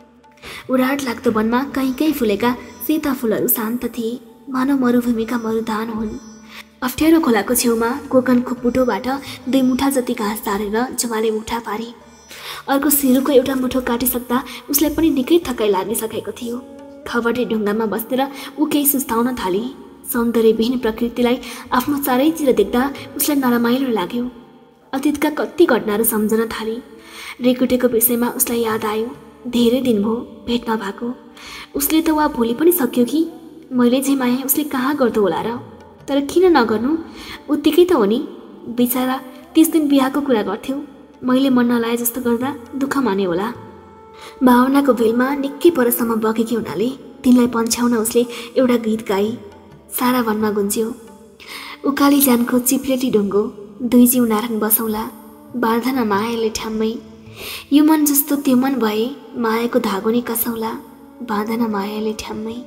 उराट लाग्दो वनमा कहीँ फुलेका सेता फुलहरू शान्त थिए, मानव मरुभूमिका मरुधान हुन्। अप्ठ्यारो खोलाको छेउमा कोकनको पुटोबाट 2 मुठा जति घाँस झारेर झुमाले मुठा पारी। अर्को सिरुको एउटा मुठो काटिसक्दा उसलाई पनि निकै थकाइ लागिसकेको थियो। खबरे ढुङ्गामा बसेर ऊ केही सुस्ताउन थाली। सौन्दर्यविहीन प्रकृतिलाई आफ्नो चारैतिर देख्दा उसलाई नरमाइलो लाग्यो। अतीतका कति घटनाहरू सम्झन थाली। रिकुटेको विषयमा उसलाई याद आयो। धेरै दिन भयो भेट नभएको। उसले त वा भोलि पनि सक्यो कि मैले जे माया उसले कहाँ गर्दो होला र, तर किन नगर्नु, उत्तिकै त हो नि। बिचारा 30 दिन बिहाको कुरा गर्थ्यो, मैले मन नलाए जस्तो गर्दा दुःख माने होला। भावनाको भेलमा निकै परसम्म बगेकी हुनाले तिनलाई पन्छ्याउन उसले एउटा गीत गाई। सारा वनमा गुन्ज्यो। उकाली ज्यानको चिप्लेटी ढुङ्गो 2 जिउ नारायण बसौँला, बाँधन मायाले ठ्याम्मै। यो मन जस्तो त्यो मन भए मायाको धागो नि कसौँला, बाँधन मायाले ठ्याम्मै।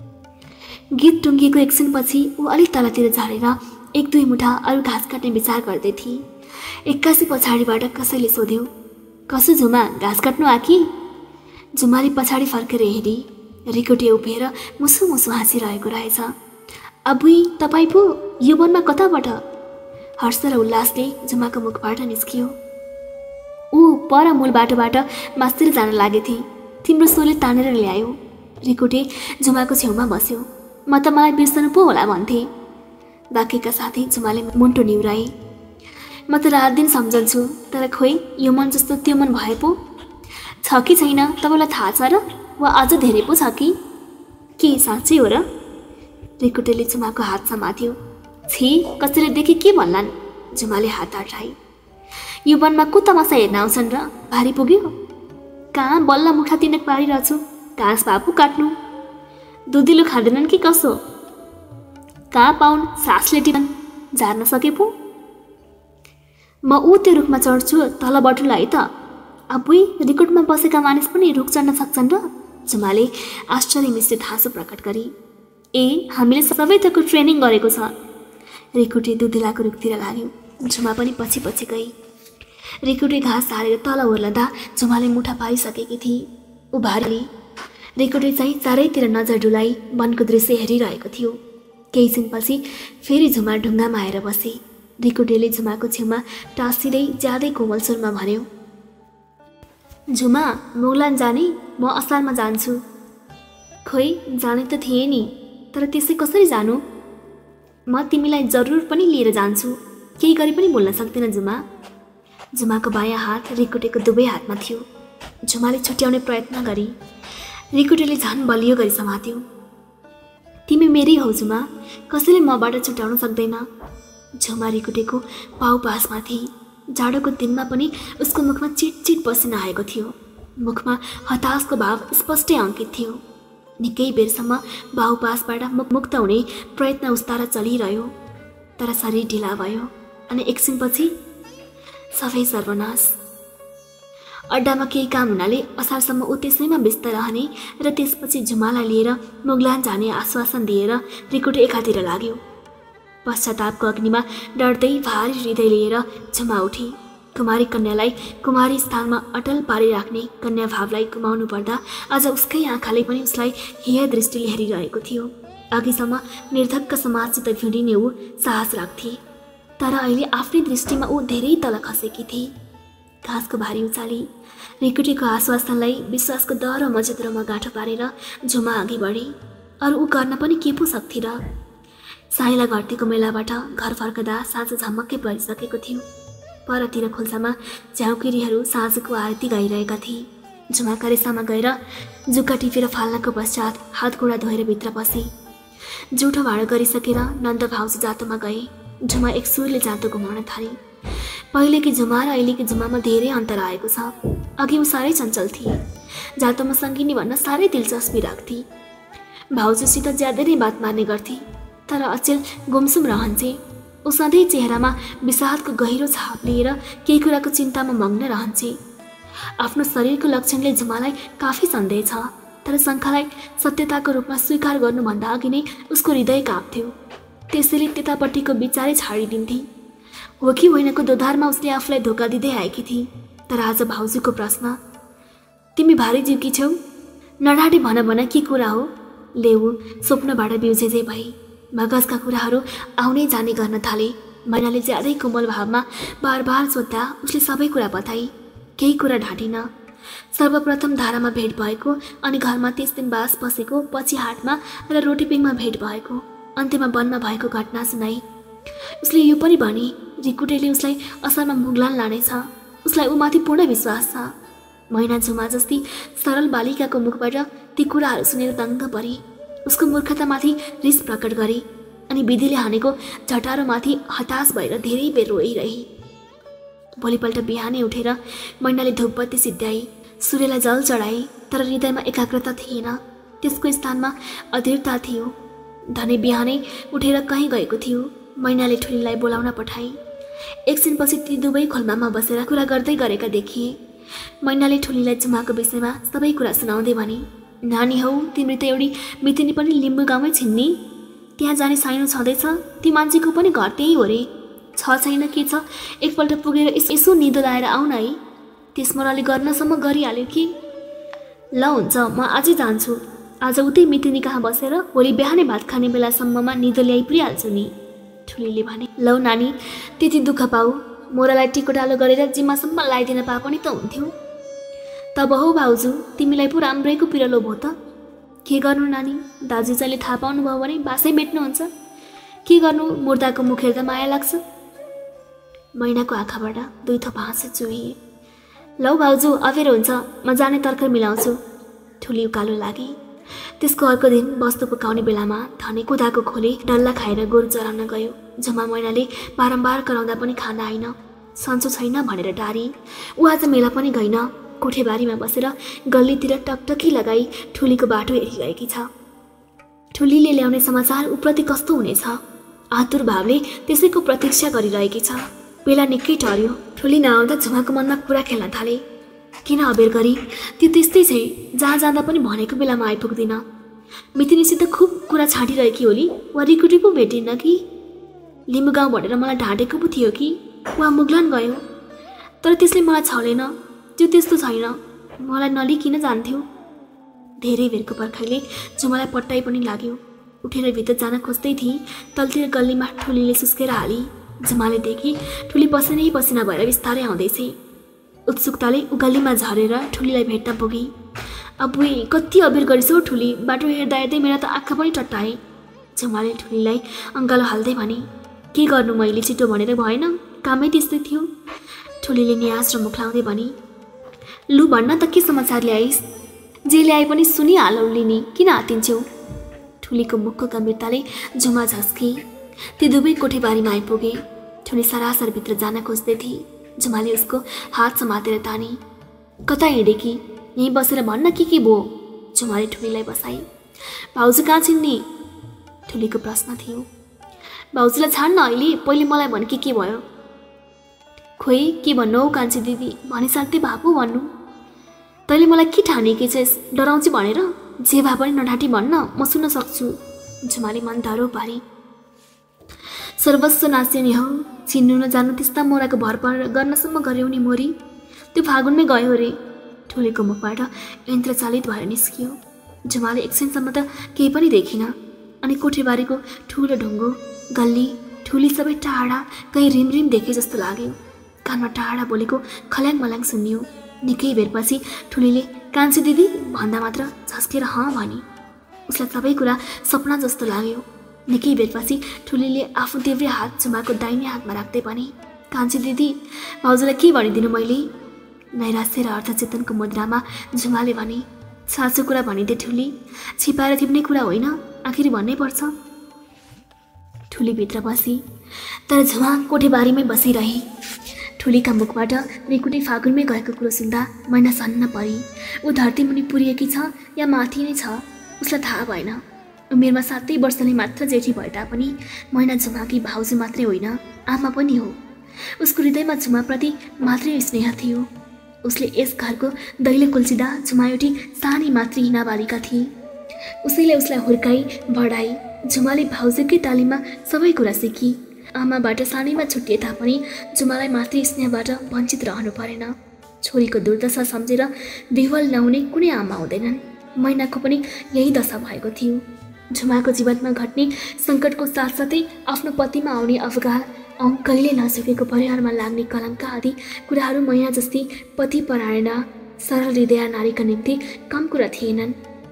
गीत टुङ्गिएको एकछिनपछि ऊ अलिक तलतिर झरेर 1-2 मुठा अरू घाँस काट्ने विचार गर्दै थिए। एक्कासी पछाडिबाट कसैले सोध्यो, कसो झुमा घाँस काट्नु आकी? झुमाले पछाडि फर्केर हेरी। रिकुटे उभिएर मुसु मुसु हाँसिरहेको रहेछ। अबुई तपाईँ पो यो वनमा कताबाट? हर्ष र उल्लासले झुमाको मुखबाट निस्कियो। ऊ पर मूल बाटोबाट मास्तिर जान लागेथे, तिम्रो सोले तानेर ल्यायो। रिकुटे झुमाको छेउमा बस्यो। म त मलाई बिर्सनु पो होला भन्थे। बाँकीका साथी झुमाले मुन्टो निहुराए। म त रात दिन सम्झन्छु, तर खोइ यो मन जस्तो त्यो मन भए पो छ कि छैन तपाईँलाई थाहा छ र, वा अझ धेरै पो छ कि? के साँच्चै हो र? रिकुटेले झुमाको हात समात्यो। छि कसैले देखे के भन्लान्? झुमाले हात अटाई। यो वनमा को तमासा हेर्न आउँछन् र? भारी पुग्यो? कहाँ बल्ल मुठा तिनक पारिरहेछु, घाँस भापु काट्नु। दुधिलो खाँदैनन् कि कसो? कहाँ पाउन् सासले टिकन झार्न सके पो? म ऊ त्यो रुखमा चढ्छु तल बटुला है त। अबुई रिकोटमा बसेका मानिस पनि रुख चढ्न सक्छन् र? झुमाले आश्चर्य मिश्रित हाँसो प्रकट गरी। ए हामीले सबै थोकको ट्रेनिङ गरेको छ। रिकुटे दुधिलाको रुखतिर लाग्यो। झुमा पनि पछि पछि गई। रिकुटे घाँस हालेर तल ओर्लँदा झुमाले मुठा पारिसकेकी थिए। उभारली रिकुटे चाहिँ चारैतिर नजर डुलाई वनको दृश्य हेरिरहेको थियो। केही छिनपछि फेरि झुमा ढुङ्गामा आएर बसे। रिकुटेले झुमाको छेउमा टाँसिँदै ज्यादै कोमल स्वरमा भन्यो, झुमा मोगलान जाने? म असारमा जान्छु। खोइ जाने त थिएँ नि, तर त्यसै कसरी जानु? म तिमीलाई जरुर पनि लिएर जान्छु। केही गरी पनि बोल्न सक्दिन झुमा। झुमाको बायाँ हात रिकुटेको दुवै हातमा थियो। झुमाले छुट्याउने प्रयत्न गरी। रिकुटेले झन् बलियो गरी समात्यो। तिमी मेरै हौ झुमा, कसैले मबाट छुट्याउन सक्दैन। झुमा रिकुटेको पाउ पासमा थिए। जाडोको दिनमा पनि उसको मुखमा चिटचिट पसिना आएको थियो। मुखमा हताशको भाव स्पष्टै अङ्कित थियो। निकै बेरसम्म बाहुपासबाट मुक्त हुने प्रयत्न उस्तारा चलिरह्यो, तर शरीर ढिला भयो अनि एकछिनपछि सबै सर्वनाश। अड्डामा केही काम हुनाले असारसम्म ऊ त्यसैमा व्यस्त रहने र त्यसपछि झुमालाई लिएर मुगलान जाने आश्वासन दिएर रिकुटे एकातिर लाग्यो। पश्चातापको अग्निमा डढ्दै भारी हृदय लिएर झुमा उठी। कुमारी कन्यालाई कुमारी स्थानमा अटल पारिराख्ने कन्या भावलाई गुमाउनु पर्दा आज उसकै आँखाले पनि उसलाई हेय दृष्टिले हेरिरहेको थियो। अघिसम्म निर्धक्क समाजसित भिडिने ऊ साहस राख्थे, तर अहिले आफ्नै दृष्टिमा ऊ धेरै तल खसेकी थिए। घाँसको भारी उचाली रिकुटेको आश्वासनलाई विश्वासको दह्रो मजदुरोमा गाँठो पारेर झुमा अघि बढी। अरू ऊ गर्न पनि के पो सक्थे र? साइला घरतीको मेलाबाट घर फर्कदा साँझ झमक्कै परिसकेको थियो। परतिर खोल्सामा झ्याउकिरीहरू साँझको आरती गाइरहेका थिए। झुमा करेसामा गएर जुक्का टिपेर फाल्नको पश्चात हातगोडा धोएर भित्र पसे। जुठो भाँडो गरिसकेर नन्द भाउजू जातोमा गए। झुमा एक सुरले जातो घुमाउन थाले। पहिलेकी झुमा र अहिलेकी झुमामा धेरै अन्तर आएको छ। अघि ऊ साह्रै चञ्चल थिए। जातोमा सङ्गिनी भन्न साह्रै दिलचस्पी राख्थे। भाउजूसित ज्यादै नै बात मार्ने गर्थे, तर अचेल गुमसुम रहन्छे। ऊ सधैँ चेहरामा विषादको गहिरो छाप लिएर केही कुराको चिन्तामा मग्न रहन्छे। आफ्नो शरीरको लक्षणले झुमालाई काफी सन्देह छ, तर शङ्कालाई सत्यताको रूपमा स्वीकार गर्नुभन्दा अघि नै उसको हृदय काँप्थ्यो। त्यसैले त्यतापट्टिको विचारै छाडिदिन्थे। हो कि होइनको दोधारमा उसले आफूलाई धोका दिँदै आएकी थिए। तर आज भाउजूको प्रश्न, तिमी भारी जिउकी छौ, नढाडी भन के कुरा हो? लेउ स्वप्नबाट बिउजेजै भई मगजका कुराहरू आउने जाने गर्न थाले। मैनाले ज्यादै कोमल भावमा बार बार सोद्धा उसले सबै कुरा बताई। केही कुरा ढाँटिन। सर्वप्रथम धारामा भेट भएको, अनि घरमा 30 दिन बास बसेको, पछि हाटमा र रोटीपिङमा भेट भएको, अन्त्यमा वनमा भएको घटना सुनाई। उसले यो पनि भने रिकुटेले उसलाई असारमा मुगलान लानेछ। उसलाई ऊमाथि पूर्ण विश्वास छ। मैना झुमा जस्ती सरल बालिकाको मुखबाट ती कुराहरू सुनेर दङ्ग परे। उसको मूर्खतामाथि रिस प्रकट गरे अनि विधिले हानेको झटारोमाथि हताश भएर धेरै बेर रोइरहे। भोलिपल्ट बिहानै उठेर मैनाले धूपबत्ती सिद्ध्याई, सूर्यलाई जल चढाए, तर हृदयमा एकाग्रता थिएन। त्यसको स्थानमा अधीरता थियो। धने बिहानै उठेर कहीँ गएको थियो। मैनाले ठुलीलाई बोलाउन पठाए। एकछिनपछि ती दुवै खोल्मामा बसेर कुरा गर्दै गरेका देखिए। मैनाले ठुलीलाई झुमाको विषयमा सबै कुरा सुनाउँदै भने, नानी हौ, तिमी त एउटी मितिनी पनि लिम्बू गाउँमै छिन् नि। त्यहाँ जाने साइनो छँदैछ? ती मान्छेको पनि घर त्यही हो रे। छ छैन के छ, एकपल्ट पुगेर यसो निदो लाएर आउन है। त्यसमराले गर्नसम्म गरिहाल्यो कि। ल हुन्छ, म आजै जान्छु। आज उतै मितिनी कहाँ बसेर भोलि बिहानै भात खाने बेलासम्ममा निदो ल्याइ पुरिहाल्छु नि। ठुलीले भने, लौ नानी, त्यति दुःख पाऊ, मोरालाई टिकोटालो गरेर जिम्मासम्म लगाइदिन पा पनि त हुन्थ्यो। तब हौ भाउजू, तिमीलाई पो राम्रैको पिरलो भयो त। के गर्नु नानी, दाजु चाहिँले थाहा पाउनुभयो भने बासै मेट्नुहुन्छ। के गर्नु, मुर्दाको मुख हेर्दा माया लाग्छ। मैनाको आँखाबाट 2 थोपा हाँसो चुहिए। लौ भाउजू, अबेर हुन्छ, म जाने तरकारी मिलाउँछु। ठुली उकालो लागे। त्यसको अर्को दिन वस्तु पकाउने बेलामा धने कुदाको खोले डल्ला खाएर गोरु चराउन गयो। झुमा मैनाले बारम्बार कराउँदा पनि खाना आइन। सन्चो छैन भनेर डारी। ऊ आज मेला पनि गइन। कोठेबारीमा बसेर गल्लीतिर टकटकी लगाई ठुलीको बाटो हेरिरहेकी छ। ठुलीले ल्याउने समाचार उप्रति कस्तो हुनेछ? आतुर भावले त्यसैको प्रतीक्षा गरिरहेकी छ। बेला निकै टर्यो। ठुली नआउँदा झुमाको मनमा कुरा खेल्न थाले। किन अबेर गरी? त्यो त्यस्तै छ, जहाँ जाँदा पनि भनेको बेलामा आइपुग्दिन। मितिनीसित खुब कुरा छाटिरहेकी होली, वा रिकुटी पो भेटिन्न कि? लिम्बू गाउँ भनेर मलाई ढाँटेको पो थियो कि? वा मुगलान गयो? तर त्यसले मलाई छलेन। त्यो त्यस्तो छैन, मलाई नलिकिन जान्थ्यो। धेरै बेरको पर्खाइले झुमालाई पट्टाइ पनि लाग्यो। उठेर भित्र जान खोज्दै थिएँ, तलतिर गल्लीमा ठुलीले सुस्केर हाली। झुमाले देखी ठुली पसिनै पसिना भएर बिस्तारै आउँदैछ। उत्सुकताले ऊ गल्लीमा झरेर ठुलीलाई भेट्न पुगी। अबुई, कति अबेर गरिसौ ठुली? बाटो हेर्दा हेर्दै मेरा त आँखा पनि टट्टाए। झुमाले ठुलीलाई अङ्गालो हाल्दै भने, के गर्नु मैले, छिटो भनेर भएन? कामै त्यस्तै थियो। ठुलीले नियास र मुख लाउँदै भने, लु भन्न त के समाचार ल्याइस्? जे ल्याए पनि सुनिहालौ लिनी, किन आतिन्छौ? ठुलीको मुखको गम्भीरताले झुमा झस्की। ती दुवै कोठेबारीमा आइपुगे। ठुली सरासर भित्र जान खोज्दै थिए। झुमाले उसको हात समातेर तानी। कता हिँडेकी? यहीँ बसेर भन्न के भयो? झुमाले ठुलीलाई बसाई। भाउजू कहाँ छिन् नि? ठुलीको प्रश्न थियो। भाउजूलाई छाड्न अहिले, पहिले मलाई भन् के भयो? खोइ के भन्नु हौ कान्छी दिदी, भनिसक्दै भापु भन्नु। तैँले मलाई के ठानेकी छेस्? डराउँछु भनेर? जे भए पनि नढाँटी भन्न, म सुन्न सक्छु। झुमाले मन डरो पारी। सर्वस्व नाच्यो नि हौ, चिन्नु नजानु त्यस्ता मोराको भर पर गर्नसम्म गऱ्यौ नि मोरी। त्यो फागुनमै गयो रे। ठुलीको मुखबाट यन्त्रचालित भएर निस्कियो। झुमाले एकछिनसम्म त केही पनि देखिन। अनि कोठेबारीको ठुलो ढुङ्गो, गल्ली, ठुली सबै टाढा कहीँ रिमरिम देखे जस्तो लाग्यो। कानमा टाढा बोलेको खल्याङ मल्याङ सुनियो। निकै बेरपछि ठुलीले कान्छी दिदी भन्दा मात्र झस्केर हँ भनी। उसलाई सबै कुरा सपना जस्तो लाग्यो। निकै बेरपछि ठुलीले आफ्नो देब्रे हात झुमाको दाहिने हातमा राख्दै भने, कान्छी दिदी, भाउजूलाई के भनिदिनु मैले? नैराश्य र अर्थचेतनको मुद्रामा झुमाले भने, साँचो कुरा भनिदे ठुली, छिपाएर थिप्ने कुरा होइन, आखिर भन्नै पर्छ। ठुली भित्र बसी, तर झुमा कोठेबारीमै बसिरही। ठुलीका मुखबाट रिकुटी फागुनमै गएको कुरो सुन्दा मैना सन्न परी। ऊ धरती मुनि पुरिएकी छ या माथि नै छ, उसलाई थाहा भएन। उमेरमा 7 वर्षले मात्र जेठी भए तापनि मैना झुमाकी भाउजू मात्रै होइन, आमा पनि हो। उसको हृदयमा झुमाप्रति मात्रै स्नेह थियो। उसले यस घरको दैलो कुल्चिँदा झुमा एउटी सानी मातृहीना बालिका थिए। उसैले उसलाई हुर्काई बढाई। झुमाले भाउजूकै तालिममा सबै कुरा सिकी। आमाबाट सानैमा छुटिए तापनि झुमालाई मातृ स्नेहबाट वञ्चित रहनु परेन। छोरीको दुर्दशा सम्झेर विह्वल नहुने कुनै आमा हुँदैनन्। मैनाको पनि यही दशा भएको थियो। झुमाको जीवनमा घट्ने सङ्कटको साथसाथै आफ्नो पतिमा आउने अवगाह औ कहिले नसकेको परिवारमा लाग्ने कलङ्क आदि कुराहरू मैना जस्ती पतिपरायणा सरल हृदय नारीका निम्ति कम कुरा थिएनन्।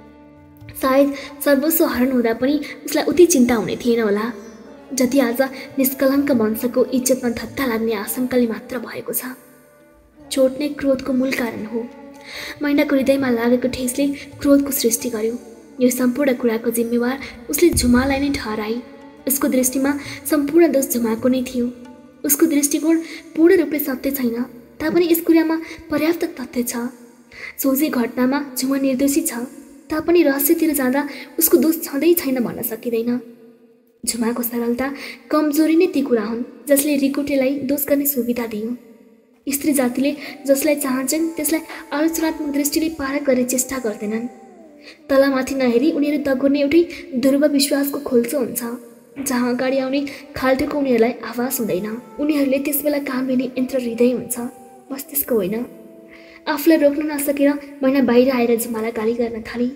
सायद सर्वस्व हरण हुँदा पनि उसलाई उति चिन्ता हुने थिएन होला, जति आज निष्कलङ्क वंशको इज्जतमा धत्ता लाग्ने आशंकाले मात्र भएको छ। चोट नै क्रोधको मूल कारण हो। मैनाको हृदयमा लागेको ठेसले क्रोधको सृष्टि गर्यो। यो सम्पूर्ण कुराको जिम्मेवार उसले झुमालाई नै ठहराई। उसको दृष्टिमा सम्पूर्ण दोष झुमाको नै थियो। उसको दृष्टिकोण पूर्ण रूपले सत्य छैन, तापनि यस कुरामा पर्याप्त तथ्य छ। सोझै घटनामा झुमा निर्दोषी छ, तापनि रहस्यतिर जाँदा उसको दोष छँदै छैन भन्न सकिँदैन। झुमाको सरलता, कमजोरी नै ती कुरा हुन् जसले रिकुटेलाई दोष गर्ने सुविधा दियो। स्त्री जातिले जसलाई चाहन्छन् त्यसलाई आलोचनात्मक दृष्टिले पार गर्ने चेष्टा गर्दैनन्। तलमाथि नहेरी उनीहरू दगुर्ने एउटै ध्रुव विश्वासको खोल्चो हुन्छ, जहाँ अगाडि आउने खाल्टोको उनीहरूलाई आभास हुँदैन। उनीहरूले त्यसबेला काम लिने यन्त्र हृदय हुन्छ, मस्तिष्क होइन। आफूलाई रोक्न नसकेर मैना बाहिर आएर झुमालाई गाली गर्न थाली।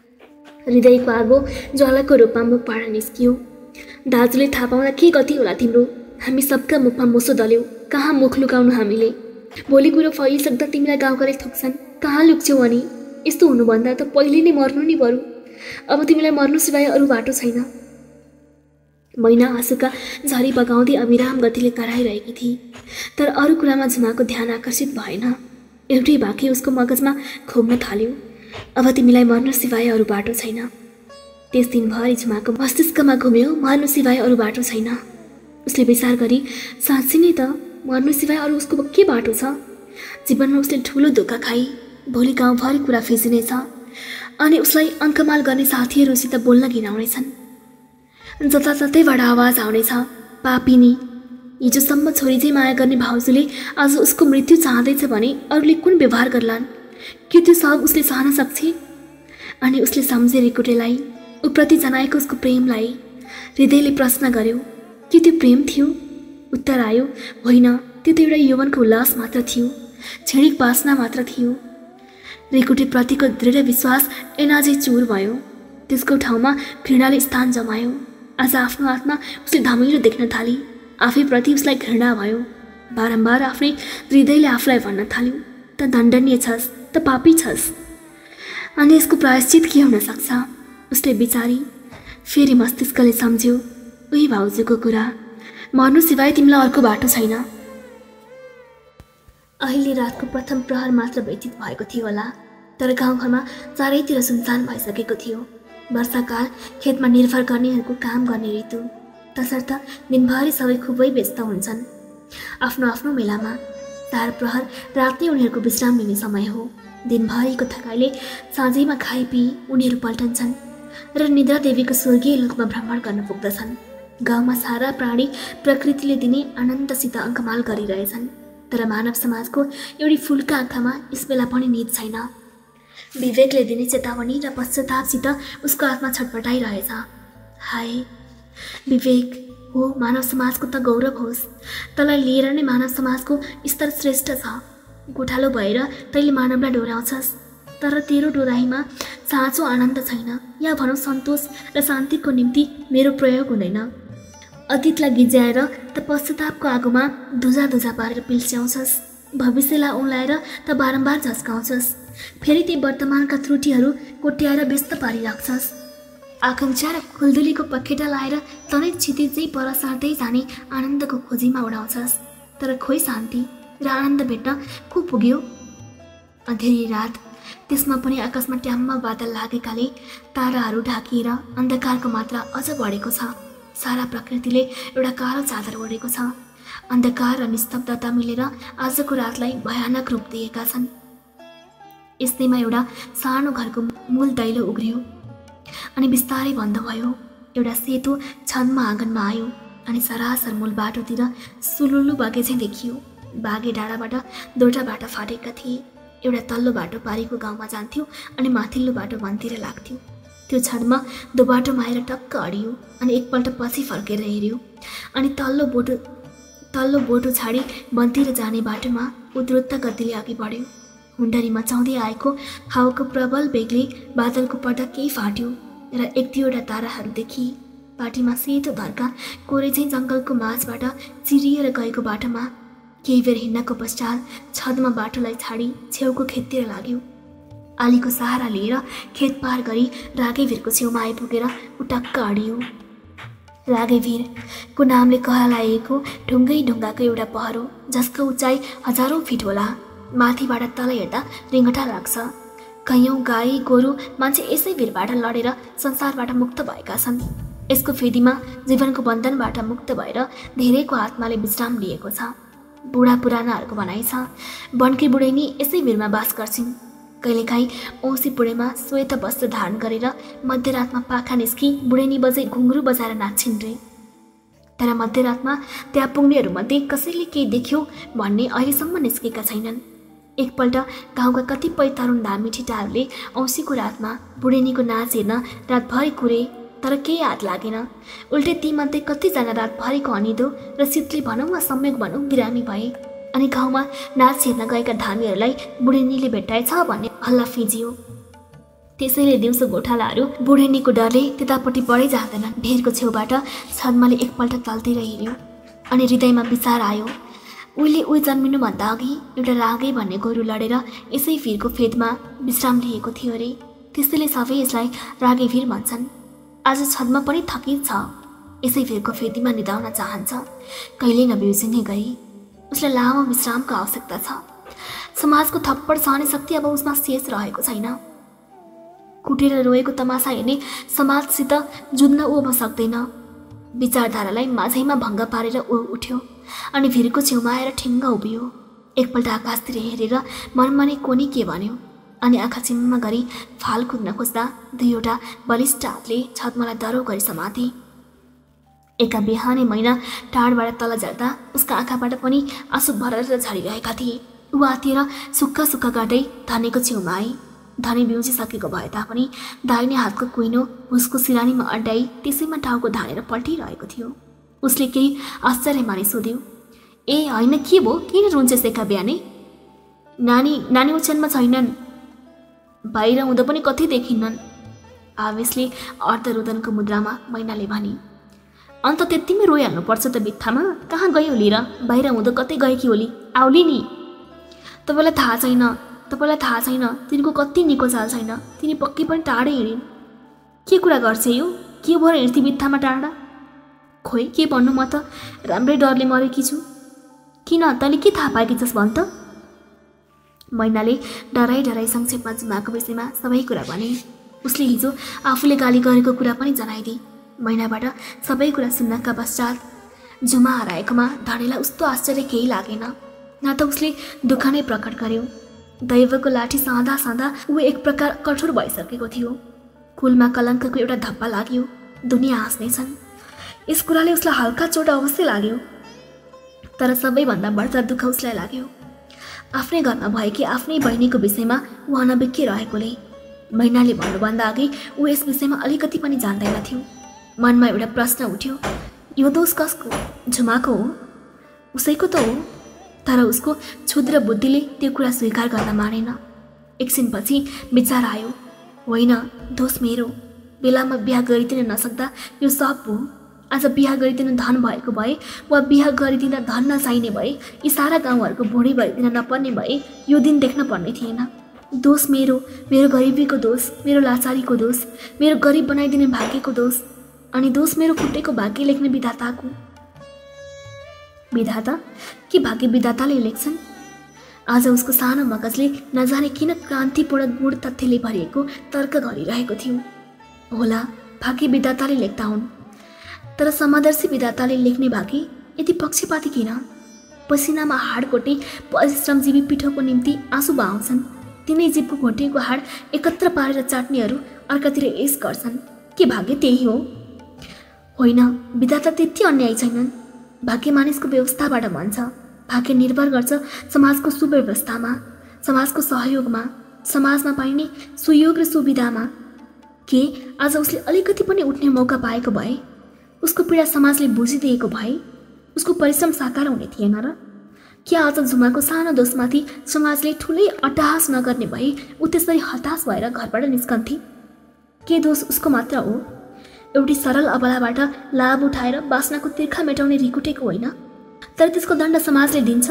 हृदयको आगो ज्वालाको रूपमा मुखबाट निस्कियो। दाजुले थाहा पाउँदा के गति होला तिम्रो? हामी सबका मुखमा मोसो दल्यौ, कहाँ मुख लुकाउनु हामीले? भोलि कुरो फैलिसक्दा तिमीलाई गाउँघरले थुक्छन्, कहाँ लुक्छौ अनि? यस्तो हुनुभन्दा त पहिले नै मर्नु नि बरु। अब तिमीलाई मर्नु सिवाय अरू बाटो छैन। मैना आँसुका झरी बगाउँदै अविराम गतिले कराइरहेकी थिए, तर अरू कुरामा झुमाको ध्यान आकर्षित भएन। एउटै वाक्य उसको मगजमा खोज्न थाल्यो, अब तिमीलाई मर्नु सिवाय अरू बाटो छैन। त्यस दिनभरि झुमाको मस्तिष्कमा घुम्यो, मर्नु सिवाय अरू बाटो छैन। उसले विचार गरी, साँच्चै नै त मर्नु सिवाय अरू उसको के बाटो छ? जीवनमा उसले ठुलो धोका खाई। भोलि गाउँभरि कुरा फिजिनेछ। अनि उसलाई अङ्कमाल गर्ने साथीहरूसित बोल्न घिनाउनेछन्। जताततैबाट आवाज आउनेछ, पापिनी। हिजोसम्म छोरी चाहिँ माया गर्ने भाउजूले आज उसको मृत्यु चाहँदैछ भने अरूले कुन व्यवहार गर्लान्? के त्यो सब उसले सहन सक्छ? अनि उसले सम्झे रिकुटेलाई, उप्रति जनाएको उसको प्रेमलाई। हृदयले प्रश्न गर्यो, के त्यो प्रेम थियो? उत्तर आयो, होइन, त्यो त एउटा यौवनको उल्लास मात्र थियो, क्षणिक वासना मात्र थियो। रिकुटेप्रतिको दृढ विश्वास एनाझै चुर भयो। त्यसको ठाउँमा घृणाले स्थान जमायो। आज आफ्नो आत्मा उसले धमिलो देख्न थाली। आफैप्रति उसलाई घृणा भयो। बारम्बार आफ्नै हृदयले आफूलाई भन्न थाल्यो, त दण्डनीय छस्, त पापी छस्। अनि यसको प्रायश्चित के हुन सक्छ? उसले विचारी। फेरि मस्तिष्कले सम्झ्यो, उही भाउजूको कुरा, मर्नु सिवाय तिमीलाई अर्को बाटो छैन। अहिले रातको प्रथम प्रहर मात्र व्यतीत भएको थियो होला, तर गाउँघरमा चारैतिर सुनसान भइसकेको थियो। वर्षाकाल खेतमा निर्भर गर्नेहरूको काम गर्ने ऋतु, तसर्थ दिनभरि सबै खुबै व्यस्त हुन्छन् आफ्नो आफ्नो मेलामा। चार प्रहर रात नै उनीहरूको विश्राम लिने समय हो। दिनभरिको थकाइले साँझैमा खाइपिई उनीहरू पल्टन्छन् र निद्रा देवीको स्वर्गीय लोकमा भ्रमण गर्न पुग्दछन्। गाउँमा सारा प्राणी प्रकृतिले दिने आनन्दसित अङ्कमाल गरिरहेछन्, तर मानव समाजको एउटी फुलका आँखामा यसबेला पनि निद छैन। विवेकले दिने चेतावनी र पश्चातापसित उसको आत्मा छटपटाइरहेछ। हाय विवेक, हो मानव समाजको त गौरव होस्, तँलाई लिएर नै मानव समाजको स्तर श्रेष्ठ छ। गोठालो भएर तैँले मानवलाई डोराउँछस्, तर तेरो डोराइमा साँचो आनन्द छैन, या भनौँ सन्तोष र शान्तिको निम्ति मेरो प्रयोग हुँदैन। अतीतलाई गिज्याएर त पश्चातापको आगोमा धुजा धुजा पारेर पिल्स्याउँछस्, भविष्यलाई औँलाएर त बारम्बार झस्काउँछस्, फेरि ती वर्तमानका त्रुटिहरू कोट्याएर व्यस्त पारिराख्छस्। आकाङ्क्षा र खुल्दुलीको पखेटा लाएर तनै क्षितिजै पर सार्दै जाने आनन्दको खोजीमा उडाउँछस्, तर खोइ शान्ति र आनन्द भेट्न को पुग्यो? अँधेरी रात, त्यसमा पनि आकाशमा ट्याम्म बादल लागेकाले ताराहरू ढाकिएर अन्धकारको मात्रा अझ बढेको छ। सारा प्रकृतिले एउटा कालो चादर ओढेको छ। अन्धकार र निस्तब्धता मिलेर आजको रातलाई भयानक रूप दिएका छन्। यस्तैमा एउटा सानो घरको मूल दैलो उग्रियो अनि बिस्तारै बन्द भयो। एउटा सेतो छनमा आँगनमा आयो अनि सरासर मूल बाटोतिर सुलुल्लु बागे चाहिँ देखियो। बागे डाँडाबाट दुईवटा बाटो फाटेका थिए। एउटा तल्लो बाटो पारीको गाउँमा जान्थ्यो अनि माथिल्लो बाटो वनतिर लाग्थ्यो। त्यो छडमा दो बाटोमा आएर टक्क अडियो अनि एकपल्ट पछि फर्केर हेऱ्यो अनि तल्लो बोटो छाडी वनतिर जाने बाटोमा उद्रुत्त गतिले अघि बढ्यो। हुन्डरी मचाउँदै आएको हावाको प्रबल बेगले बादलको पर्दा केही फाट्यो र एक दुईवटा ताराहरू देखिए। पाटीमा सेतो धर्का कोरे चाहिँ जङ्गलको माझबाट चिरिएर गएको बाटोमा केही बेर हिँड्नको पश्चात छदमा बाटोलाई छाडी छेउको खेततिर लाग्यो। आलीको सहारा लिएर खेत पार गरी रागेभिरको छेउमा आइपुगेर उटक्क अडियो। रागेभिरको नामले कहलाएको ढुङ्गै ढुङ्गाको एउटा पहरो, जसको उचाइ हजारौं फिट होला। माथिबाट तल हेर्दा रिङ्गटा लाग्छ। कैयौं गाई गोरु मान्छे यसै भिरबाट लडेर संसारबाट मुक्त भएका छन्। यसको फेदीमा जीवनको बन्धनबाट मुक्त भएर धेरैको आत्माले विश्राम लिएको छ। बुढा पुरानाहरूको भनाइ छ, वनकी बुढैनी यसै भिरमा बास गर्छिन्। कहिलेकाहीँ औँसी बुढेमा श्वेत वस्त्र धारण गरेर मध्यरातमा पाखा निस्की बुढैनी बजै घुङ्ग्रु बजाएर नाच्छिन् रे। तर मध्यरातमा त्यहाँ पुग्नेहरूमध्ये कसैले केही देख्यो भन्ने अहिलेसम्म निस्केका छैनन्। एकपल्ट गाउँका कतिपय तरुण धामी ठिटाहरूले औँसीको रातमा बुढेनीको नाच हेर्न रातभरि कुरे, तर केही हात लागेन। उल्टे तीमध्ये कतिजना रातभरिको अनिदो र शीतले भनौँ वा सम्यक भनौँ बिरामी भए अनि गाउँमा नाच हेर्न गएका धामीहरूलाई बुढेनीले भेट्टाएछ भन्ने हल्ला फिजियो। त्यसैले दिउँसो गोठालाहरू बुढेनीको डरले त्यतापट्टि बढै जाँदैनन्। ढेरको छेउबाट छदमाले एकपल्ट तल्तिर हेऱ्यो अनि हृदयमा विचार आयो, उहिले उही जन्मिनुभन्दा अघि एउटा रागे भन्ने गोरु लडेर यसै भिरको फेदमा विश्राम लिएको थियो अरे। त्यसैले सबै यसलाई रागे भिर भन्छन्। आज छदमा पनि थकित छ, यसै भिरको फेदीमा निदाउन चाहन्छ, कहिल्यै नबिउजिने गरी। उसलाई लामो विश्रामको आवश्यकता छ। समाजको थप्पड सहने शक्ति अब उसमा शेष रहेको छैन। कुटेर रोएको तमासा हेर्ने समाजसित जुझ्न ऊ अब सक्दैन। विचारधारालाई माझैमा भङ्ग पारेर ऊ उठ्यो अनि भिरको छेउमा आएर ठिङ्ग उभियो। एकपल्ट आकाशतिर हेरेर मनमनै कोनी के भन्यो, अनि आँखा चिम्म गरी फाल कुद्न खोज्दा दुईवटा बलिष्ठ हातले छतमालाई दरो गरी समाते। एका बिहानै महिना टाढबाट तल झर्दा उसका आँखाबाट पनि आँसु भरेर झरिरहेका थिए। ऊ आतिएर सुक्खा सुक्खा गाड्दै धनीको छेउमा आए। धनी बिउजिसकेको भए तापनि दाहिने हातको कुइनो उसको सिरानीमा अड्डाई त्यसैमा टाउको धानेर पल्टिरहेको थियो। उसले केही आश्चर्य माने सोध्यो, ए होइन के भयो, किन रुन्छेस् एका बिहानै? नानी ओछ्यानमा छैनन्, बाहिर हुँदा पनि कतै देखिन्नन्। आवेशले अर्धरुदनको मुद्रामा मैनाले भने, अन्त त्यतिमै रोइहाल्नुपर्छ त बित्थामा? कहाँ गयो होली र? बाहिर हुँदा कतै गएकी होली, आउली नि। तपाईँलाई थाहा छैन तिनको कति निको चाल छैन। तिनी पक्कै पनि टाढै हिँडिन्। के कुरा गर्छ यो? के भएर हिँड्थी बित्थामा टाढा? खोइ के भन्नु, म त राम्रै डरले मरेकी छु। किन, तैँले के थाहा पाएकी छस् भन् त? मैनाले डराई संक्षेपमा जुमाको विषयमा सबै कुरा भने। उसले हिजो आफूले गाली गरेको कुरा पनि जनाइदिए। मैनाबाट सबै कुरा सुन्नका पश्चात जुमा हराएकोमा धनीलाई उस्तो आश्चर्य केही लागेन, न त उसले दुःख नै प्रकट गर्यो। दैवको लाठी साँदा ऊ एक प्रकार कठोर भइसकेको थियो। कुलमा कलङ्कको एउटा धप्पा लाग्यो। दुनियाँ हाँस्नेछन्। यस कुराले उसलाई हल्का चोट अवश्य लाग्यो, तर सबैभन्दा बढ्ता दुःख उसलाई लाग्यो आफ्नै घरमा भएकी आफ्नै बहिनीको विषयमा ऊ अनभिज्ञ रहेकोले। मैनाले भन्नुभन्दा अघि ऊ यस विषयमा अलिकति पनि जान्दैनथ्यो। मनमा एउटा प्रश्न उठ्यो, यो दोष कसको? झुमाको हो? उसैको त हो। तर उसको क्षुद्र बुद्धिले त्यो कुरा स्वीकार गर्न मानेन। एकछिनपछि विचार आयो, होइन, दोष मेरो। बेलामा बिहा गरिदिन नसक्दा यो सब हो। आज बिहा गरिदिन धन भएको भए वा बिहा गरिदिन धन नचाहिने भए, यी सारा गाउँहरूको भुँडी भरिदिन नपर्ने भए यो दिन देख्न पर्ने थिएन। दोष मेरो गरिबीको दोष, मेरो लाचारीको दोष, मेरो गरिब बनाइदिने भाग्यको दोष, अनि दोष मेरो फुटेको भाग्य लेख्ने विधाताको। विधाता के भाग्य विधाताले लेख्छन्? आज उसको सानो मगजले नजाने किन क्रान्तिपूर्ण गुण तथ्यले भरिएको तर्क गरिरहेको थियो। होला भाग्य विधाताले लेख्दा हुन्, तर समादर्शी विधाताले लेख्ने भाग्य यति पक्षपाती किन? पसिनामा हाड कोट्ने परिश्रमजीवी पिठोको निम्ति आँसु बहाउँछन्। तिनै जीवको घोटिएको हाड एकत्र पारेर चाट्नेहरू अर्कातिर यस गर्छन्। के भाग्य त्यही हो? होइन, विधाता त्यति अन्यायी छैनन्। भाग्य मानिसको व्यवस्थाबाट भन्छ। भाग्य निर्भर गर्छ समाजको सुव्यवस्थामा, समाजको सहयोगमा, समाजमा पाइने सुयोग र सुविधामा। के आज उसले अलिकति पनि उठ्ने मौका पाएको भए, उसको पीडा समाजले बुझिदिएको भए उसको परिश्रम साकार हुने थिएन र? के आज झुमाको सानो दोषमाथि समाजले ठुलै अट्टहास नगर्ने भए ऊ त्यसरी हताश भएर घरबाट निस्कन्थे? के दोष उसको मात्र हो? एउटी सरल अबलाबाट लाभ उठाएर बासनाको तिर्खा मेटाउने रिकुटेको होइन, तर त्यसको दण्ड समाजले दिन्छ।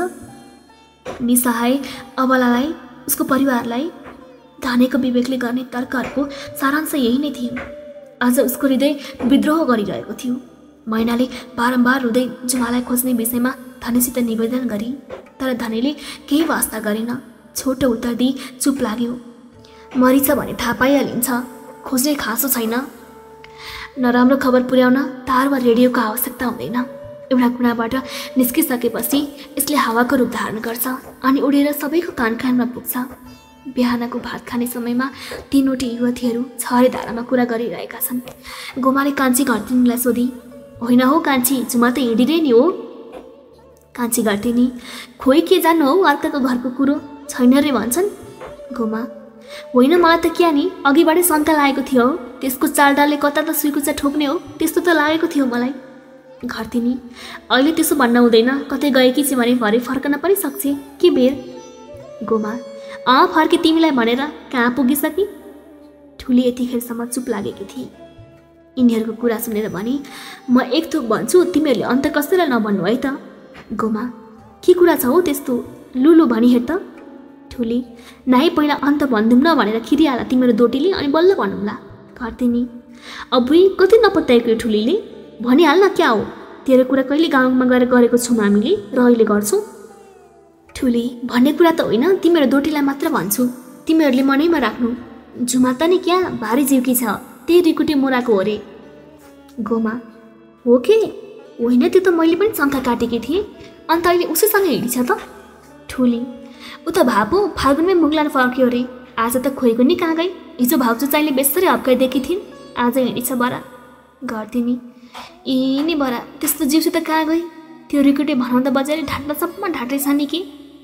निसहाय अबलालाई, उसको परिवारलाई धनीको विवेकले गर्ने तर्कहरूको सारांश यही नै थियो। आज उसको हृदय विद्रोह गरिरहेको थियो। मैनाले बारम्बार रुँदै जुमालाई खोज्ने विषयमा धनीसित निवेदन गरी, तर धनीले केही वास्ता गरेन। छोटो उत्तर दिई चुप लाग्यो। मरिछ भने थाहा पाइहालिन्छ, खोज्ने खासो छैन। नराम्रो खबर पुर्याउन तार वा रेडियोको आवश्यकता हुँदैन। एउटा कुनाबाट निस्किसकेपछि यसले हावाको रूप धारण गर्छ अनि उडेर सबैको कानमा पुग्छ। बिहानको भात खाने समयमा तीनवटी युवतीहरू छरे धारामा कुरा गरिरहेका छन्। गोमाले कान्छी घरतिनीलाई सोधी, होइन हो कान्छी, झुमा त हिँडिरहे नि हो? कान्छी घरतिनी, खोइ के जान्नु हौ, अर्काको घरको कुरो छैन रे भन्छन्। गोमा, होइन मलाई त क्या नि, अघिबाटै शङ्का लागेको थियो हौ, त्यसको चालडालले कता त सुइकुच्चा ठोक्ने हो, त्यस्तो त लागेको थियो मलाई। घरतिनी, अहिले त्यसो भन्न हुँदैन, कतै गएकी छ भने भरे फर्कन पनि सक्छ, के बेर? गोमा, फर्के तिमीलाई भनेर कहाँ पुगिसकी? ठुली यतिखेरसम्म चुप लागेकी थिए। यिनीहरूको कुरा सुनेर भने, म एक थोक भन्छु, तिमीहरूले अन्त कसैलाई नभन्नु है त। गोमा, के कुरा छ हौ त्यस्तो, लुलु भनी हेर त। ठुली, नाइ पहिला अन्त भनिदिउँ न भनेर खिरिहाल तिम्रो दोटीले, अनि बल्ल भनौँला। घरतिनी, अबुई कति नपत्याएको ठुलीले, भनिहाल्न क्या हो, तेरो कुरा कहिले गाउँमा गएर गरेको छौँ हामीले र अहिले गर्छौँ। ठुली, भन्ने कुरा त होइन, तिम्रो दोटीलाई मात्र भन्छु, तिमीहरूले मनैमा राख्नु। झुमा त नि क्या भारी जिउकी छ, त्यही रिकुटे मोराको हो रे। गोमा, हो के? होइन, त्यो त मैले पनि शङ्का काटेकी थिएँ, अन्त अहिले उसैसँग हिँडिछ त। ठुली, ऊ त भापो फाल्गुनमै मुगलान फर्क्यो रे, आज त खोएको नि कहाँ गई? हिजो भाउजू चाहिँले बेसरी हप्काइदिएकी थिइन्, आज हिँडिछ बरा। गर्दिनी ए नि बरा, त्यस्तो जिउसी त कहाँ गई? त्यो रिकुटे भनाउँदा बजारे ढाँट्नसम्म ढाँट्दै छ नि कि?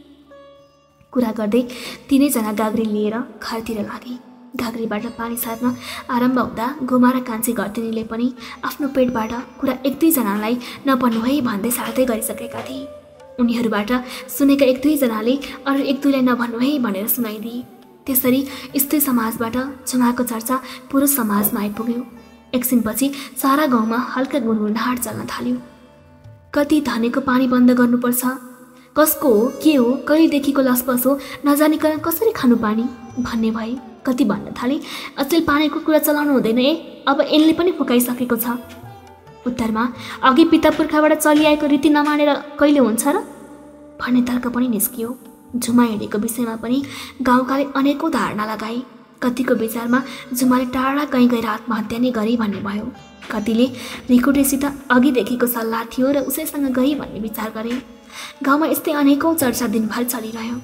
कुरा गर्दै तिनैजना गाग्री लिएर घरतिर लागे। गाग्रीबाट पानी सार्न आरम्भ हुँदा गोमा र कान्छी गर्दिनीले पनि आफ्नो पेटबाट कुरा एक दुईजनालाई नपर्नु है भन्दै सार्दै गरिसकेका थिए। उनीहरूबाट सुनेका एक दुईजनाले अरू एक दुईलाई नभन्नु है भनेर सुनाइदिए। त्यसरी स्त्री समाजबाट झुमाको चर्चा पुरुष समाजमा आइपुग्यो। एकछिनपछि सारा गाउँमा हल्का गुनगुनाहट चल्न थाल्यो। कति धनेको पानी बन्द गर्नुपर्छ, कसको हो के हो, कहिलेदेखिको लसपस हो, नजानिकन कसरी खानु पानी भन्ने भए। कति भन्न थाले अचेल पानीको कुरा चलाउनु हुँदैन ए, अब एनले पनि फुकाइसकेको छ। उत्तरमा अघि पिता पुर्खाबाट चलिआएको रीति नमानेर कहिले हुन्छ र भन्ने तर्क पनि निस्कियो। झुमा हिँडेको विषयमा पनि गाउँकाले अनेकौं धारणा लगाए। कतिको विचारमा झुमाले टाढा कहीँ गएर आत्महत्या नै गरे भन्ने भयो। कतिले रिकुटेसित अघिदेखिको सल्लाह थियो र उसैसँग गई भन्ने विचार गरे। गाउँमा यस्तै अनेकौं चर्चा दिनभर चलिरह्यो।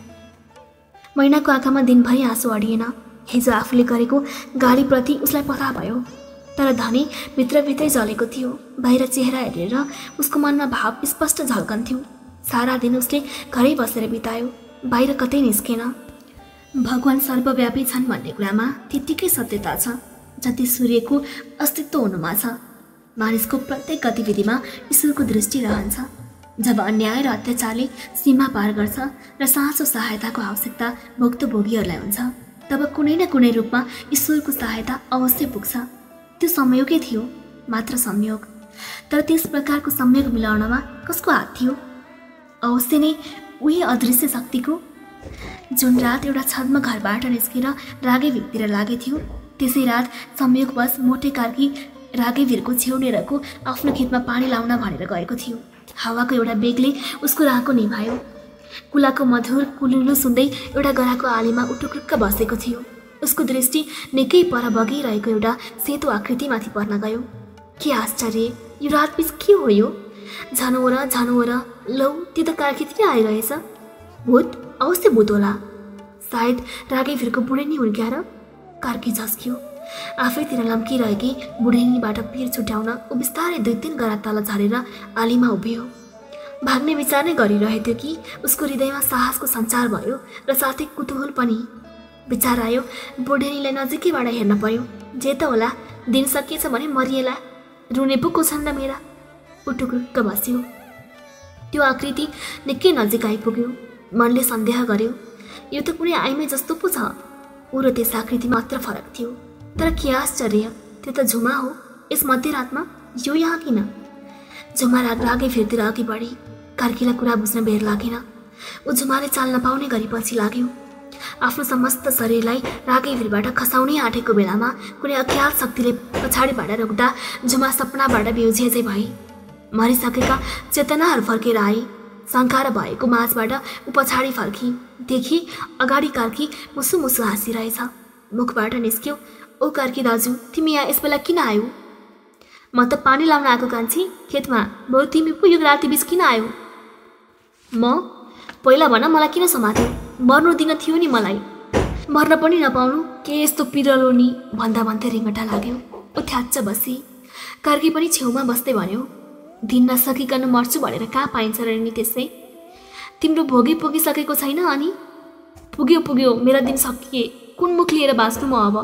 मैनाको आँखामा दिनभरि आँसु अडिएन। हिजो आफूले गरेको गालीप्रति उसलाई पता भयो, तर धनी भित्रभित्रै जलेको थियो। बाहिर चेहरा हेरेर उसको मनमा भाव स्पष्ट झल्कन्थ्यो। सारा दिन उसले घरै बसेर बितायो, बाहिर कतै निस्केन। भगवान सर्वव्यापी छन् भन्ने कुरामा त्यत्तिकै सत्यता छ जति सूर्यको अस्तित्व हुनुमा छ। मानिसको प्रत्येक गतिविधिमा ईश्वरको दृष्टि रहन्छ। जब अन्याय र अत्याचारले सीमा पार गर्छ र साँचो सहायताको आवश्यकता भुक्तभोगीहरूलाई हुन्छ, तब कुनै न कुनै रूपमा ईश्वरको सहायता अवश्य पुग्छ। त्यो संयोगै थियो, मात्र संयोग। तर त्यस प्रकारको संयोग मिलाउनमा कसको हात थियो? अवश्य नै उही अदृश्य शक्तिको। जुन रात एउटा छद्म घरबाट निस्केर रागेभिरतिर लागेथ्यो, त्यसै रात संयोगवश मोटे कार्की रागेभिरको छेउनेरको आफ्नो खेतमा पानी लाउन भनेर गएको थियो। हावाको एउटा बेगले उसको राहको निभायो। कुलाको मधुर कुलुलु सुन्दै एउटा गराको आलीमा उटुक्रुक्क बसेको थियो। उसको दृष्टि निकै पर बगिरहेको एउटा सेतो आकृतिमाथि पर्न गयो। के आश्चर्य, यो रातबिच के हो यो? झनोर लौ, त्यो त कार्कीतिर आइरहेछ। भूत? अवश्य भूत होला। सायद रागेभिरको बुढेनी हुर्क्याएर। कार्की झस्कियो। आफैतिर लम्किरहेकी बुढेनीबाट पिर छुट्याउन ऊ बिस्तारै 2-3 गरा तल झरेर आलीमा उभियो। भाग्ने विचार नै गरिरहेथ्यो कि उसको हृदयमा साहसको सञ्चार भयो र साथै कुतूहल पनि। विचार आयो बुढेनीलाई नजिकैबाट हेर्न पर्यो। जे त होला, दिन सकिएछ भने मरिएला। रुने पो को छन् र मेरा? उटुक्रुक्क बस्यो। त्यो आकृति निकै नजिक आइपुग्यो। मनले सन्देह गर्यो, यो त कुनै आइमै जस्तो पो छ। ऊ र त्यस आकृति मात्र फरक थियो। तर के आश्चर्य, त्यो त झुमा हो। यस मध्यरातमा यो यहाँ किन? झुमा रागे फिर्तिर अघि बढी। कार्कीलाई कुरा बुझ्न बेर लागेन। ऊ झुमाले चाल नपाउने गरी पछि लाग्यो। आफ्नो समस्त शरीरलाई रागेभिरबाट खसाउनै आँटेको बेलामा कुनै अख्याल शक्तिले पछाडिबाट रोक्दा झुमा सपनाबाट बेउझिएझै भई। मरिसकेका चेतनाहरू फर्केर आए। शङ्का र भएको माझबाट ऊ पछाडि फर्की। देखि अगाडि कार्की मुसु मुसु हाँसिरहेछ। मुखबाट निस्क्यो, ओ कार्की दाजु, तिमी यहाँ यस बेला किन आयौ? म त पानी लाउन आएको कान्छी, खेतमा। बरु तिमी पो यो रातिबिच किन आयौ? म? पहिला भन, मलाई किन समात्यो? मर्नु दिन थियो नि मलाई। मर्न पनि नपाउनु, के यस्तो पिरलो नि भन्दा भन्दै रिङ्गटा लाग्यो। ऊ थ्याच्च बसी। कार्की पनि छेउमा बस्दै भन्यो, दिन नसकिकन मर्छु भनेर कहाँ पाइन्छ र नि त्यसै? तिम्रो भोगी पुगिसकेको छैन अनि? पुग्यो, मेरा दिन सकिए। कुन मुख लिएर बाँच्नु म अब?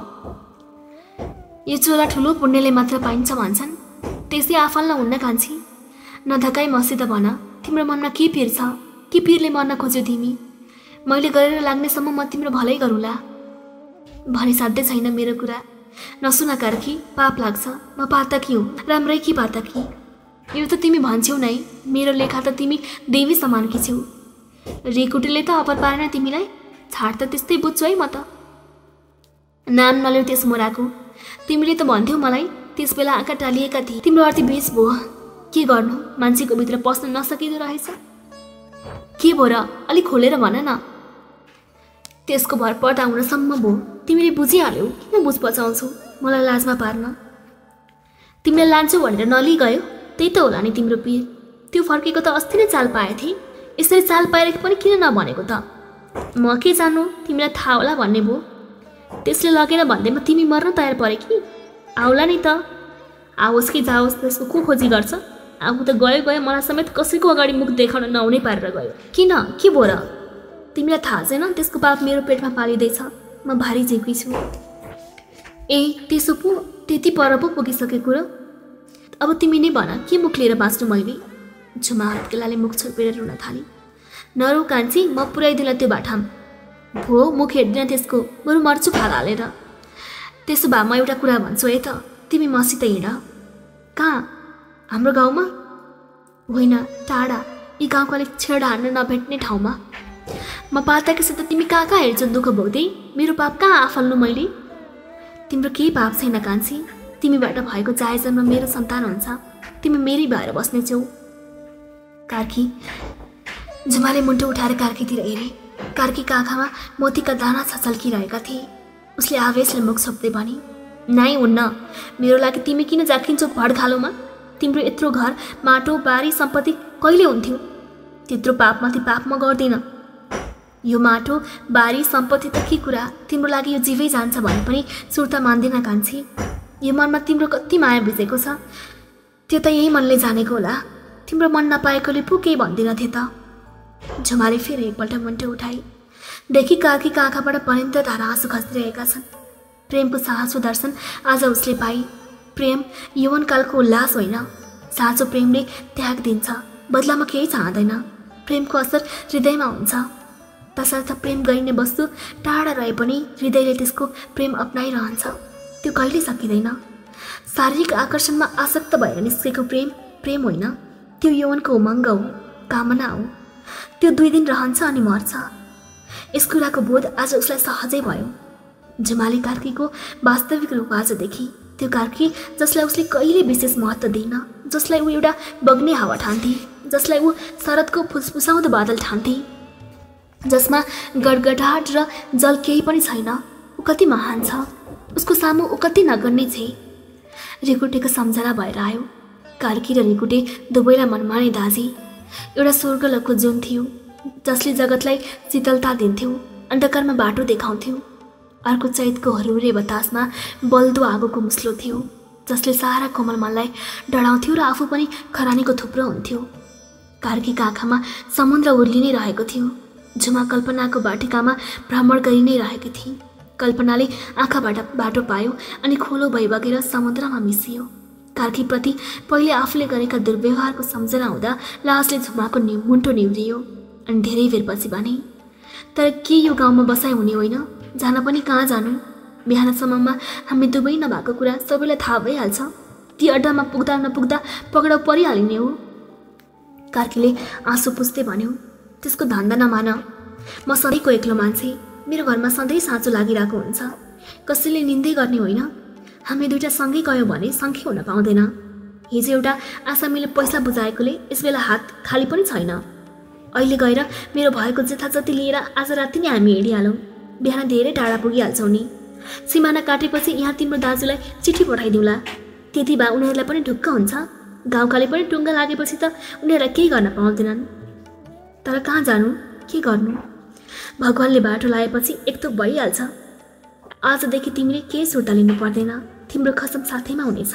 यो चोला ठुलो पुण्यले मात्र पाइन्छ भन्छन्, त्यसै आफल्न हुन्न कान्छी। नधकाई मसित भन, तिम्रो मनमा के पिर छ? के पिरले मर्न खोज्यो तिमी? मैले गरेर लाग्नेसम्म म तिम्रो भलै गरौँला। भने साध्यै छैन मेरो कुरा। नसुन कार्की, पाप लाग्छ। म पातकी हुँ, राम्रै कि पातकी? यो त तिमी भन्छौ नै। मेरो लेखा त तिमी देवी समानकी छेउ। रेकुटीले त अपर पारेन तिमीलाई? छाड त, त्यस्तै बुझ्छु है म त। नाम नल्याउ त्यस मोराको। तिमीले त भन्थ्यौ मलाई, त्यस बेला आँखा टालिएका थिए। तिम्रो अर्थी बेच भयो। के गर्नु, मान्छेको भित्र पस्न नसकिँदो रहेछ। के भयो र? अलिक खोलेर भन न। त्यसको भर पटाउनसम्म भयो। तिमीले बुझिहाल्यौ, किन बुझ पचाउँछौ मलाई लाजमा पार्न? तिमीलाई लान्छु भनेर नलिई गयो, त्यही त होला नि तिम्रो पिर। त्यो फर्केको त अस्ति नै चाल पाए थिए। यसरी चाल पाएर पनि किन नभनेको त? म के जान्नु, तिमीलाई थाहा होला भन्ने भयो। त्यसले लगेन भन्दैमा तिमी मर्न तयार परे कि? आउला नि त। आओस् कि जाओस् त्यसको को खोजी गर्छ? आफू त गयो गयो, मलाई समेत कसैको अगाडि मुख देखाउन नहुने पारेर गयो। किन? के भो र? तिमीलाई थाहा छैन त्यसको पाप मेरो पेटमा पालिँदैछ। म भारी झेकी छु। ए त्यसो पो, त्यति पर पो पुगिसकेको र? अब तिमी नै भन, के मुख लिएर बाँच्नु मैले? झुमा हत्केलाले मुख छोपेर रुन थाली। नरौ कान्छी, म पुर्याइदिउँला त्यो बाठाम। भो, मुख हेर्दिन त्यसको, बरु मर्छु फाल हालेर। त्यसो भए म एउटा कुरा भन्छु है त, तिमी मसित हिँड। कहाँ? हाम्रो गाउँमा? होइन, टाढा, यी गाउँको अलिक छेड हान्न नभेट्ने ठाउँमा। म पाताकीसित तिमी कहाँ कहाँ हेर्छौ दुःख भोग्दै? मेरो पाप कहाँ आफल्नु मैले? तिम्रो केही पाप छैन कान्छी। तिमीबाट भएको जायजनमा मेरो सन्तान हुन्छ। तिमी मेरै भएर बस्नेछौ। कार्की। झुमाले मुन्टो उठाएर कार्कीतिर हेरे। कार्कीका आँखामा मोतीका दाना छचल्किरहेका थिए। उसले आवेशले मुख छोप्दै भने, नाइ हुन्न, मेरो लागि तिमी किन जाकिन्छौ भडखालोमा? तिम्रो यत्रो घर, माटो, बारी, सम्पत्ति कहिले हुन्थ्यो? त्यत्रो पापमाथि पाप म गर्दिनँ। यो माटो, बारी, सम्पत्ति त के कुरा, तिम्रो लागि यो जीवै जान्छ भने पनि सुर्ता मान्दिन कान्छी। यो मनमा तिम्रो कति माया भिजेको छ, त्यो त यही मनले जानेको होला। तिम्रो मन नपाएकोले पो केही भन्दिन थिए त। झुमाले फेरि एकपल्ट मुन्टो उठाई। देखि कार्कीका आँखाबाट पर्यन्त धारा आँसु खसिरहेका छन्। प्रेमको साँचो दर्शन आज उसले पाई। प्रेम यौवनकालको उल्लास होइन। साँचो प्रेमले त्याग दिन्छ, बदलामा केही चाहँदैन। प्रेमको असर हृदयमा हुन्छ। तसर्थ प्रेम गरिने वस्तु टाढा रहे पनि हृदयले त्यसको प्रेम अपनाइरहन्छ। त्यो कहिले सकिँदैन। शारीरिक आकर्षणमा आसक्त भएर निस्केको प्रेम प्रेम होइन, त्यो यौवनको उमङ्ग हो, कामना हो। त्यो 2 दिन रहन्छ अनि मर्छ। यस कुराको बोध आज उसलाई सहजै भयो। झुमाले कार्कीको वास्तविक रूप आज देखि। त्यो कार्की जसलाई उसले कहिले विशेष महत्त्व दिएन, जसलाई ऊ एउटा बग्ने हावा ठान्थे, जसलाई ऊ शरदको फुसफुसाउँदो बादल ठान्थे, जसमा गडगडाट र जल केही पनि छैन, ऊ कति महान छ। उसको सामु ऊ कति नगर्ने छे। रिकुटेको सम्झना भएर आयो। कार्की र रिकुटे दुवैलाई मनमाने दाजी। एउटा स्वर्गलोकको जुन थियो, जसले जगतलाई शीतलता दिन्थ्यो, अन्धकारमा बाटो देखाउँथ्यो। अर्को चैतको हरूले बतासमा बल्दो आगोको मुस्लो थियो, जसले सारा कोमल मनलाई डढाउँथ्यो र आफू पनि खरानीको थुप्रो हुन्थ्यो। कार्कीका आँखामा समुद्र उर्लिनै रहेको थियो। झुमा कल्पनाको बाटिकामा भ्रमण गरि नै रहेकी थिए। कल्पनाले आँखाबाट बाटो पायो अनि खोलो भई बगेर समुद्रमा मिसियो। कार्कीप्रति पहिले आफूले गरेका दुर्व्यवहारको सम्झना हुँदा लाजले झुमाको मुन्टो निहुरियो अनि धेरै बेरपछि भने, तर के यो गाउँमा बसाइ हुने होइन? जान पनि कहाँ जानु? बिहानसम्ममा हामी दुवै नभएको कुरा सबैलाई थाहा भइहाल्छ। ती अड्डामा पुग्दा नपुग्दा पक्राउ परिहालिने हो। कार्कीले आँसु पुस्दै भन्यो, त्यसको धन्दा नमान। म सधैँको एक्लो मान्छे। मेरो घरमा सधैँ साँचो लागिरहेको हुन्छ। कसैले निन्दै गर्ने होइन। हामी दुईटा सँगै गयौँ भने सङ्ख्या हुन पाउँदैन। हिजो एउटा आसामीले पैसा बुझाएकोले यसबेला हात खाली पनि छैन। अहिले गएर मेरो भएको जथाजति लिएर आज राति नै हामी हिँडिहालौँ। बिहान धेरै टाढा पुगिहाल्छौँ नि। सिमाना काटेपछि यहाँ तिम्रो दाजुलाई चिठी पठाइदिउँला। त्यति भए उनीहरूलाई पनि ढुक्क हुन्छ। गाउँकाले पनि टुङ्गा लागेपछि त उनीहरूलाई केही गर्न पाउँदैनन्। तर कहाँ जानु, के गर्नु? भगवानले बाटो लाएपछि एक त भइहाल्छ। आजदेखि तिमीले केही सुर्ता लिनु पर्दैन। तिम्रो खसम साथैमा हुनेछ।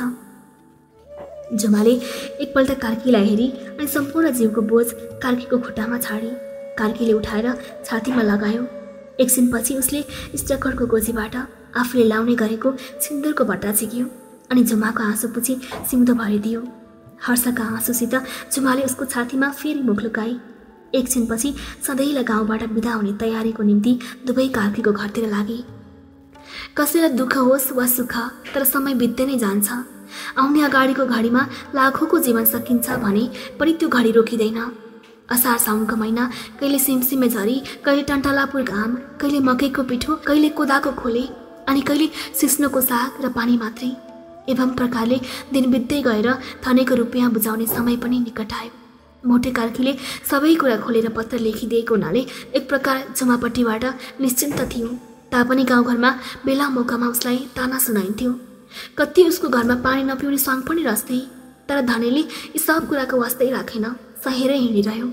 झुमाले एकपल्ट कार्कीलाई हेरी अनि सम्पूर्ण जीवको बोझ कार्कीको खुट्टामा छाडी। कार्कीले उठाएर छातीमा लगायो। एकछिनपछि उसले स्टकरको गोजीबाट आफूले लाउने गरेको सिन्दुरको बट्टा झिक्यो अनि झुमाको आँसु पुछी सिउँदो भरिदियो। हर्षका आँसुसित झुमाले उसको छातीमा फेरि मुख लुकाई। एकछिनपछि सधैँलाई गाउँबाट बिदा हुने तयारीको निम्ति दुवै कार्कीको घरतिर लागे। कसैलाई दुःख होस् वा सुख, तर समय बित्दै नै जान्छ। आउने अगाडिको घडीमा लाखौँको जीवन सकिन्छ भने पनि त्यो घडी रोकिँदैन। असार साउनको महिना कहिले सिमसिमे झरी, कहिले टन्टलापुर घाम, कहिले मकैको पिठो, कहिले कोदाको खोले अनि कहिले सिस्नोको साग र पानी मात्रै। एवं प्रकारले दिन बित्दै गएर थनेको रुपियाँ बुझाउने समय पनि निकट आयो। मोटे कार्कीले सबै कुरा खोलेर पत्र लेखिदिएको हुनाले एक प्रकार झुमापट्टिबाट निश्चिन्त थियो। तापनि गाउँघरमा बेला मौकामा उसलाई ताना सुनाइन्थ्यो। कति उसको घरमा पानी नपिउने सङ्ग पनि रच्थे। तर धनेले यी सब कुराको वास्तै राखेन, सहेरै हिँडिरह्यो।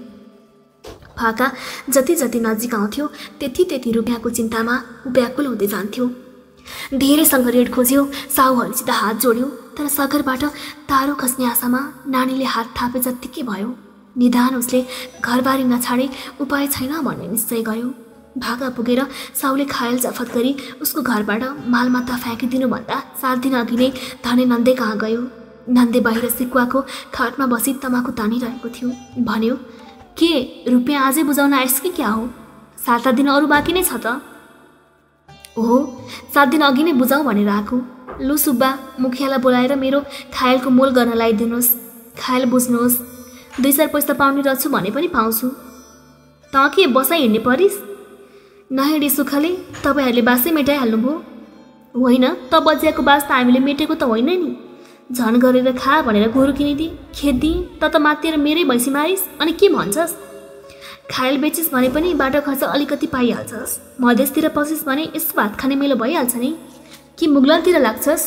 फाका जति जति नजिक आउँथ्यो त्यति त्यति रुपियाँको चिन्तामा ऊ व्याकुल हुँदै जान्थ्यो। धेरै सँगरेड खोज्यो, साहुहरूसित हात जोड्यो, तर सगरबाट तारो खस्ने आशामा नानीले हात थापे जत्तिकै भयो। निदान उसले घरबारी नछाडे उपाय छैन भन्ने निश्चय गर्यो। भागा पुगेर साहुले खायल जफत गरी उसको घरबाट मालमाता फ्याँकिदिनुभन्दा 7 दिन अघि नै धने नन्दे कहाँ गयो। नन्दे बाहिर सिकुवाको खाटमा बसी तमाखु तानिरहेको थियो। भन्यो, के रुपियाँ आजै बुझाउन आइस् कि क्या हो? 7 दिन अरू बाँकी नै छ त। हो, 7 दिन अघि नै बुझाउँ भनेर आएको। लु सुब्बा, मुखियालाई बोलाएर मेरो खायलको मोल गर्न लगाइदिनुहोस्। खायल बुझ्नुहोस्, 2-4 पैसा पाउने रहेछु भने पनि पाउँछु। त के बसाइ हिँड्ने परिस्? नहिँडी सुखले तपाईँहरूले बासै मेटाइहाल्नुभयो। होइन त बजियाको बास त हामीले मेटेको त होइन नि। झन गरेर खा भनेर गोरु किनिदिए, खेद्दिएँ, त मातेर मेरै भैँसी मारिस् अनि के भन्छस्? खायल बेचिस् भने पनि बाटो खर्च अलिकति पाइहाल्छस्। मधेसतिर पसिस् भने यसो भात खाने मेलो भइहाल्छ नि। कि मुगलनतिर लाग्छस्?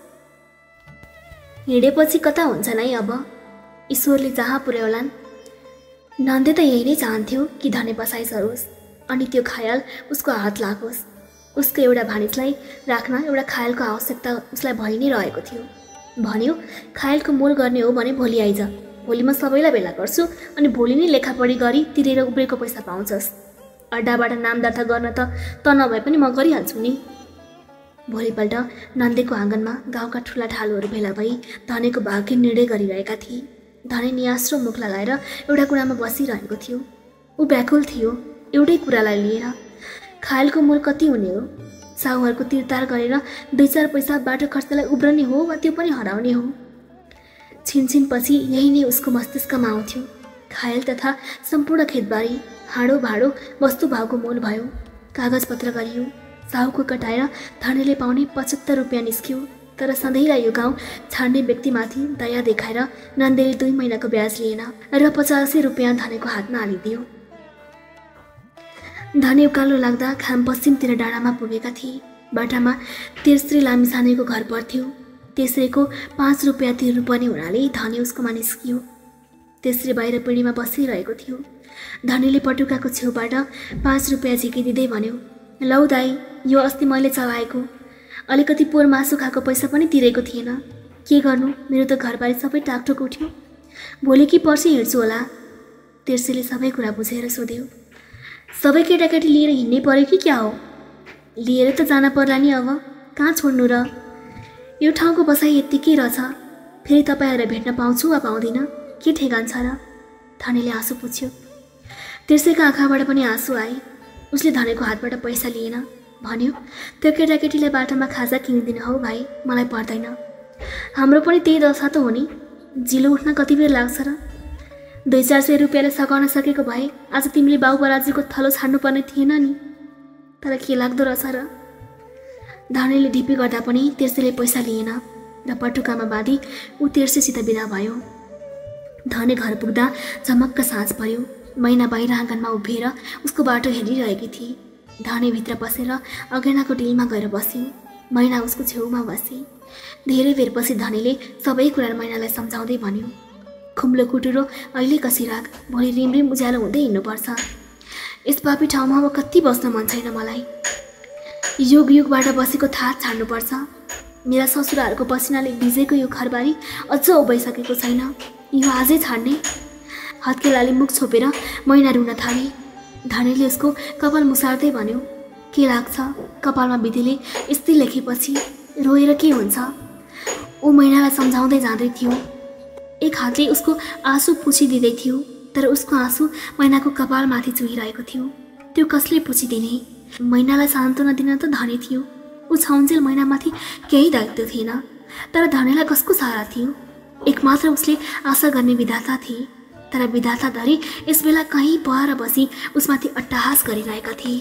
हिँडेपछि कता हुन्छ नै अब, ईश्वरले जहाँ पुर्याउलान्। नन्दे त यही नै चाहन्थ्यो कि धने बसाइ सरोस् अनि त्यो खायल उसको हात लागोस्। उसको एउटा भानिजलाई राख्न एउटा खायलको आवश्यकता उसलाई भइ नै रहेको थियो। भन्यो, खायलको मोल गर्ने हो भने भोलि आइज। भोलि म सबैलाई भेला गर्छु अनि भोलि नै लेखापढी गरी तिरेर उब्रेको पैसा पाउँछस्। अड्डाबाट नाम दर्ता गर्न त नभए पनि म गरिहाल्छु नि। भोलिपल्ट नन्देको आँगनमा गाउँका ठुला ठालुहरू भेला भई धनेको भाग्य निर्णय गरिरहेका थिए। धने नियास्रो मुख लगाएर एउटा कुरामा बसिरहेको थियो। ऊ व्याकुल थियो एउटै कुरालाई लिएर। खायलको मोल कति हुने हो? साहुहरूको तिरतार गरेर 2-4 पैसा बाटो खर्चलाई उब्रने हो वा त्यो पनि हराउने हो? छिनछिनपछि यही नै उसको मस्तिष्कमा आउँथ्यो। खायल तथा सम्पूर्ण खेतबारी, हाडो भाडो वस्तुभावको मोल भयो। कागजपत्र गरियो। साहुको कटाएर धनेले पाउने 75 रुपियाँ निस्क्यो। तर सधैँलाई यो गाउँ छाड्ने व्यक्तिमाथि दया देखाएर नन्देले 2 महिनाको ब्याज लिएन र 85 रुपियाँ धनेको हातमा हालिदियो। धने उकालो लाग्दा खाम पश्चिमतिर डाँडामा पुगेका थिए। बाटामा तेस्रे लामिसानेको घर पर्थ्यो। तेस्रेको 5 रुपियाँ तिर्नुपर्ने हुनाले धने उसकोमा निस्कियो। तेस्रे बाहिर पिँढीमा बसिरहेको थियो। धनेले पटुकाको छेउबाट 5 रुपियाँ झिकिदिँदै भन्यो, लौ दाई, यो अस्ति मैले चलाएको अलिकति पोर मासु खाएको पैसा पनि तिरेको थिएन। के गर्नु, मेरो त घरबारी सबै टाकटुक उठ्यो। भोलि कि पर्सि हिँड्छु होला। तेर्सेले सबै कुरा बुझेर सोध्यो, सबै केटाकेटी लिएर हिँड्नै पर्यो कि क्या हो? लिएर त जान पर्ला नि, अब कहाँ छोड्नु र? यो ठाउँको बसाइ यत्तिकै रहेछ। फेरि तपाईँहरूलाई भेट्न पाउँछु वा पाउँदिनँ, के ठेगान छ र? धनेले आँसु पुछ्यो। तेर्सेका आँखाबाट पनि आँसु आए। उसले धनेको हातबाट पैसा लिएन। भन्यो, त्यो केटाकेटीलाई बाटोमा खाजा किनिदिनु हौ भाइ, मलाई पर्दैन। हाम्रो पनि त्यही दशा त हो नि। जिलो उठ्न कति बेर लाग्छ र? 200-400 रुपियाँले सघाउन सकेको भए आज तिमीले बाउ बराजुको थलो छाड्नुपर्ने थिएन नि। तर के लाग्दो रहेछ र? धनेले ढिपी गर्दा पनि तेर्सेले पैसा लिएन र पटुकामा बाँधी ऊ तेर्सेसित बिदा भयो। धने घर पुग्दा झमक्क साँझ पर्यो। मैना बाहिर आँगनमा उभिएर उसको बाटो हेरिरहेकी थिए। धने भित्र पसेर अगेनाको डिलमा गएर बस्यो। मैना उसको छेउमा बसे। धेरै बेरपछि धनेले सबै कुरा मैनालाई सम्झाउँदै भन्यो, खुम्लो कुटुरो अहिले कसी राख, भोलि रिमरिम उज्यालो हुँदै हिँड्नुपर्छ। यस पापी ठाउँमा अब कति बस्न मन छैन मलाई। युग युगबाट बसेको थाहा छाड्नुपर्छ। मेरा ससुराहरूको पसिनाले भिजेको यो घरबारी अझ उभइसकेको छैन। यो आजै छाड्ने। हत्केलाले मुख छोपेर मैना रुन थाले। धनेले उसको कपाल मुसार्दै भन्यो, के लाग्छ? कपालमा विधिले यस्तै लेखेपछि रोएर के हुन्छ? ऊ मैनालाई सम्झाउँदै जाँदै थियो। एक हातले उसको आँसु पुछिदिँदै थियो, तर उसको आँसु मैनाको कपालमाथि चुहिरहेको थियो। त्यो कसले पुछिदिने? मैनालाई सान्त्वना दिन त धने थियो। ऊ छाउन्जेल मैनामाथि केही दायित्व थिएन। तर धनेलाई कसको सहारा थियो? एकमात्र उसले आशा गर्ने विधाता थिए। तर विधाता धरी यसबेला कहीँ पर बसी उसमाथि अट्टहास गरिरहेका थिए।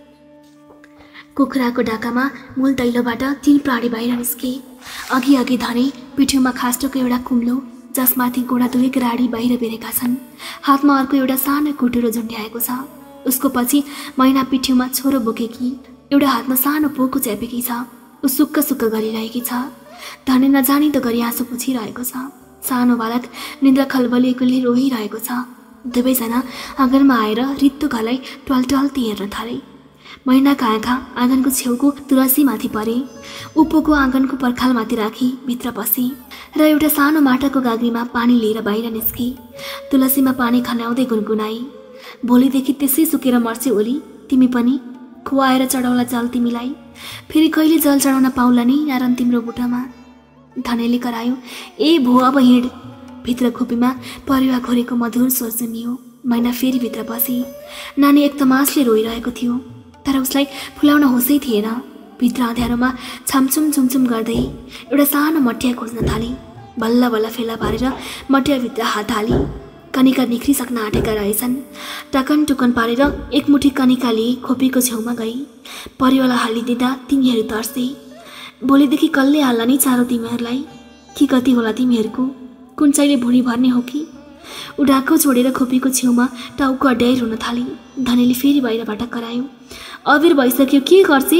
कुखुराको ढाकामा मूल दैलोबाट 3 प्राणी बाहिर निस्के। अघि अघि धने पिठ्यौमा खास्टोको एउटा कुम्लो, जसमाथि गोडा 2 ग्राडी बाहिर बेरेका छन्। हातमा अर्को एउटा सानो कुटुरो झुन्ड्याएको छ। उसको पछि मैना पिठ्यौमा छोरो बोकेकी, एउटा हातमा सानो पोको च्यापेकी छ। ऊ सुक्क सुक्क गरिरहेकी छ। धने नजानिदो गरी आँसु पुछिरहेको छ। सानो बालक निन्द्रा खलबलिएकोले रोइरहेको छ। दुवैजना आँगनमा आएर रित्तो घरलाई ट्वालट्वाल्ती हेर्न थाले। मैनाका आँखा आँगनको छेउको तुलसीमाथि परे। उपोको आँगनको पर्खालमाथि राखी भित्र पसी र एउटा सानो माटाको गाग्रीमा पानी लिएर बाहिर निस्की। तुलसीमा पानी खन्याउँदै गुनगुनाई, भोलिदेखि त्यसै सुकेर मर्छे ओली, तिमी पनि खुवाएर चढाउला जल तिमीलाई, फेरि कहिले जल चढाउन पाउला नि नारायण तिम्रो बुटामा। धनेले करायो, ए भो अब हिँड। भित्र खोपीमा परेवा घोरेको मधुर स्वर सुनियो। मैना फेरि भित्र पसी। नानी एक तमासले रोइरहेको थियो, तर उसलाई फुलाउन होसै थिएन। भित्र अँध्यारोमा छामछुम छुमछुम गर्दै एउटा सानो मटिया खोज्न थाली। बल्ल बल्ल फेला पारेर मटियाभित्र हात हाली। कनिका निख्रिसक्न आँटेका रहेछन्। टकन टुकन पारेर एक मुठी कनिका लिई खोपीको छेउमा गई। परिवाला हालिदिँदा तिमीहरू तर्से। भोलिदेखि कसले हाल्ला नि चारो तिमीहरूलाई? के कति होला तिमीहरूको? कुन भुँडी भर्ने हो कि? उडाको छोडेर खोपीको छेउमा टाउको अड्याइ रुन थाली। धनेले फेरि बाहिरबाट करायो, अबेर भइसक्यो, के गर्छे?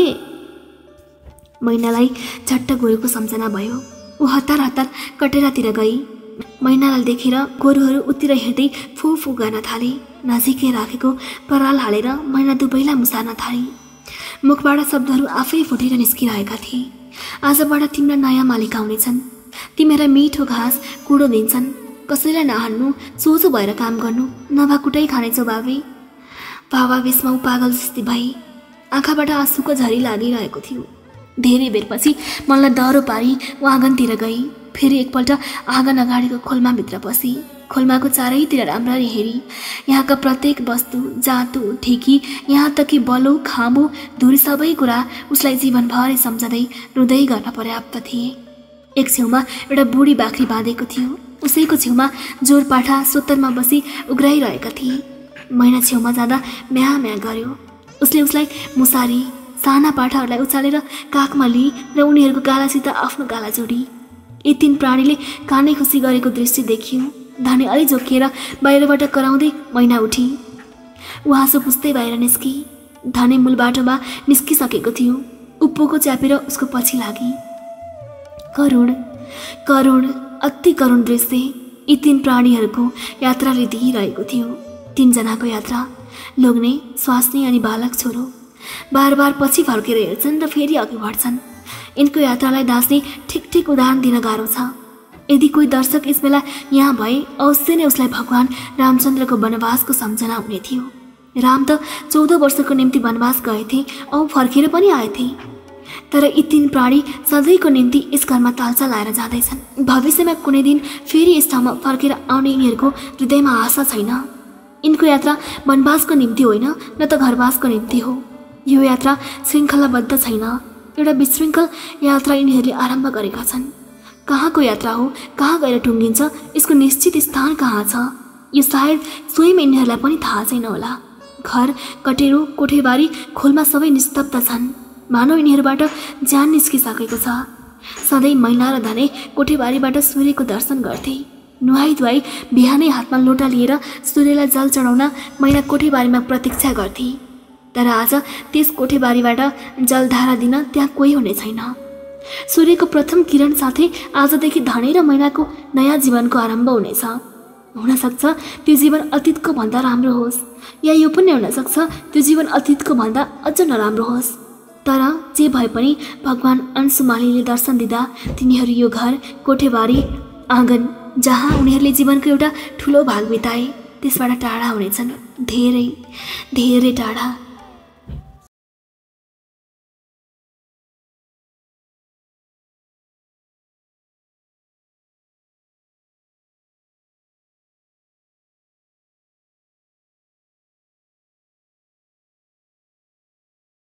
मैनालाई झट्ट गोरुको सम्झना भयो। ऊ हतार हतार कटेरातिर गई। मैनालाई देखेर गोरुहरू उतिर हेर्दै फु फु गर्न थाले। नजिकै राखेको पराल हालेर मैना दुवैलाई मुसार्न थाली। मुखबाट शब्दहरू आफै फुटेर निस्किरहेका थिए। आजबाट तिम्रा नयाँ मालिक आउनेछन्। तिमीलाई मिठो घाँस कुडो दिन्छन्। कसैलाई नहान्नु, सोझो भएर काम गर्नु, नभए कुटै खानेछौ बाबे। भावावेशमा ऊ पागल जस्तै भई। आँखाबाट आँसुको झरी लागिरहेको थियो। धेरै बेरपछि मलाई डह्रो पारी ऊ आँगनतिर गई। फेरि एकपल्ट आँगन अगाडिको खोल्माभित्र पसी। खोल्माको चारैतिर राम्ररी हेरी। यहाँका प्रत्येक वस्तु, जातु, ठेकी, यहाँ त कि बलो, खामो, धुरी सबै कुरा उसलाई जीवनभरै सम्झँदै रुँदै गर्न पर्याप्त थिए। एक छेउमा एउटा बुढी बाख्री बाँधेको थियो। उसैको छेउमा जोरपाठा सोत्तरमा बसी उग्राइरहेका थिए। मैना छेउमा जाँदा म्या म्या गर्यो। उसले उसलाई मुसारी। साना पाठाहरूलाई उचालेर काखमा लिई र उनीहरूको गालासित आफ्नो गाला जोडी। यी तीन प्राणीले कानै खुसी गरेको दृश्य देखियो। धाने अलि झोकिएर बाहिरबाट कराउँदै मैना उठी। ऊ हाँसो पुस्दै बाहिर निस्की। धाने मूल बाटोमा निस्किसकेको थियो। उप्पोको च्यापेर उसको पछि लागि। करुण करुण अति करुण दृश्य यी तीन प्राणीहरूको यात्राले दिइरहेको थियो। तीनजनाको यात्रा, लोग्ने, स्वास्नी अनि बालक छोरो, बार बार पछि फर्केर हेर्छन् र फेरि अघि बढ्छन्। यिनको यात्रालाई दाँच्ने ठिक ठिक उदाहरण दिन गाह्रो छ। यदि कोही दर्शक यसबेला यहाँ भए अवश्य नै उसलाई भगवान रामचन्द्रको वनवासको सम्झना हुने थियो। राम त 14 वर्षको निम्ति वनवास गएथे औ फर्केर पनि आएथे। तर यी तीन प्राणी सधैँको निम्ति यस घरमा तालचा लाएर जाँदैछन्। भविष्यमा कुनै दिन फेरि यस ठाउँमा फर्केर आउने यिनीहरूको हृदयमा आशा छैन। यिनको यात्रा वनवासको निम्ति होइन, न त घरवासको निम्ति हो। यो यात्रा श्रृङ्खलाबद्ध छैन। एउटा विशृङ्खल यात्रा यिनीहरूले आरम्भ गरेका छन्। कहाँको यात्रा हो, कहाँ गएर टुङ्गिन्छ, यसको निश्चित स्थान कहाँ छ, यो सायद स्वयं यिनीहरूलाई पनि थाहा छैन होला। घर, कटेरो, कोठेबारी, खोलमा सबै निस्तब्ध छन्। मानव यिनीहरूबाट ज्यान निस्किसकेको छ। सधैँ मैना र धने कोठेबारीबाट सूर्यको दर्शन गर्थे। नुहाई धुवाई बिहानै हातमा लोटा लिएर सूर्यलाई जल चढाउन मैना कोठेबारीमा प्रतीक्षा गर्थे। तर आज त्यस कोठेबारीबाट जलधारा दिन त्यहाँ कोही हुने छैन। सूर्यको प्रथम किरण साथै आजदेखि धने र मैनाको नयाँ जीवनको आरम्भ हुनेछ। हुनसक्छ त्यो जीवन अतीतको भन्दा राम्रो होस्, या यो पनि हुनसक्छ त्यो जीवन अतीतको भन्दा अझ नराम्रो होस्। तर जे भए पनि भगवान अंशुमालीले दर्शन दिँदा तिनीहरू यो घर, कोठेबारी, आँगन जहाँ उनीहरूले जीवनको एउटा ठुलो भाग बिताए त्यसबाट टाढा हुनेछन्। धेरै धेरै टाढा।